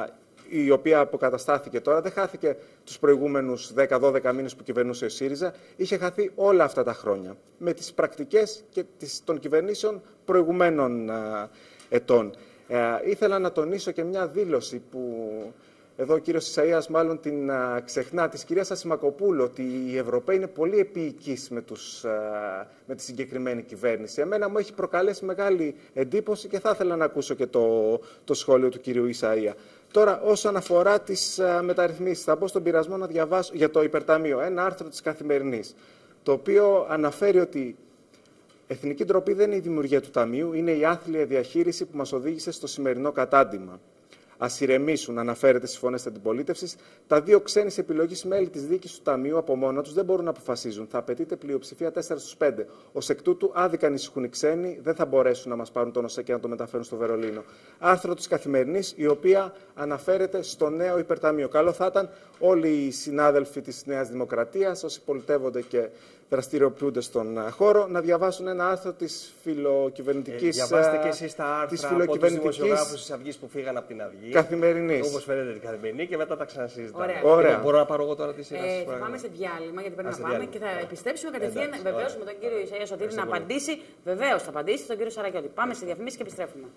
η οποία αποκαταστάθηκε τώρα, δεν χάθηκε τους προηγούμενους δέκα δώδεκα μήνες που κυβερνούσε ο ΣΥΡΙΖΑ, είχε χαθεί όλα αυτά τα χρόνια με τις πρακτικές και τις, των κυβερνήσεων προηγουμένων ετών. Ε, ήθελα να τονίσω και μια δήλωση που εδώ ο κύριος Ισαΐας μάλλον την α, ξεχνά, της κυρίας Ασημακοπούλου, ότι οι Ευρωπαίοι είναι πολύ επίοικείς με, τους, α, με τη συγκεκριμένη κυβέρνηση. Εμένα μου έχει προκαλέσει μεγάλη εντύπωση και θα ήθελα να ακούσω και το, το σχόλιο του κυρίου Ισαΐα. Τώρα, όσον αφορά τις α, μεταρρυθμίσεις, θα μπω στον πειρασμό να διαβάσω για το υπερταμείο ένα άρθρο της Καθημερινής, το οποίο αναφέρει ότι εθνική ντροπή δεν είναι η δημιουργία του Ταμείου, είναι η άθλια διαχείριση που μας οδήγησε στο σημερινό κατάντημα. Ας ηρεμήσουν, αναφέρεται στις φωνές της αντιπολίτευσης. Τα δύο ξένες επιλογής μέλη της διοίκησης του Ταμείου από μόνα τους δεν μπορούν να αποφασίζουν. Θα απαιτείται πλειοψηφία τέσσερα στους πέντε. Ως εκ τούτου, άδικα ανησυχούν οι ξένοι, δεν θα μπορέσουν να μας πάρουν τον ΟΣΕ και να το μεταφέρουν στο Βερολίνο. Άρθρο της Καθημερινής, η οποία αναφέρεται στο νέο υπερταμείο. Καλό θα ήταν όλοι οι συνάδελφοι της Νέας Δημοκρατίας, όσοι πολιτεύονται και δραστηριοποιούνται στον χώρο, να διαβάσουν ένα άρθρο της φιλοκυβερνητικής. Ε, διαβάστε και εσείς τα άρθρα από τους δημοσιογράφους της Αυγής που φύγαν από την Αυγή. Καθημερινής. Όπως φαίνεται την Καθημερινή και μετά τα ξανασυζητάμε. Ωραία. Ωραία. Μπορώ να πάρω εγώ τώρα τη σειρά σας. Ε, θα πάμε σε διάλειμμα γιατί πρέπει Άστε να πάμε διάλειμμα. και θα επιστρέψουμε κατευθείαν βεβαίως με τον κύριο Ισαΐα Σωτήρη να πολύ. απαντήσει. Βεβαίως θα απαντήσει στον κύριο Σαρακιώτη. Πάμε σε διαφημίσεις και επιστρέφουμε.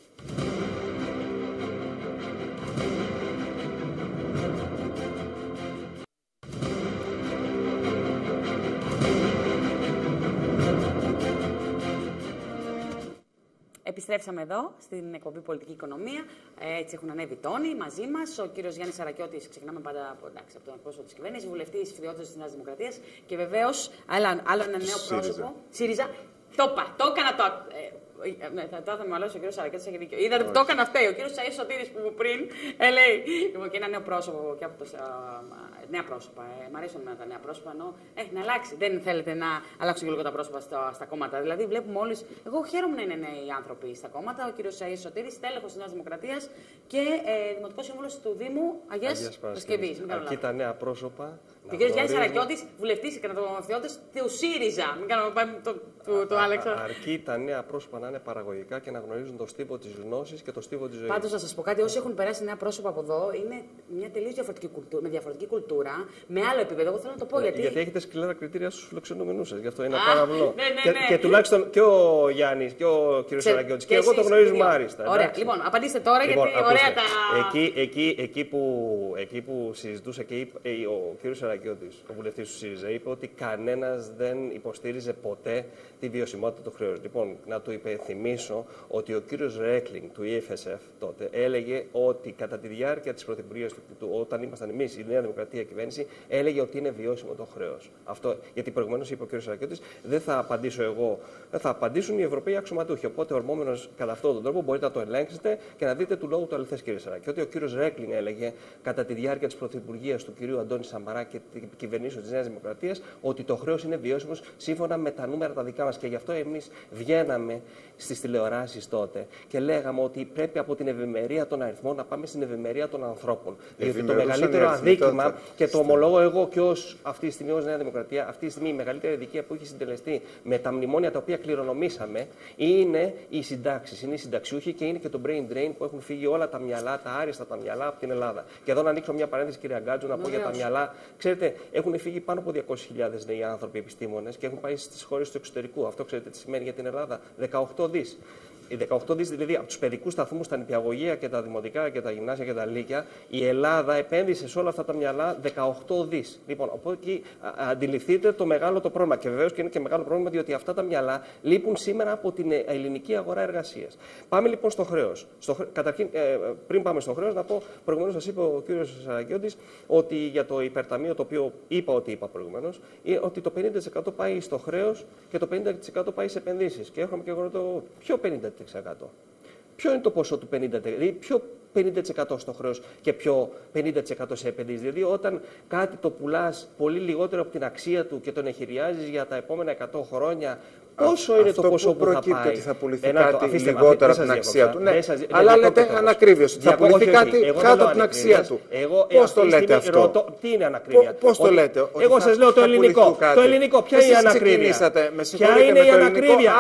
Επιστρέψαμε εδώ στην εκπομπή Πολιτική Οικονομία. Έτσι έχουν ανέβει τόνοι μαζί μας. Ο κύριος Γιάννης Σαρακιώτης, ξεκινάμε πάντα από, εντάξει, από τον εκπρόσωπο της κυβέρνησης, βουλευτής φοιτητής της Νέας Δημοκρατίας. Και βεβαίως άλλο ένα νέο πρόσωπο. ΣΥΡΙΖΑ. Το είπα, το έκανα το. Ε, θα το με ο κύριος Σαρακιώτης έχει δίκιο. Είδατε που το έκανα φταίει. Ο κύριος Ισαΐας Σωτήρης που πριν ε, λέει. Και ένα νέο πρόσωπο και από το. Νέα πρόσωπα. Ε, μ' αρέσουν τα νέα πρόσωπα. Ενώ ε, να αλλάξει. Δεν θέλετε να αλλάξουν και λίγο τα πρόσωπα στα, στα κόμματα. Δηλαδή, βλέπουμε όλες. Εγώ χαίρομαι να είναι νέοι άνθρωποι στα κόμματα. Ο κύριος Ισαΐας Σωτήρης, τέλεχος της Νέας Δημοκρατίας και ε, δημοτικός σύμβουλος του Δήμου Αγίας Παρασκευής. Αρκεί τα νέα πρόσωπα. Και ο κύριος Γιάννης Σαρακιώτης, βουλευτής και κατατομοθεώτης του ΣΥΡΙΖΑ. Μην κάνω το, το, το, το Άλεξα. Αρκεί τα νέα πρόσωπα να είναι παραγωγικά και να γνωρίζουν το στίβο της γνώσης και το στίβο της ζωής. Πάντως, να σας πω κάτι, όσοι έχουν περάσει νέα πρόσωπα από εδώ, είναι μια τελείως διαφορετική κουλτούρα, με διαφορετική κουλτούρα, με άλλο επίπεδο. Εγώ θέλω να το πω ναι, γιατί. Γιατί έχετε σκληρά κριτήρια στους φιλοξενούμενους σας, γι' αυτό είναι Α, πάρα απλό. ναι, ναι, και, ναι. και τουλάχιστον και ο Γιάννης και ο κ. Σαρακιώτης και, και εγώ το γνωρίζουμε άριστα. Ωραία, εντάξει. Λοιπόν, απαντήστε τώρα λοιπόν, γιατί ακούστε, ωραία τα. Εκεί, εκεί, εκεί, που, εκεί που συζητούσα και είπε, ο κ. Σαρακιώτης, ο βουλευτής του ΣΥΡΙΖΑ, είπε ότι κανένας δεν υποστήριζε ποτέ τη βιωσιμότητα του χρέους. Λοιπόν, να του υπενθυμίσω ότι ο κύριος Ρέκλινγκ του ι εφ ες εφ τότε έλεγε ότι κατά τη διάρκεια της πρωθυπουργίας του, του όταν ήμασταν εμείς, η Νέα Δημοκρατία κυβέρνηση, έλεγε ότι είναι βιώσιμο το χρέος. Αυτό, γιατί προηγουμένως είπε ο κύριος Σαρακιώτης, δεν θα απαντήσω εγώ, θα απαντήσουν οι Ευρωπαίοι αξιωματούχοι. Οπότε, ορμόμενος κατά αυτόν τον τρόπο, μπορείτε να το ελέγξετε και να δείτε του λόγου του αληθές, κύριε Σαρακιώτη. Ο κύριος Ρέκλινγκ έλεγε κατά τη διάρκεια της πρωθυπουργίας του κυρίου Αντώνη Σαμαρά και την κυβερνήσεως της Νέας Δημοκρατίας ότι το χρέος είναι βιώσιμο σύμφωνα με τα νούμερα τα δικά μας. Και γι' αυτό εμείς βγαίναμε στις τηλεοράσεις τότε και λέγαμε ότι πρέπει από την ευημερία των αριθμών να πάμε στην ευημερία των ανθρώπων. Διότι το μεγαλύτερο αδίκημα, τότε. Και το ομολόγω εγώ και ως αυτή τη στιγμή ως Νέα Δημοκρατία, αυτή τη στιγμή η μεγαλύτερη αδικία που έχει συντελεστεί με τα μνημόνια τα οποία κληρονομήσαμε είναι οι συντάξεις, είναι οι συνταξιούχοι και είναι και το brain drain που έχουν φύγει όλα τα μυαλά, τα άριστα τα μυαλά από την Ελλάδα. Και εδώ να ανοίξω μια παρένθεση, κυρία Γκάτζου, να πω για τα μυαλά. Ξέρετε, έχουν φύγει πάνω από διακόσιες χιλιάδες νέοι άνθρωποι επιστήμονες και έχουν πάει στις χώρες του εξωτερικού. Αυτό ξέρετε τι σημαίνει για την Ελλάδα? δεκαοκτώ δις. Οι δεκαοκτώ δις δηλαδή από τους παιδικούς σταθμούς, τα νηπιαγωγεία και τα δημοτικά και τα γυμνάσια και τα λύκεια, η Ελλάδα επένδυσε σε όλα αυτά τα μυαλά δεκαοκτώ δις. Λοιπόν, οπότε εκεί αντιληφθείτε το μεγάλο το πρόβλημα. Και βεβαίως και είναι και μεγάλο πρόβλημα, διότι αυτά τα μυαλά λείπουν σήμερα από την ελληνική αγορά εργασίας. Πάμε λοιπόν στο χρέος. Στο, καταρχήν, ε, πριν πάμε στο χρέος, να πω, προηγουμένως σας είπε ο κ. Σαρακιώτης ότι για το υπερταμείο, το οποίο είπα ότι είπα προηγουμένως, ότι το πενήντα τοις εκατό πάει στο χρέος και το πενήντα τοις εκατό πάει σε επενδύσεις. Και έρχομαι και εγώ το πιο πενήντα τοις εκατό. Ποιο είναι το ποσό του πενήντα τοις εκατό, δηλαδή ποιο πενήντα τοις εκατό στο χρέος και ποιο πενήντα τοις εκατό σε επενδύσεις? Δηλαδή, όταν κάτι το πουλάς πολύ λιγότερο από την αξία του και τον εγχειριάζεις για τα επόμενα εκατό χρόνια, πόσο Α, είναι το ποσό που, που θα πάει? Ότι θα πουληθεί Ένα, κάτι αφήστε, λιγότερο από την αξία του. Ναι, αλλά λέτε ανακρίβεως. Θα πουληθεί κάτι κάτω από την αξία του. Πώς το λέτε αυτό? Τι είναι ανακρίβεια? Πώς το λέτε? Εγώ σας λέω το ελληνικό. Το ελληνικό, ποια είναι η ανακρίβεια? Ποια είναι η ανακρίβεια?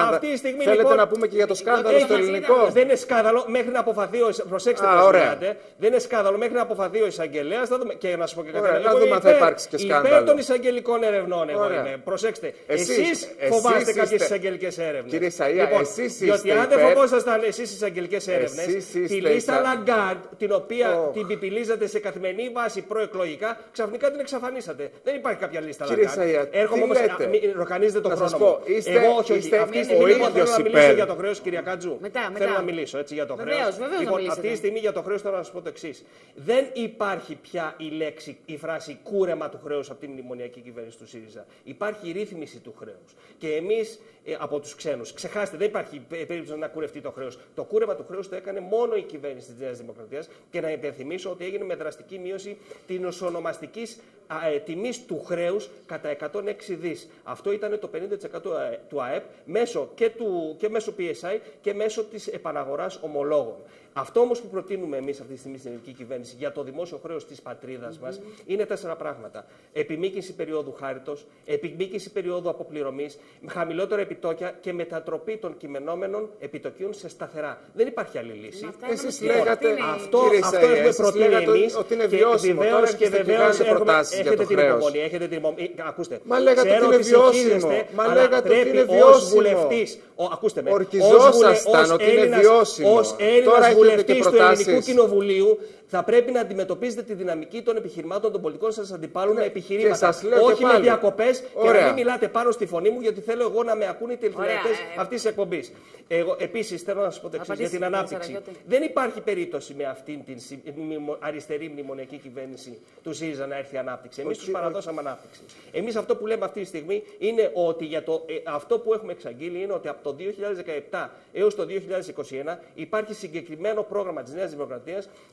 Θέλετε να πούμε και για το σκάνδαλο στο ελληνικό? Δεν είναι σκάνδαλο μέχρι να αποφαθεί ο. Προσέξτε πώς μιλάτε. Δεν είναι σκάνδαλο μέχρι να αποφαθεί ο εισαγγελέας. Και να σου πω και κάτι άλλο. Να δούμε αν θα υπάρξει και σκάνδαλο. Υπέρ των εισαγγελικών ερευνών εγώ είμαι. Προσέξτε. Εσείς φοβάστε κάποιες εισαγγελικές έρευνες. Κύριε Σαΐα, λοιπόν, εσείς είστε διότι αν δεν υπέρ... φοβόσασταν εσείς εισαγγελικές έρευνες, τη λίστα Λαγκάρντ, την οποία oh. την πιπιλίζατε σε καθημερινή βάση προεκλογικά, ξαφνικά την εξαφανίσατε. Δεν υπάρχει κάποια λίστα Λαγκάρντ. Κύριε Σαΐα, έρχομαι όμως. Ροκανίζετε το χρόνο μου. Είστε, εγώ όχι, όχι. Είστε Αυτή τη στιγμή θέλω να μιλήσω υπέρ. για το χρέος, κυρία Κάτζου. Μετά, μετά. Θέλω να μιλήσω έτσι για το χρέος. Λοιπόν, αυτή τη στιγμή για το χρέος θέλω να σας πω το εξής. Δεν υπάρχει πια η λέξη, η φράση κούρεμα του χρέους από τη μνημονιακή κυβέρνηση του ΣΥΡΙΖΑ. Υπάρχει η ρύθμιση του χρέους. Και εμείς ε, από τους ξένους. Ξεχάστε, δεν υπάρχει περίπτωση να κουρευτεί το χρέος. Το κούρεμα του χρέους το έκανε μόνο η κυβέρνηση της Νέας Δημοκρατίας και να υπενθυμίσω ότι έγινε με δραστική μείωση της ονομαστικής ε, τιμής του χρέους κατά εκατόν έξι δις. Αυτό ήταν το πενήντα τοις εκατό του ΑΕΠ μέσω και, του, και μέσω πι ες άι και μέσω της επαναγοράς ομολόγων. Αυτό όμως που προτείνουμε εμείς αυτή τη στιγμή στην ελληνική κυβέρνηση για το δημόσιο χρέος της πατρίδας mm-hmm. μας είναι τέσσερα πράγματα. Επιμήκυνση περίοδου χάριτος, επιμήκυνση περίοδου αποπληρωμής, χαμηλότερα επιτόκια και μετατροπή των κειμενόμενων επιτοκίων σε σταθερά. Δεν υπάρχει άλλη λύση. Εσείς λέγατε, αυτό, αυτό έχουμε προτείνει εμείς ότι είναι βιώσιμο. Τώρα και βεβαίως έχετε την υπομονή. Έχετε την υπομονή. Ακούστε, μα λέγατε ότι είναι βιώσιμο. Μα λέγατε ότι είναι βιώσιμο. Ακούστε με. Ορκιζόσασταν ότι είναι βιώσιμο. Ως Έλληνας βουλευτής του Ελληνικού Κοινοβουλίου θα πρέπει να αντιμετωπίζετε τη δυναμική των επιχειρημάτων των πολιτικών σας αντιπάλων με επιχειρήματα. Όχι με διακοπές και να μην μιλάτε πάνω στη φωνή μου, γιατί θέλω εγώ να με ακούνε οι τηλεθεατές αυτής της εκπομπής. Εγώ επίσης θέλω να σας πω το εξής για την ανάπτυξη. Δεν υπάρχει περίπτωση με αυτήν την αριστερή μνημονιακή κυβέρνηση του ΣΥΡΙΖΑ να έρθει ανάπτυξη. Εμείς τους παραδώσαμε ανάπτυξη. Εμείς αυτό που λέμε αυτή τη στιγμή είναι ότι για το, ε, αυτό που έχουμε εξαγγείλει είναι ότι από το δύο χιλιάδες δεκαεπτά έως το δύο χιλιάδες είκοσι ένα υπάρχει συγκεκριμένο πρόγραμμα της Νέας Δημοκρατίας όπου λέμε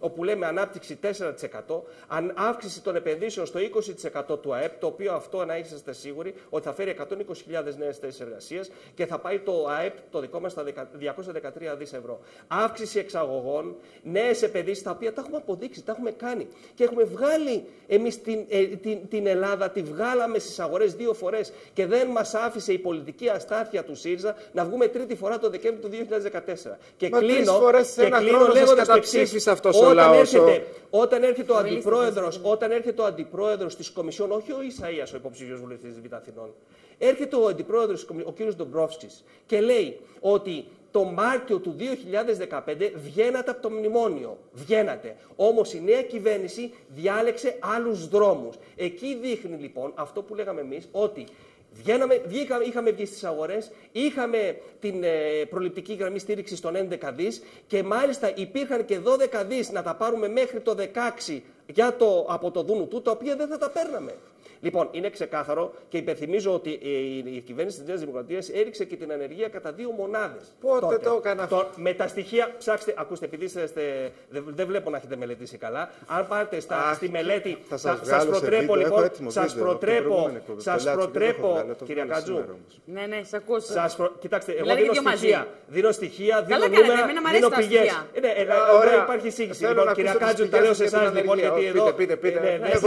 θέλουμε ανάπτυξη τέσσερα τοις εκατό, αύξηση των επενδύσεων στο είκοσι τοις εκατό του ΑΕΠ, το οποίο αυτό να είσαστε σίγουροι ότι θα φέρει εκατόν είκοσι χιλιάδες νέες θέσεις εργασίας και θα πάει το ΑΕΠ το δικό μας στα διακόσια δεκατρία δις ευρώ. Αύξηση εξαγωγών, νέες επενδύσεις, τα οποία τα έχουμε αποδείξει, τα έχουμε κάνει. Και έχουμε βγάλει εμείς την, ε, την, την Ελλάδα, τη βγάλαμε στις αγορές δύο φορές και δεν μας άφησε η πολιτική αστάθεια του ΣΥΡΙΖΑ να βγούμε τρίτη φορά το Δεκέμβριο του δύο χιλιάδες δεκατέσσερα. Και Μα κλείνω, φορές σε ένα χρόνο σας καταψήφισε αυτός ο λαός. Όταν έρχεται ο αντιπρόεδρος, όταν έρχεται ο αντιπρόεδρος της Κομισιόν, όχι ο Ισαΐας, ο υποψήφιος βουλευτής της Β' Αθηνών, έρχεται ο αντιπρόεδρος, ο κ. Ντομπρόφσκης, και λέει ότι το Μάρτιο του δύο χιλιάδες δεκαπέντε βγαίνατε από το μνημόνιο. Βγαίνατε. Όμως η νέα κυβέρνηση διάλεξε άλλους δρόμους. Εκεί δείχνει λοιπόν αυτό που λέγαμε εμείς, ότι βγαίναμε, βγήκαμε, είχαμε βγει στις αγορές, είχαμε την ε, προληπτική γραμμή στήριξης των έντεκα δις και μάλιστα υπήρχαν και δώδεκα δις να τα πάρουμε μέχρι το δεκαέξι για το, από το Δούνου του, τα οποία δεν θα τα παίρναμε. Λοιπόν, είναι ξεκάθαρο και υπενθυμίζω ότι η κυβέρνηση της Νέας Δημοκρατίας έριξε και την ανεργία κατά δύο μονάδες. Πότε τότε. το έκανα αυτό. Με τα στοιχεία, ψάξτε, ακούστε, επειδή είστε, δεν, δεν βλέπω να έχετε μελετήσει καλά. Αν πάρετε στα, Αχ, στη μελέτη, θα σας, σας προτρέπω λοιπόν, σας προτρέπω, σας προτρέπω, κυρία Κατζού. Ναι, ναι, σε ακούσω. Σας προ... Κοιτάξτε, εγώ δίνω στοιχεία, δίνω στοιχεία, δίνω Καλά νούμερα, κάνετε, δίνω πηγές. Ναι, εδώ υπάρχει εισήγηση. Λοιπόν, κυρία Κατζού, τα λέω σε εσάς λοιπόν, γιατί εδώ... Πείτε, πείτε,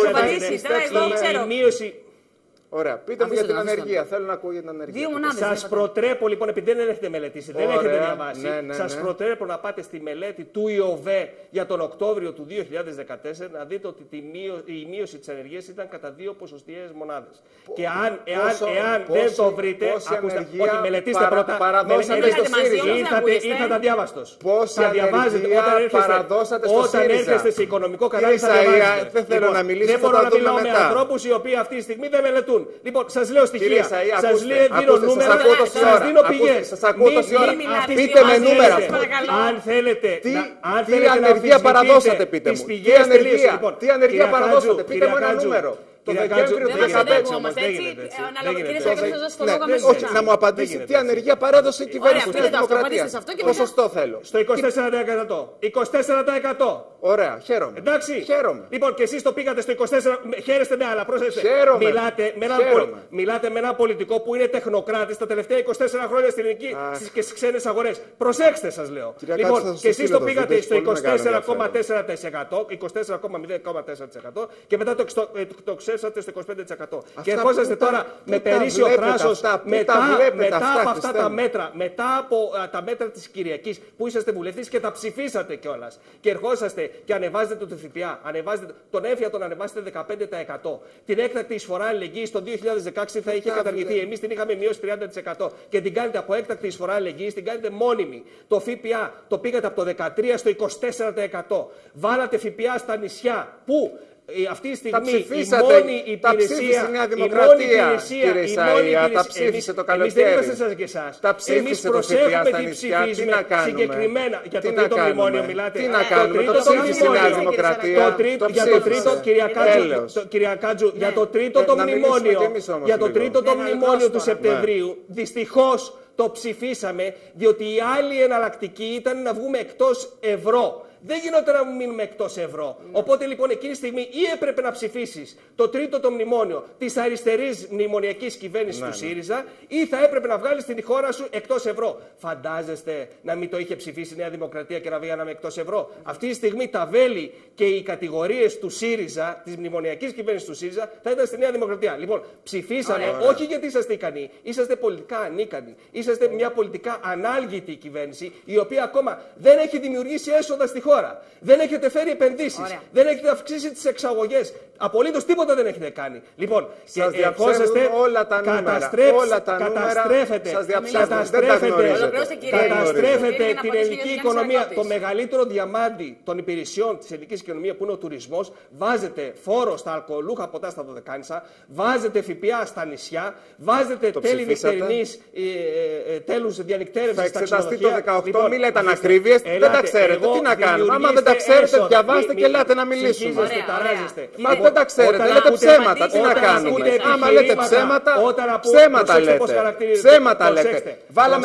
Η μείωση... Ωραία, πείτε μου για την ανεργία. Θέλω να ακούω για την ανεργία. Δύο μονάδες. Σας προτρέπω λοιπόν, επειδή δεν έχετε μελετήσει, δεν Ωραία, έχετε διαβάσει, ναι, ναι, σας ναι. προτρέπω να πάτε στη μελέτη του ΙΟΒΕ για τον Οκτώβριο του δύο χιλιάδες δεκατέσσερα να δείτε ότι τη μείω, η μείωση της ανεργίας ήταν κατά δύο ποσοστιαίες μονάδες. Πο, και αν, εάν, πόσο, εάν πόση, δεν το βρείτε, ακούστε, όχι, μελετήστε παρα, πρώτα. Παραδώσατε στο ΣΥΡΙΖΑ. Ήρθατε αδιάβαστος. Πόση ανεργία παραδώσατε στο ΣΥΡΙΖΑ. Όταν έρχεστε σε οικονομικό κανάλι θα διαβάζετε. Δεν θέλω να μιλήσω, δεν μπορώ να μιλάω με ανθρώπους οι οποίοι αυτή τη στιγμή δεν μελετούν. Λοιπόν, σας λέω στοιχεία. Σας δίνω νούμερα, σας δίνω πηγές. Σας ακούω τόση ώρα. Πείτε με νούμερα. Αν θέλετε τι ανεργία παραδώσατε, πείτε μου. Τι ανεργία παραδώσατε, πείτε μου ένα νούμερο. Το Δεκέμβριο του δύο χιλιάδες δεκαπέντε όμως δεν γίνεται. Όχι, να μου απαντήσει τι ανεργία παρέδωσε η κυβέρνηση της Δημοκρατίας. Ποσοστό θέλω. Στο είκοσι τέσσερα τοις εκατό. είκοσι τέσσερα τοις εκατό. Ωραία, χαίρομαι. Εντάξει. Χαίρομαι. Λοιπόν, και εσείς το πήγατε στο είκοσι τέσσερα. Χαίρεστε με άλλα. Πρόσεχε. Μιλάτε με, έναν πολ... Μιλάτε με έναν πολιτικό που είναι τεχνοκράτης τα τελευταία είκοσι τέσσερα χρόνια στην ελληνική και στις ξένες αγορές. Προσέξτε, σας λέω. Κυρία λοιπόν, Κάτσα, και εσείς το πήγατε στο είκοσι τέσσερα κόμμα τέσσερα τοις εκατό, είκοσι τέσσερα κόμμα μηδέν τέσσερα τοις εκατό και μετά το, το, το ξέσατε στο είκοσι πέντε τοις εκατό. Και ερχόσαστε τώρα με περίσσιο θράσος μετά, μετά αυτά, από αυτά τα μέτρα, μετά από α, τα μέτρα της Κυριακής που είσαστε βουλευτής και τα ψηφίσατε κιόλας. Και ερχόσαστε και ανεβάζετε το ΦΠΑ, ανεβάζετε τον έμφυα, τον ανεβάσετε δεκαπέντε τοις εκατό. Την έκτακτη εισφορά αλληλεγγύης το δύο χιλιάδες δεκαέξι θα είχε καταργηθεί. Εμείς την είχαμε μειώσει τριάντα τοις εκατό. Και την κάνετε από έκτακτη εισφορά αλληλεγγύης, την κάνετε μόνιμη. Το ΦΠΑ το πήγατε από το δεκατρία στο είκοσι τέσσερα τοις εκατό. Βάλατε ΦΠΑ στα νησιά που. Αυτή τη στιγμή η μόνη υπηρεσία, η Νέα Δημοκρατία, κύριε Ισαΐα, τα ψήφισε το καλοκαίρι. Εμείς δεν είμαστε σας και εσάς. Τα ψήφισε το ΦΠΑ στα νησιά, τι να κάνουμε. Συγκεκριμένα, για το τρίτο μνημόνιο μιλάτε. Τι να κάνουμε, το ψήφισε η Νέα Δημοκρατία. Για το τρίτο, κυρία Κάτζου, για το τρίτο το μνημόνιο, για το τρίτο το μνημόνιο του Σεπτεμβρίου, δυστυχώς το ψηφίσαμε, διότι η άλλη εναλλακτική ήταν να βγούμε εκτός ευρώ. Δεν γινόταν να μείνουμε εκτός ευρώ. Mm. Οπότε λοιπόν εκείνη τη στιγμή ή έπρεπε να ψηφίσεις το τρίτο το μνημόνιο της αριστερής μνημονιακής κυβέρνησης mm. του ΣΥΡΙΖΑ ή θα έπρεπε να βγάλεις την χώρα σου εκτός ευρώ. Φαντάζεστε να μην το είχε ψηφίσει η Νέα Δημοκρατία και να βγαίναμε εκτός ευρώ. Mm. Αυτή τη στιγμή τα βέλη και οι κατηγορίες του ΣΥΡΙΖΑ, της μνημονιακής κυβέρνησης του ΣΥΡΙΖΑ, θα ήταν στη Νέα Δημοκρατία. Λοιπόν, ψηφίσαμε mm. όχι γιατί είσαστε ικανοί, είσαστε πολιτικά ανίκανοι. Είσαστε μια πολιτικά ανάλγητη κυβέρνηση η οποία ακόμα δεν έχει δημιουργήσει έσοδα στη χώρα. Χώρα. Δεν έχετε φέρει επενδύσεις. Ωραία. Δεν έχετε αυξήσει τις εξαγωγές. Απολύτως τίποτα δεν έχετε κάνει. Λοιπόν, σας διαψεύδουν όλα τα νούμερα. Όλα τα καταστρέφετε, σας διαψεύδουν. καταστρέφετε, καταστρέφετε την ελληνική οικονομία. Το μεγαλύτερο διαμάντι των υπηρεσιών της ελληνικής οικονομίας που είναι ο τουρισμός. Βάζετε φόρο στα αλκοολούχα ποτά στα δωδεκάνησα. Βάζετε ΦΠΑ στα νησιά. Βάζετε τέλη νυχτερινής, ε, ε, τέλους διανυκτέρευσης στα ξενοδοχεία. Θα εξεταστεί το δεκαοκτώ. Μην λέτε ανακρίβειες. Δεν τα ξέρετε. Τι να κάνουμε. κάνουμε. Άμα δεν τα ξέρετε, διαβάστε και ελάτε να μιλήσουμε. Μα δεν τα ξέρετε, λέτε ψέματα. Τι να κάνουμε. Άμα λέτε ψέματα, ψέματα λέτε. Ψέματα λέτε. Βάλαμε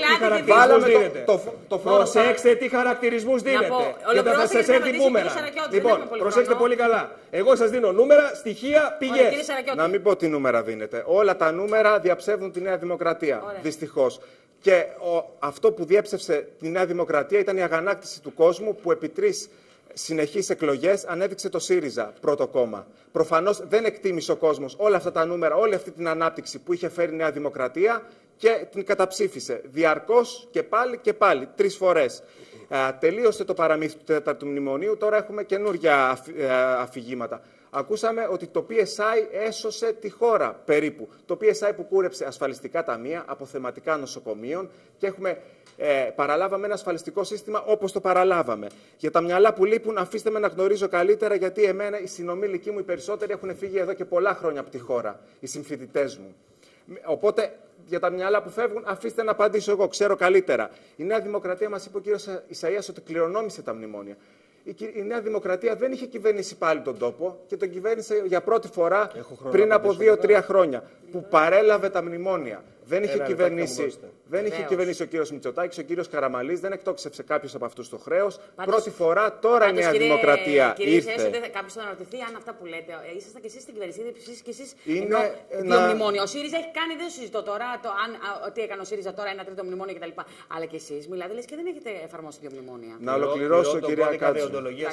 το φόρο. Προσέξτε τι χαρακτηρισμούς δίνετε. Γιατί θα σας έρθει μπούμερα. Λοιπόν, προσέξτε πολύ καλά. Εγώ σας δίνω νούμερα, στοιχεία, πηγές. Να μην πω τι νούμερα δίνετε. Όλα τα νούμερα διαψεύδουν τη Νέα Δημοκρατία. Δυστυχώς. Και ο, αυτό που διέψευσε τη Νέα Δημοκρατία ήταν η αγανάκτηση του κόσμου που επί τρεις συνεχείς εκλογές ανέδειξε το ΣΥΡΙΖΑ πρώτο κόμμα. Προφανώς δεν εκτίμησε ο κόσμος όλα αυτά τα νούμερα, όλη αυτή την ανάπτυξη που είχε φέρει η Νέα Δημοκρατία και την καταψήφισε διαρκώς και πάλι και πάλι, τρεις φορές. Α, τελείωσε το παραμύθι του τέταρτου μνημονίου, τώρα έχουμε καινούργια αφηγήματα. Ακούσαμε ότι το πι ες άι έσωσε τη χώρα περίπου. Το πι ες άι που κούρεψε ασφαλιστικά ταμεία, αποθεματικά νοσοκομείων και έχουμε, ε, παραλάβαμε ένα ασφαλιστικό σύστημα όπως το παραλάβαμε. Για τα μυαλά που λείπουν, αφήστε με να γνωρίζω καλύτερα, γιατί εμένα οι συνομήλικοί μου οι περισσότεροι έχουν φύγει εδώ και πολλά χρόνια από τη χώρα, οι συμφοιτητές μου. Οπότε, για τα μυαλά που φεύγουν, αφήστε να απαντήσω εγώ, ξέρω καλύτερα. Η Νέα Δημοκρατία μας είπε ο κύριος Ισαΐας ότι κληρονόμησε τα μνημόνια. Η Νέα Δημοκρατία δεν είχε κυβερνήσει πάλι τον τόπο και τον κυβέρνησε για πρώτη φορά πριν από δύο-τρία χρόνια, που παρέλαβε τα μνημόνια. Δεν είχε, κυβερνήσει, δεν είχε κυβερνήσει ο κύριος Μητσοτάκης, ο κύριος Καραμανλής, δεν εκτόξευσε κάποιος από αυτούς το χρέος. Πρώτη φορά τώρα πάντως, η Νέα κύριε, Δημοκρατία κύριε, ήρθε. Κύριε, κάποιος θα αναρωτηθεί αν αυτά που λέτε, ήσασταν και εσείς στην κυβέρνηση, εσείς και εσείς είναι δύο μνημόνια. Ο ΣΥΡΙΖΑ έχει κάνει, δεν συζητώ τώρα, το, αν, α, τι έκανε ο ΣΥΡΙΖΑ τώρα, ένα τρίτο μνημόνιο κτλ. Αλλά και εσείς μιλάτε, λες και δεν έχετε εφαρμόσει δύο μνημόνια. Να ολοκληρώσω, κυρία Κάτζη.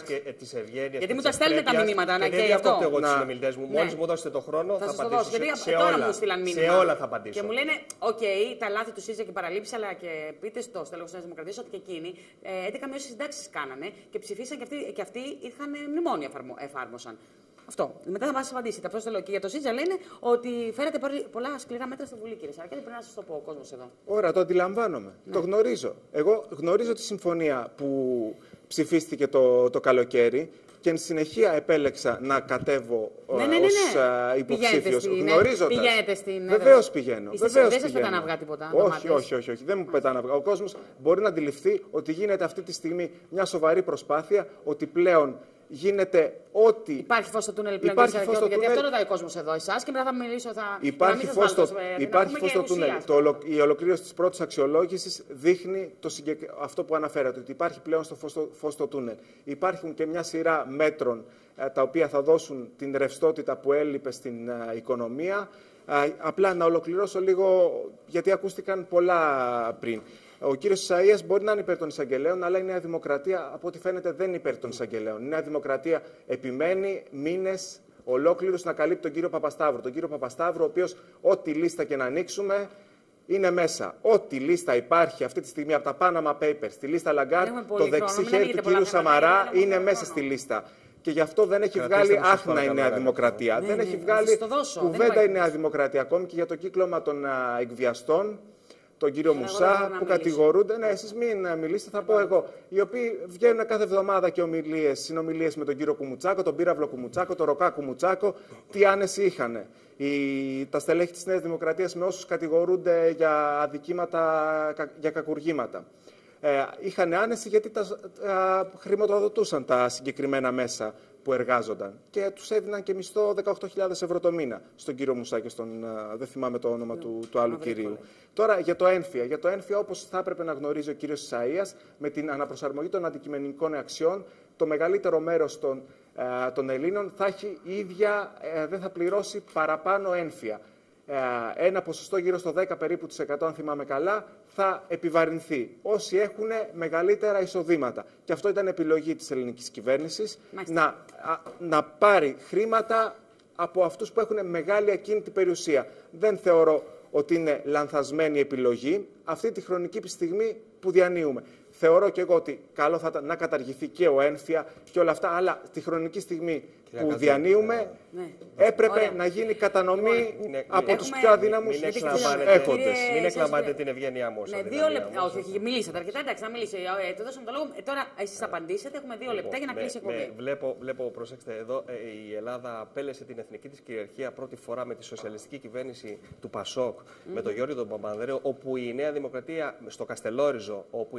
Γιατί μου τα στέλνετε τα μηνύματα, να και αυτό. Εγώ τους συνομιλητές μου, μόλις μου δώσετε το χρόνο, θα απαντήσω σε όλα. Και μου λένε, οκ, τα λάθη του ΣΥΡΙΖΑ και παραλήψεις, αλλά και πείτε στο στέλεχος της Νέας Δημοκρατίας ότι και εκείνοι έντεκα μειώσεις συντάξεις κάνανε και ψηφίσαν και αυτοί, και αυτοί είχαν μνημόνια εφάρμοσαν. Αυτό. Μετά θα μας απαντήσετε. Αυτό το λέω. Και για το ΣΥΡΙΖΑ λένε ότι φέρατε πολλά σκληρά μέτρα στη Βουλή, κύριε Σαρακιάδη. Πρέπει να σας το πω ο κόσμος εδώ. Ωραία, το αντιλαμβάνομαι. Ναι. Το γνωρίζω. Εγώ γνωρίζω τη συμφωνία που ψηφίστηκε το, το καλοκαίρι. Και εν συνεχεία επέλεξα να κατέβω ναι, ναι, ναι, ναι. ως υποψήφιος, γνωρίζοντας. Πηγαίνετε στην... Βεβαίως πηγαίνω. Βεβαίως δεν σας πετάνε αυγά τίποτα. Όχι, όχι, όχι, όχι, δεν μου πετάνε αυγά. Ο κόσμος μπορεί να αντιληφθεί ότι γίνεται αυτή τη στιγμή μια σοβαρή προσπάθεια, ότι πλέον γίνεται ό,τι. Υπάρχει φως στο τούνελ πλέον, υπάρχει φως στο γιατί αυτό ρωτάει ο κόσμος εδώ, εσάς, και μετά θα μιλήσω. Θα... Υπάρχει φως στο, υπάρχει φως στο τούνελ. Το, η ολοκλήρωση της πρώτης αξιολόγησης δείχνει το συγκεκ... αυτό που αναφέρατε, ότι υπάρχει πλέον στο φως, στο φως στο τούνελ. Υπάρχουν και μια σειρά μέτρων τα οποία θα δώσουν την ρευστότητα που έλειπε στην uh, οικονομία. Uh, απλά να ολοκληρώσω λίγο, γιατί ακούστηκαν πολλά πριν. Ο κύριος Ισαΐας μπορεί να είναι υπέρ των εισαγγελέων, αλλά η Νέα Δημοκρατία, από ό,τι φαίνεται, δεν είναι υπέρ των εισαγγελέων. Η Νέα Δημοκρατία επιμένει μήνες ολόκληρους να καλύπτει τον κύριο Παπασταύρου. Τον κύριο Παπασταύρου, ο οποίος ό,τι λίστα και να ανοίξουμε είναι μέσα. Ό,τι λίστα υπάρχει αυτή τη στιγμή από τα Panama Papers, τη λίστα Λαγκάρτ, το δεξί χέρι του κύριου Σαμαρά είναι μέσα στη λίστα. Και γι' αυτό δεν έχει βγάλει άχνα η Νέα Δημοκρατία. Δεν έχει βγάλει κουβέντα η Νέα Δημοκρατία ακόμη και για το κύκλωμα των εκβιαστών. Τον κύριο ε, Μουσά, που κατηγορούνται. Ναι, εσείς μην μιλήσετε, θα πω εγώ. Οι οποίοι βγαίνουν κάθε εβδομάδα και ομιλίες, συνομιλίες με τον κύριο Κουμουτσάκο, τον Πύραυλο Κουμουτσάκο, τον Ροκά Κουμουτσάκο. Τι άνεση είχαν τα στελέχη της Νέας Δημοκρατίας με όσους κατηγορούνται για αδικήματα, για κακουργήματα. Ε, είχαν άνεση γιατί τα, τα χρηματοδοτούσαν τα συγκεκριμένα μέσα που εργάζονταν και τους έδιναν και μισθό δεκαοκτώ χιλιάδες ευρώ το μήνα στον κύριο Μουσά και στον, δεν θυμάμαι το όνομα του, του άλλου κυρίου. Τώρα για το ένφια. Για το ένφια, όπως θα έπρεπε να γνωρίζει ο κύριος Ισαΐας, με την αναπροσαρμογή των αντικειμενικών αξιών, το μεγαλύτερο μέρος των, ε, των Ελλήνων θα έχει ίδια, ε, δεν θα πληρώσει παραπάνω ένφια. Ε, ένα ποσοστό γύρω στο δέκα περίπου της εκατό, αν θυμάμαι καλά, θα επιβαρυνθεί όσοι έχουν μεγαλύτερα εισοδήματα. Και αυτό ήταν επιλογή της ελληνικής κυβέρνησης, να, α, να πάρει χρήματα από αυτούς που έχουν μεγάλη ακίνητη περιουσία. Δεν θεωρώ ότι είναι λανθασμένη επιλογή αυτή τη χρονική στιγμή που διανύουμε. Θεωρώ και εγώ ότι καλό θα ήταν να καταργηθεί και ο ένφια και όλα αυτά, αλλά τη χρονική στιγμή που Κάτσε, διανύουμε ναι. έπρεπε Ωραία. να γίνει κατανομή λοιπόν, από έχουμε... τους πιο αδύναμους έχοντες. Μην εκλαμβάνετε την ευγένειά μου. Ναι, δύο λεπτά. Όχι, μιλήσατε αρκετά. Εντάξει, να μιλήσει. Ε, το δώσαμε το λόγο. Ε, τώρα εσείς θα απαντήσετε. Έχουμε δύο λεπτά για να κλείσει η εκπομπή. Βλέπω, βλέπω, προσέξτε εδώ, η Ελλάδα απέλεσε την εθνική της κυριαρχία πρώτη φορά με τη σοσιαλιστική κυβέρνηση του Πασόκ, με τον Γιώργο τον Παπανδρέο, όπου η Νέα Δημοκρατία, στο Καστελόριζο, όπου η Νέα Δημοκρατία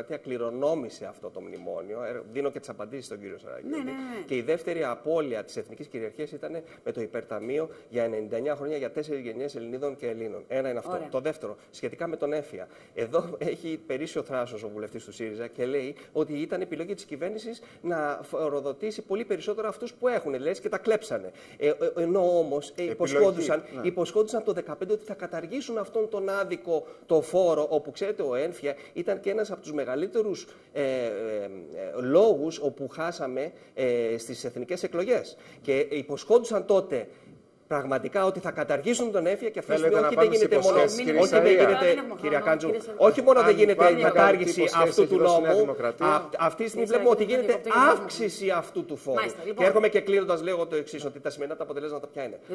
Δημοκρατία κληρονόμησε αυτό το μνημόνιο. Δίνω και τις απαντήσεις στον κύριο Σαρακιώτη. Ναι, ναι, ναι. Και η δεύτερη απώλεια της εθνικής κυριαρχίας ήταν με το υπερταμείο για ενενήντα εννέα χρόνια για τέσσερις γενιές Ελληνίδων και Ελλήνων. Ένα είναι αυτό. Ωραία. Το δεύτερο, σχετικά με τον έφια. Εδώ έχει περίσει ο θράσος ο βουλευτής του ΣΥΡΙΖΑ και λέει ότι ήταν επιλογή της κυβέρνησης να φοροδοτήσει πολύ περισσότερο αυτούς που έχουν, λες, και τα κλέψανε. Ε, ενώ όμως ε, υποσχόντουσαν, ναι. υποσχόντουσαν το δεκαπέντε ότι θα καταργήσουν αυτόν τον άδικο το φόρο, όπου ξέρετε ο έμφυα ήταν και ένας από τους μεγαλύτερους ε, ε, ε, λόγους όπου χάσαμε ε, στις εθνικές εκλογές. Και υποσχόντουσαν τότε πραγματικά ότι θα καταργήσουν τον έμφυα και αυτή τη στιγμή όχι δεν γίνεται μόνο. Όχι δεν γίνεται, κυρία Κάντζου, όχι μόνο δεν γίνεται η κατάργηση αυτού του νόμου, αυτή τη στιγμή βλέπουμε ότι γίνεται αύξηση αυτού του φόρου. Και έρχομαι και κλείνοντας λέγω το εξής, ότι τα σημερινά τα αποτελέσματα ποια είναι.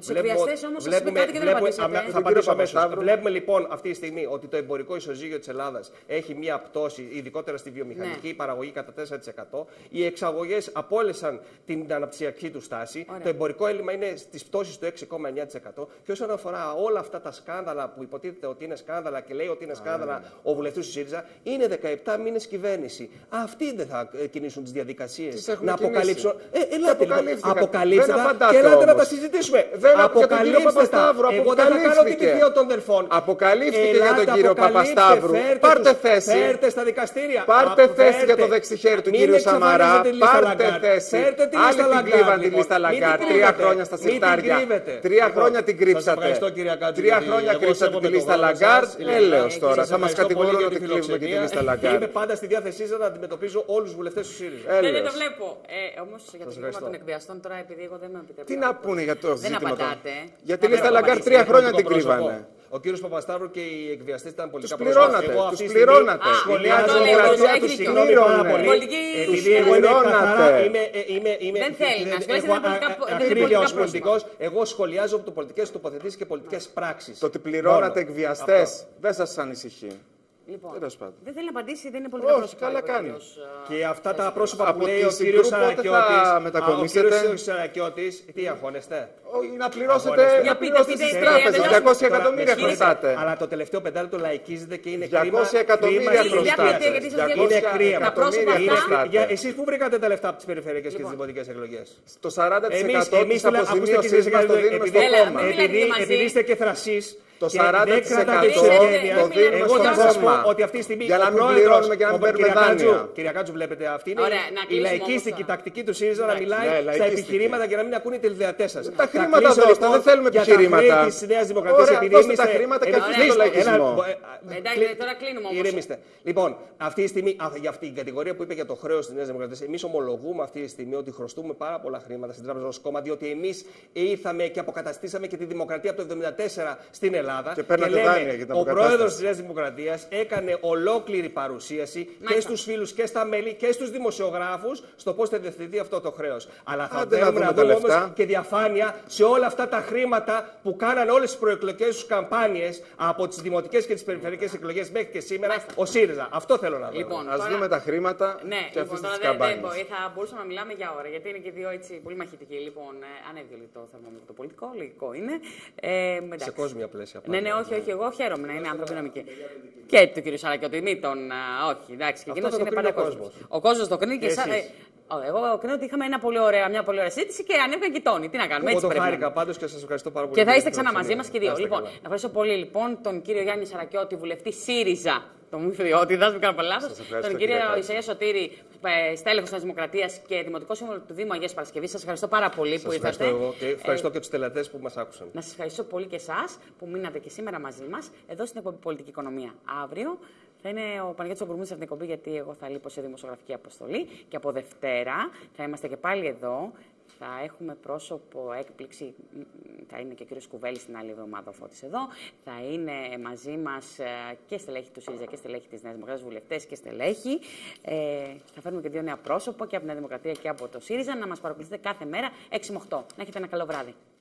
Θα απαντήσω αμέσως. Βλέπουμε λοιπόν αυτή τη στιγμή ότι το εμπορικό ισοζύγιο της Ελλάδας έχει μία πτώση, ειδικότερα στη βιομηχανική παραγωγή κατά τέσσερα τοις εκατό. Οι εξαγωγές απόλυσαν την αναπτυξιακή του στάση. Το εμπορικό έλλειμμα είναι στις πτώσεις του έξι κόμμα εννέα τοις εκατό. Και όσον αφορά όλα αυτά τα σκάνδαλα που υποτίθεται ότι είναι σκάνδαλα και λέει ότι είναι σκάνδαλα ah, ο βουλευτής του ΣΥΡΙΖΑ, είναι δεκαεπτά μήνες κυβέρνηση. Αυτοί δεν θα κινήσουν τις διαδικασίες να αποκαλύψουν. Ε, ελάτε λοιπόν. Αποκαλύψτε τα και ελάτε να τα συζητήσουμε. Δεν αποκαλύψτε τα. Εγώ δεν θα κάνω την ιδέα των δελφών. Αποκαλύφθηκε για τον κύριο Παπασταύρου. Πάρτε θέση. Φέρτε στα δικαστήρια. Πάρτε θέση για το δεξιχέρι του κύριου Σαμαρά. Πάρτε θέση. Άλλοι την κρύβαν τη λίστα Λαγκάρ. Τρία χρόνια στα συρτάρια. Τρία χρόνια την κρύψατε. Τρία χρόνια κρύψατε τη λίστα Λαγκάρ. Έλεος τώρα. Θα μας κατηγορούν ότι κρύβουμε και τη λίστα Λαγκάρ. Είμαι πάντα στη διάθεσή σας να αντιμετωπίζω όλους τους βουλευτές του ΣΥΡΙΖΑ. Δεν το βλέπω. Όμως για το ζήτημα των εκβιαστών τώρα, επειδή εγώ δεν με επιτρέπω. Τι να πούνε για το ζήτημα. Δεν απαντάτε. Για τη λίστα Λαγκάρ τρία χρόνια την κρύβανε. Ο κύριος Παπασταύρου και οι εκβιαστές ήταν πολιτικά πληρώνατε. Τους πληρώνατε. Σχολιάζω την συγγνώμη πάρα πολύ. Επειδή εγώ είμαι καθαρά, είμαι ακρίβεια ως πολιτικός, εγώ σχολιάζω από πολιτικές τοποθετήσεις και πολιτικές πράξεις. Το ότι πληρώνατε εκβιαστές δεν σας ανησυχεί. Λοιπόν, δεν θέλει να απαντήσει, δεν είναι πολιτικά πρόσωπα. Καλά κάνει. Και αυτά τα πρόσωπα που λέει ο κύριος Σαρακιώτης, τι αγχώνεστε. Να πληρώσετε στις τράπεζες, διακόσια εκατομμύρια χρωστάτε. Αλλά το τελευταίο πεντάλεπτο λαϊκίζεται και είναι κρίμα. διακόσια εκατομμύρια χρωστάτε. Είναι κρίμα. Εσείς πού βρήκατε τα λεφτά από τις περιφερειακές και τις δημοτικές εκλογές? Το σαράντα τοις εκατό της αποζημίωσης μας το δίνουμε στο κόμμα. Επειδή είστε και θρασείς, το σαράντα τοις εκατό το δίνουμε στο κόμμα. Ότι αυτή τη στιγμή για να μην πληρώνουμε και να μην παίρνουμε δάνεια. Κυρία Κάτσου, βλέπετε, αυτή είναι η λαϊκίστικη τακτική του ΣΥΡΙΖΑ να μιλάει στα επιχειρήματα και να μην ακούνε τηλεδεατές σας. Τα χρήματα δώστε, δεν θέλουμε επιχειρήματα. Ωραία, δώστε τα χρήματα και αφήστε το λαϊκισμό. Εντάξει, τώρα κλείνουμε όμως. Ηρεμήστε. Λοιπόν, αυτή τη στιγμή, για αυτή την κατηγορία που είπε για το χρέος της Νέας Δημοκρατίας, εμείς ομολογούμε αυτή τη στιγμή ότι χρωστούμε πάρα πολλά χρήματα στην Τράπεζα ως κόμμα, διότι εμείς ήρθαμε και αποκαταστήσαμε και τη δημοκρατία από το εβδομήντα τέσσερα στην Ελλάδα. Και, και λέμε, ο πρόεδρος της Νέας Δημοκρατίας έκανε ολόκληρη παρουσίαση και στους φίλους και στα μέλη και στους δημοσιογράφους στο πώς θα διευθυνθεί αυτό το χρέος. Αλλά θα θέλουμε να δούμε όμως και διαφάνεια σε όλα αυτά τα χρήματα που κάναν όλες τις προεκλογικές τους καμπάνιες από τις δημοτικές και τις περιφερειακές εκλογές μέχρι και σήμερα Μάλιστα. ο ΣΥΡΙΖΑ. Αυτό θέλω να δω. Λοιπόν, ας δούμε τα χρήματα ναι, και λοιπόν, αυτές τις καμπάνιες. Θα μπορούσαμε να μιλάμε για ώρα, γιατί είναι και δύο έτσι πολύ μαχητικοί. Λοιπόν, ανέβηκε το θερμόμετρο το πολιτικό, λογικό είναι. Ε, σε κόσμια πλαίσια. Ναι, ναι, όχι, όχι, εγώ χαίρομαι να είναι άνθρωποι νομικοί. Και του κ. Σαρακιώτη, μην τον. Όχι, εντάξει, και εκείνος είναι πάντα κόσμο. Ο κόσμο το κρίνει και εσά. Εγώ κρίνω ότι είχαμε ένα πολύ ωραία, μια πολύ ωραία συζήτηση και ανέβηκαν και τόνοι. Τι να κάνουμε, έτσι πρέπει. Εγώ το χάρηκα πάντως και σας ευχαριστώ πάρα πολύ. Και θα είστε ξανά μαζί μας και δύο. Λοιπόν, να ευχαριστώ πολύ λοιπόν τον κύριο Γιάννη Σαρακιώτη, βουλευτή ΣΥΡΙΖΑ. Το μου ότι δεν κάνω λάθος. Τον κύριο Ισαία Σωτήρη, στέλεχος της Δημοκρατίας και Δημοτικό Σύμβουλο του Δήμου Αγίας Παρασκευής. Σας ευχαριστώ πάρα πολύ σας που ήρθατε. Ευχαριστώ και ευχαριστώ ε, και τους τελετές που μας άκουσαν. Να σας ευχαριστώ πολύ και εσάς που μείνατε και σήμερα μαζί μας εδώ στην εκπομπή Πολιτική Οικονομία. Αύριο θα είναι ο Παναγιώτης Ομπρούμης στην εκπομπή, γιατί εγώ θα λείπω σε δημοσιογραφική αποστολή. Και από Δευτέρα θα είμαστε και πάλι εδώ. Θα έχουμε πρόσωπο έκπληξη, θα είναι και ο κύριος Κουβέλης την άλλη εβδομάδα ο Φώτης εδώ. Θα είναι μαζί μας και στελέχη του ΣΥΡΙΖΑ και στελέχη της Νέας Δημοκρατίας, βουλευτές και στελέχη. Ε, θα φέρουμε και δύο νέα πρόσωπα και από τη Νέα Δημοκρατία και από το ΣΥΡΙΖΑ να μας παρακολουθείτε κάθε μέρα έξι με οκτώ. Να έχετε ένα καλό βράδυ.